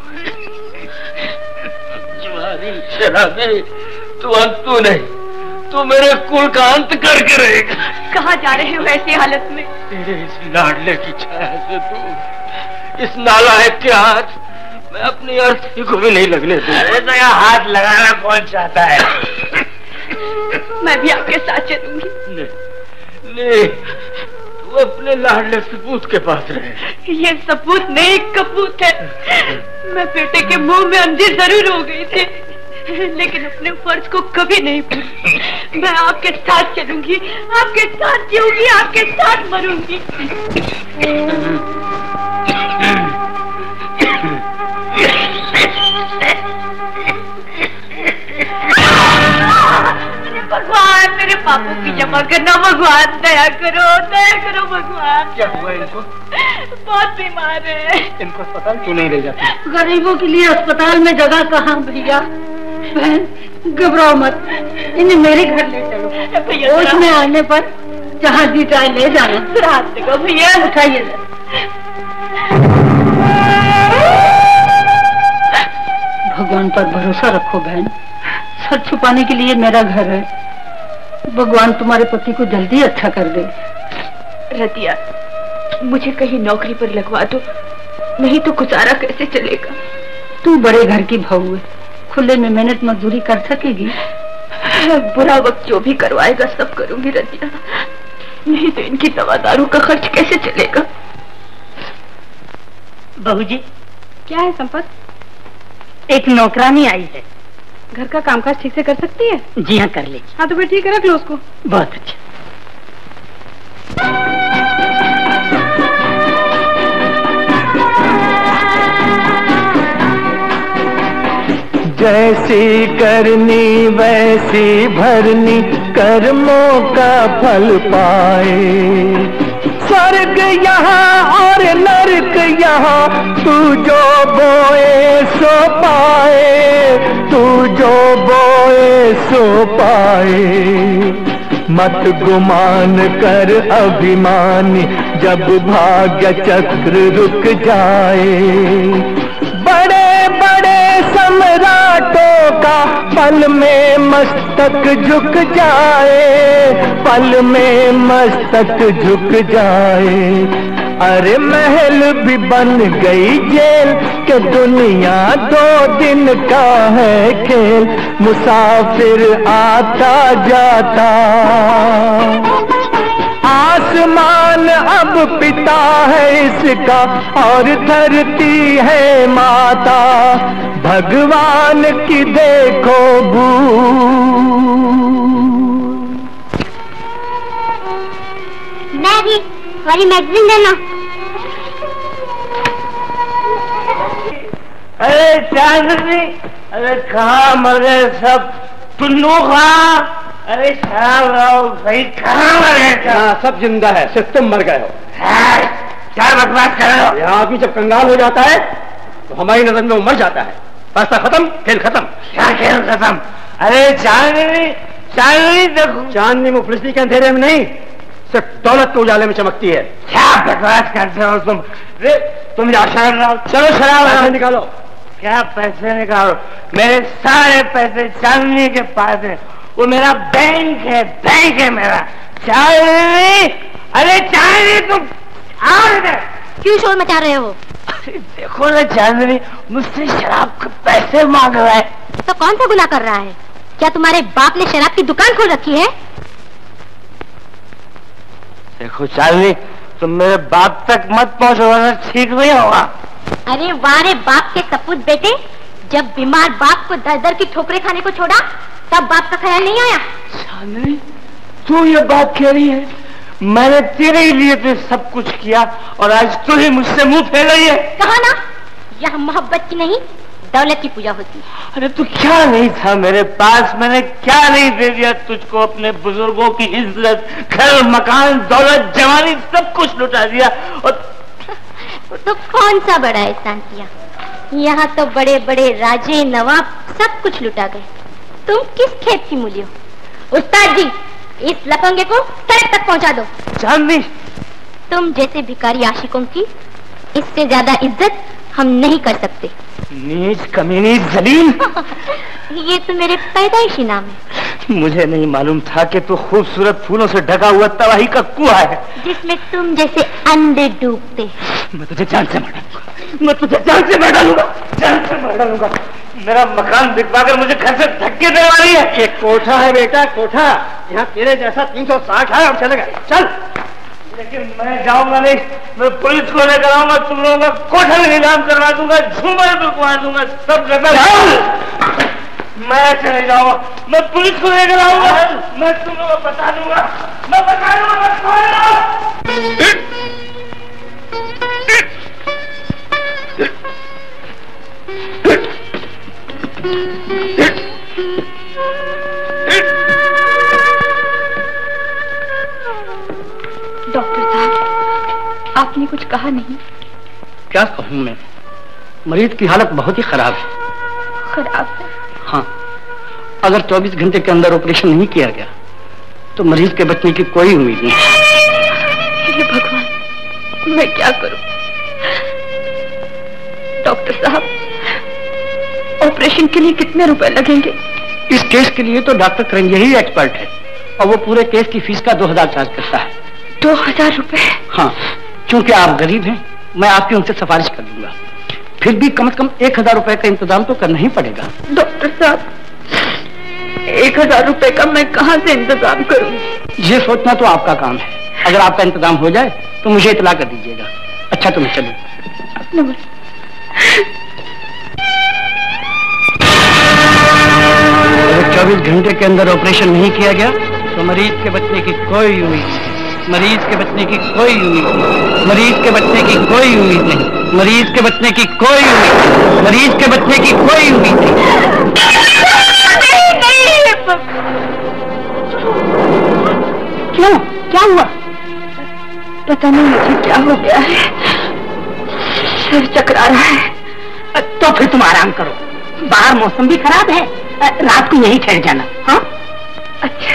जुआरी शराबी तू अंत तू नहीं, तू मेरे कुल का अंत करके रहेगा। कहाँ जा रहे हो ऐसी हालत में? तेरे इस लाडले की छाया से दूर, इस नालायक के हाथ मैं अपनी अर्थी को भी नहीं लगने दूंगा। अरे तो यहाँ हाथ लगाना कौन चाहता है? मैं भी आपके साथ चलूंगी। नहीं, नहीं, तू अपने लाडले सपूत के पास रहे। ये सपूत नहीं कपूत है। मैं बेटे के मुंह में अंधी जरूर हो गई थी लेकिन अपने फर्ज को कभी नहीं भूली। मैं आपके साथ चलूंगी, आपके साथ जीऊंगी, आपके साथ मरूंगी। भगवान मेरे पापों की जमा करना। भगवान दया करो, दया करो भगवान। क्या हुआ इनको? बहुत बीमार है। इनको अस्पताल क्यों नहीं ले जाते? गरीबों के लिए अस्पताल में जगह कहाँ भैया। बहन घबराओ मत, इन्हें मेरे घर ले चलो। होश में आने पर जहाँ जी चाहे ले जाना। हाथ देखो भैया, उठाइए। भगवान पर भरोसा रखो बहन। सर छुपाने के लिए मेरा घर है। भगवान तुम्हारे पति को जल्दी अच्छा कर दे। रतिया, मुझे कहीं नौकरी पर लगवा दो, नहीं तो गुजारा कैसे चलेगा। तू बड़े घर की बहू है, खुले में मेहनत मजदूरी कर सकेगी। बुरा वक्त जो भी करवाएगा सब करूंगी रतिया, नहीं तो इनकी दवा दारू का खर्च कैसे चलेगा। बहू जी। क्या है संपत? एक नौकरानी आई है। घर का कामकाज ठीक से कर सकती है? जी हाँ, कर लीजिए। हाँ तो फिर ठीक है, रख लो उसको। बहुत अच्छा। जैसी करनी वैसी भरनी, कर्मों का फल पाए। स्वर्ग यहाँ और नरक यहाँ, तू जो बोए सो पाए, तू जो बोए सो पाए। मत गुमान कर अभिमानी, जब भाग्य चक्र रुक जाए। बड़े बड़े सम्राटों का पल में मस्तक झुक जाए, पल में मस्तक झुक जाए। अरे महल भी बन गई जेल, के दुनिया दो दिन का है खेल। मुसाफिर आता जाता, आसमान अब पिता है इसका और धरती है माता। भगवान की देखो भूल। मैं भी हमारी मैगजीन देना। अरे चांदनी, अरे कहाँ मर गए सब? टुन्नू कहाँ? अरे शराब लाओ भाई, कहाँ मर गए? हाँ, सब जिंदा है, सिर्फ तुम मर गए हो। क्या बकवास कर रहे हो? यहाँ आदमी जब कंगाल हो जाता है तो हमारी नजर में वो मर जाता है। रास्ता खत्म, खेल खत्म। क्या खेल खत्म? अरे चांदनी, चांदनी देखो। चांदनी मुफलिसी के अंधेरे में नहीं, सिर्फ दौलत के उजाले में चमकती है। क्या बकवास करते हो तुम? रे, तुम जा शराब लाओ। चलो शराब पैसे निकालो। क्या पैसे निकालो? मेरे सारे पैसे चांदनी के पास है, वो मेरा बैंक है, बैंक है मेरा। चांदनी, अरे चांदनी तुम आओ इधर। क्यों शोर मचा रहे हो? अरे देखो ना चांदनी, मुझसे शराब के पैसे मांग रहा है। तो कौन सा गुनाह कर रहा है? क्या तुम्हारे बाप ने शराब की दुकान खोल रखी है? देखो चांदनी, तुम मेरे बाप तक मत पहुंचो वरना ठीक नहीं होगा। अरे वारे बाप के सपूत बेटे, जब बीमार बाप को दर दर की ठोकरे खाने को छोड़ा तब बाप का ख्याल नहीं आया? चांदनी, तू ये बात कह रही है? मैंने तेरे लिए तो सब कुछ किया और आज तू ही मुझसे मुंह फेर रही है। कहा ना, यह मोहब्बत की नहीं दौलत की पूजा होती है। अरे तू क्या नहीं था मेरे पास? मैंने क्या नहीं दे दिया तुझको? अपने बुजुर्गों की इज्जत, घर, मकान, दौलत, जवानी, सब कुछ लुटा दिया। और तो कौन सा बड़ा एहसान किया? यहाँ तो बड़े बड़े राजे नवाब सब कुछ लुटा गए। तुम किस खेत की मूली हो? उस्ताद जी, इस लफंगे को सड़क तक पहुँचा दो। चांदनी, तुम जैसे भिखारी आशिकों की इससे ज्यादा इज्जत हम नहीं कर सकते। नीच, कमीनी, जलील। ये तो मेरे पैदाइशी नाम है। मुझे नहीं मालूम था कि तू खूबसूरत फूलों से ढका हुआ तबाही का कुआं है जिसमें तुम जैसे अंडे डूबते। मैं तुझे जान से मार डालूंगा, मैं तुझे जान से मार डालूंगा, जान से मार डालूंगा। मेरा मकान बिकवाकर मुझे घर से धक्के देने वाली है। एक कोठा है बेटा, कोठा। यहाँ तेरे जैसा तीन सौ साठ है। और चलेगा, चल। लेकिन मैं जाऊंगा नहीं, मैं पुलिस को लेकर आऊंगा, तुम लोगों का कोठा नीलाम करवा दूंगा, झूमर बिकवा दूंगा, सब करता। मैं चले जाऊंगा, मैं पुलिस को लेकर आऊंगा, मैं तुम लोगों को बता दूंगा, मैं बता दूंगा। डॉक्टर साहब, आपने कुछ कहा नहीं। क्या कहूँ मैं, मरीज की हालत बहुत ही खराब है। खराब है? हाँ, अगर चौबीस घंटे के अंदर ऑपरेशन नहीं किया गया तो मरीज के बचने की कोई उम्मीद नहीं। हे भगवान, मैं क्या करूं? डॉक्टर साहब, ऑपरेशन के लिए कितने रुपए लगेंगे? इस केस के लिए तो डॉक्टर करंजे ही एक्सपर्ट है और वो पूरे केस की फीस का दो हजार चार्ज करता है। दो हजार रुपए? हाँ, क्योंकि आप गरीब हैं, मैं आपकी उनसे सिफारिश कर दूंगा। फिर भी कम से कम एक हजार रुपए का इंतजाम तो करना ही पड़ेगा। डॉक्टर साहब, एक हजार रुपए का मैं कहाँ से इंतजाम करूंगी? ये सोचना तो आपका काम है। अगर आपका इंतजाम हो जाए तो मुझे इतला कर दीजिएगा। अच्छा, तो मैं चलूं। अगर चौबीस घंटे के अंदर ऑपरेशन नहीं किया गया तो मरीज के बचने की कोई उम्मीद नहीं। मरीज के बचने की कोई उम्मीद नहीं। मरीज के बचने की कोई उम्मीद नहीं। मरीज के बचने की कोई उम्मीद। मरीज के बचने की कोई उम्मीद नहीं। क्यों? क्या हुआ? पता नहीं मुझे क्या हो गया है, सिर चकरा रहा है। तो फिर तुम आराम करो, बाहर मौसम भी खराब है, रात को यहीं ठहर जाना। हाँ, अच्छा।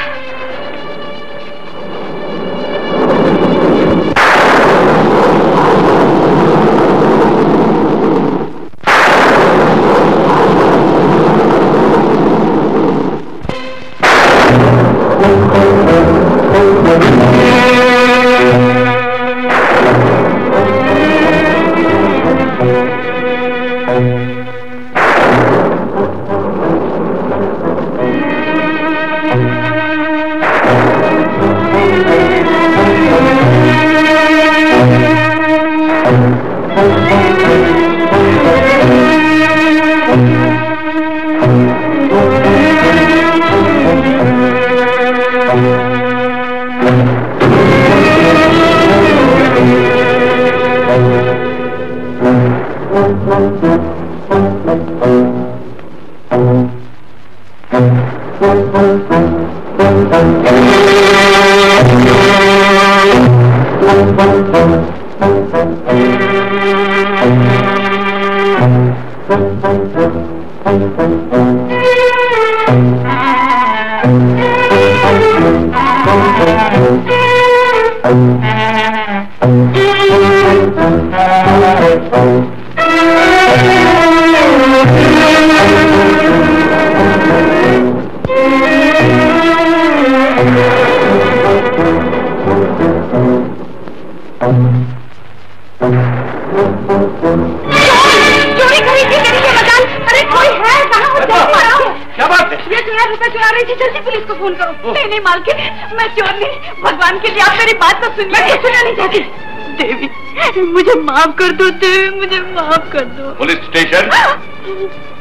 भगवान के लिए आप मेरी बात तो सुनिए। मैं सुनना नहीं चाहती। देवी, मुझे माफ कर दो। देवी, मुझे माफ कर दो। Police station.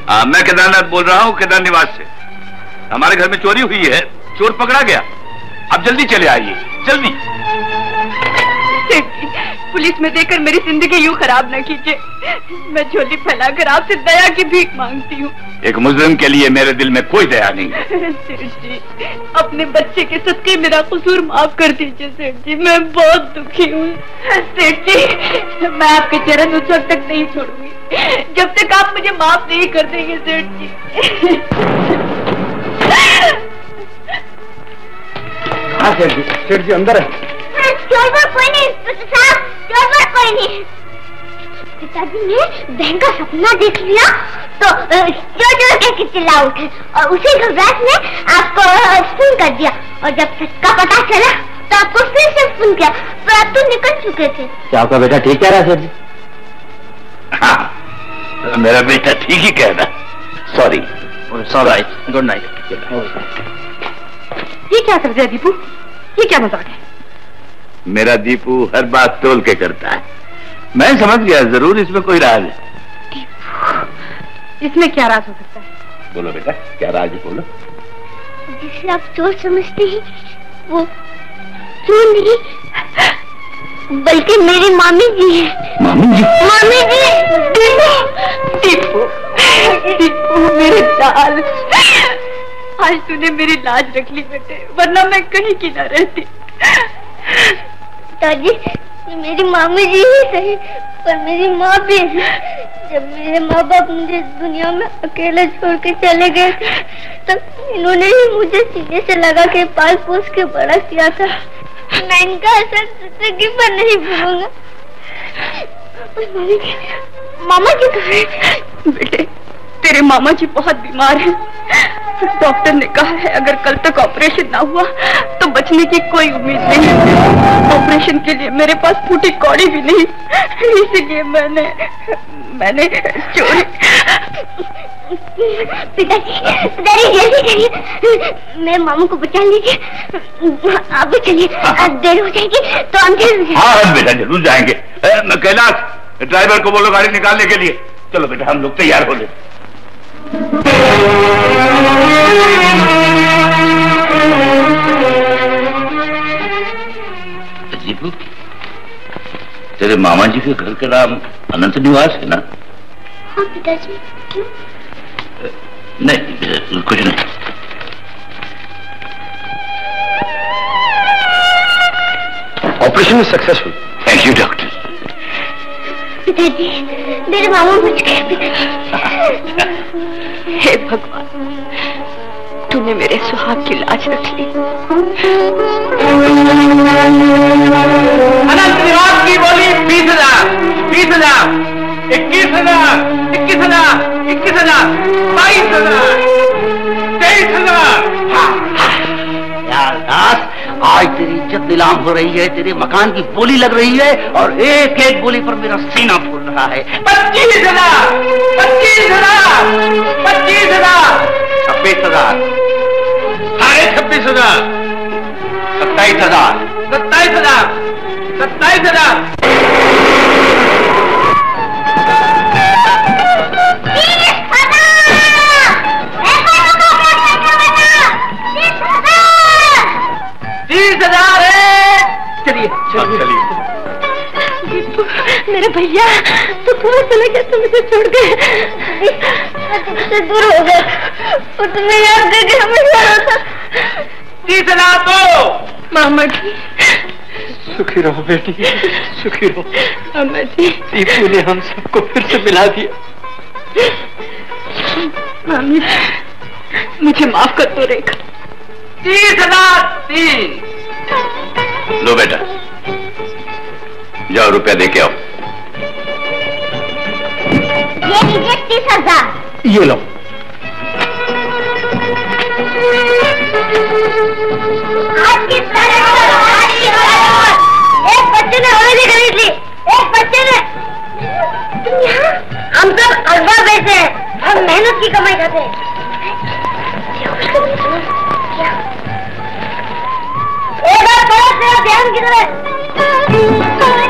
आ, मैं केदारनाथ बोल रहा हूँ, केदार निवास से। हमारे घर में चोरी हुई है, चोर पकड़ा गया। अब जल्दी चले आइए, जल्दी। पुलिस में देकर मेरी जिंदगी यूं खराब न कीजिए। मैं झोली फैलाकर आपसे दया की भीख मांगती हूँ। एक मुजरिम के लिए मेरे दिल में कोई दया नहीं है। सेठ जी, अपने बच्चे के सदके मेरा कसूर माफ कर दीजिए सेठ जी, मैं बहुत दुखी हूँ। सेठ जी, मैं आपके चरण उस वक्त तक नहीं छोड़ूंगी जब तक आप मुझे माफ नहीं कर देंगे सेठ जी। हाँ सेठ जी, सेठ जी अंदर है। चोर पर कोई नहीं साहब, चोर पर कोई नहीं। पिताजी ने बहन का सपना देख लिया तो चोर चोर कहकर चिल्ला उठे और उसी घबराहट में आपको फोन कर दिया, और जब सच का पता चला तो आपको फिर से फोन किया, पर आप तो निकल चुके थे। क्या आपका बेटा ठीक कह रहा है सेठ जी? हाँ, मेरा बेटा ठीक ही कह रहा। सॉरी। Sorry, good night. ये क्या कर दिया दीपू? ये क्या मजाक है? मेरा दीपू हर बात तोल के करता है। मैं समझ गया, जरूर इसमें कोई राज है। इसमें क्या राज हो सकता है? बोलो बेटा, क्या राज है, बोलो। जिसे आप चोर समझते हैं वो चोर नहीं बल्कि मेरी मामी जी है। मामी जी? मामी जी। दीपू, दीपू मेरे लाल, आज तूने मेरी लाज रख ली बेटे, वरना मैं कहीं की न रहती। दादी, मेरी मामी जी ही सही पर मेरी माँ भी। जब मेरे माँ बाप मुझे दुनिया में अकेले छोड़ के चले गए थे तब इन्होंने ही मुझे सीने से लगा के पाल पोस के बड़ा किया था। मैं इनका असर जिंदगी पर नहीं भूलूंगा। मामा जी कहाँ हैं? बेटे, तेरे मामा जी बहुत बीमार हैं। डॉक्टर ने कहा है अगर कल तक ऑपरेशन ना हुआ तो बचने की कोई उम्मीद नहीं है। ऑपरेशन के लिए मेरे पास फूटी कौड़ी भी नहीं, इसीलिए मैंने मैंने चोरी। पिताजी, पिताजी जल्दी करिए, मेरे मामू को बचा लीजिए। आप भी चलिए, देर हो जाएगी तो हम जरूर। हाँ बेटा, जरूर जाएंगे। कैलाश, ड्राइवर को बोलो गाड़ी निकालने के लिए। चलो बेटा, हम लोग तैयार हो गए। दीपू, तेरे मामा जी के घर का नाम अनंत निवास है ना? हाँ पिताजी। क्यों? नहीं, कुछ नहीं। Operation is successful. Thank you doctor. पिताजी, मेरे मामा बच गए। पिताजी। हे भगवान, तूने मेरे सुहाग की लाज रख ली। अनंत निवास की बोली बीस हजार, बीस हजार, इक्कीस हजार, इक्कीस हजार, इक्कीस हजार, बाईस हजार, तेईस हजार। यार दास, आज तेरी इज्जत नीलाम हो रही है, तेरे मकान की बोली लग रही है और एक एक बोली पर मेरा सीना फूल रहा है। पच्चीस हजार, पच्चीस हजार, पच्चीस हजार, छब्बीस हजार, साढ़े छब्बीस हजार, सत्ताईस हजार, सत्ताईस हजार, सत्ताईस हजार, तीस हजार है। चलिए चलिए। मेरे भैया तो कहाँ चले गए? तुम मुझे छोड़ गए, तुमसे दूर हो गए और तुम्हें याद दे के हमेशा रोता। तीस हजार दो। मामा जी, सुखी रहो बेटी, सुखी रहो। मामा जी, दीपू ने हम सबको फिर से मिला दिया। मामी, मुझे माफ कर दो रेखा। तीस हजार तीन। लो बेटा, जाओ रुपया दे के आओ। ये लीजिए तीस हजार। ये लो। आज की एक बच्चे ने हवेली खरीद ली, एक बच्चे ने। तुम यहाँ? हम सब अरबा पैसे हैं, हम मेहनत की कमाई करते हैं। एक बार थोड़ा सा ध्यान किधर है?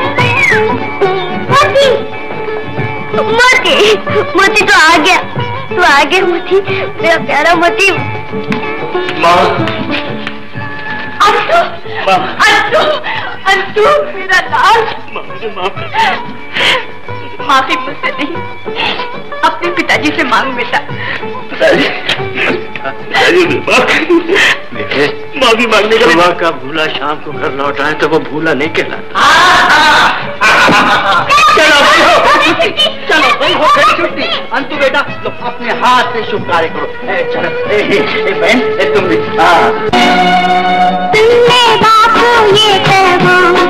मोती, मोती, मोती तो आ गया। तू आगे मोती, मेरा प्यारा मोती। माँ, अंतु, अंतु, अंतु, मेरा लाल। मुझे माफ कर। माफी मुझसे नहीं, अपने पिताजी से मांग बेटा। पिताजी, पिताजी माफी मांगने का सुबह का भूला शाम को घर लौटाए तो वो भूला नहीं कहलाता। चलो भाई हो, चलो भाई हो गई छुट्टी। अंतु बेटा लो अपने हाथ से शुभ कार्य करो। ए, चलो ए, ए, ए, बहन ए, तुम भी। हाँ तुमने बापू ये पैगाम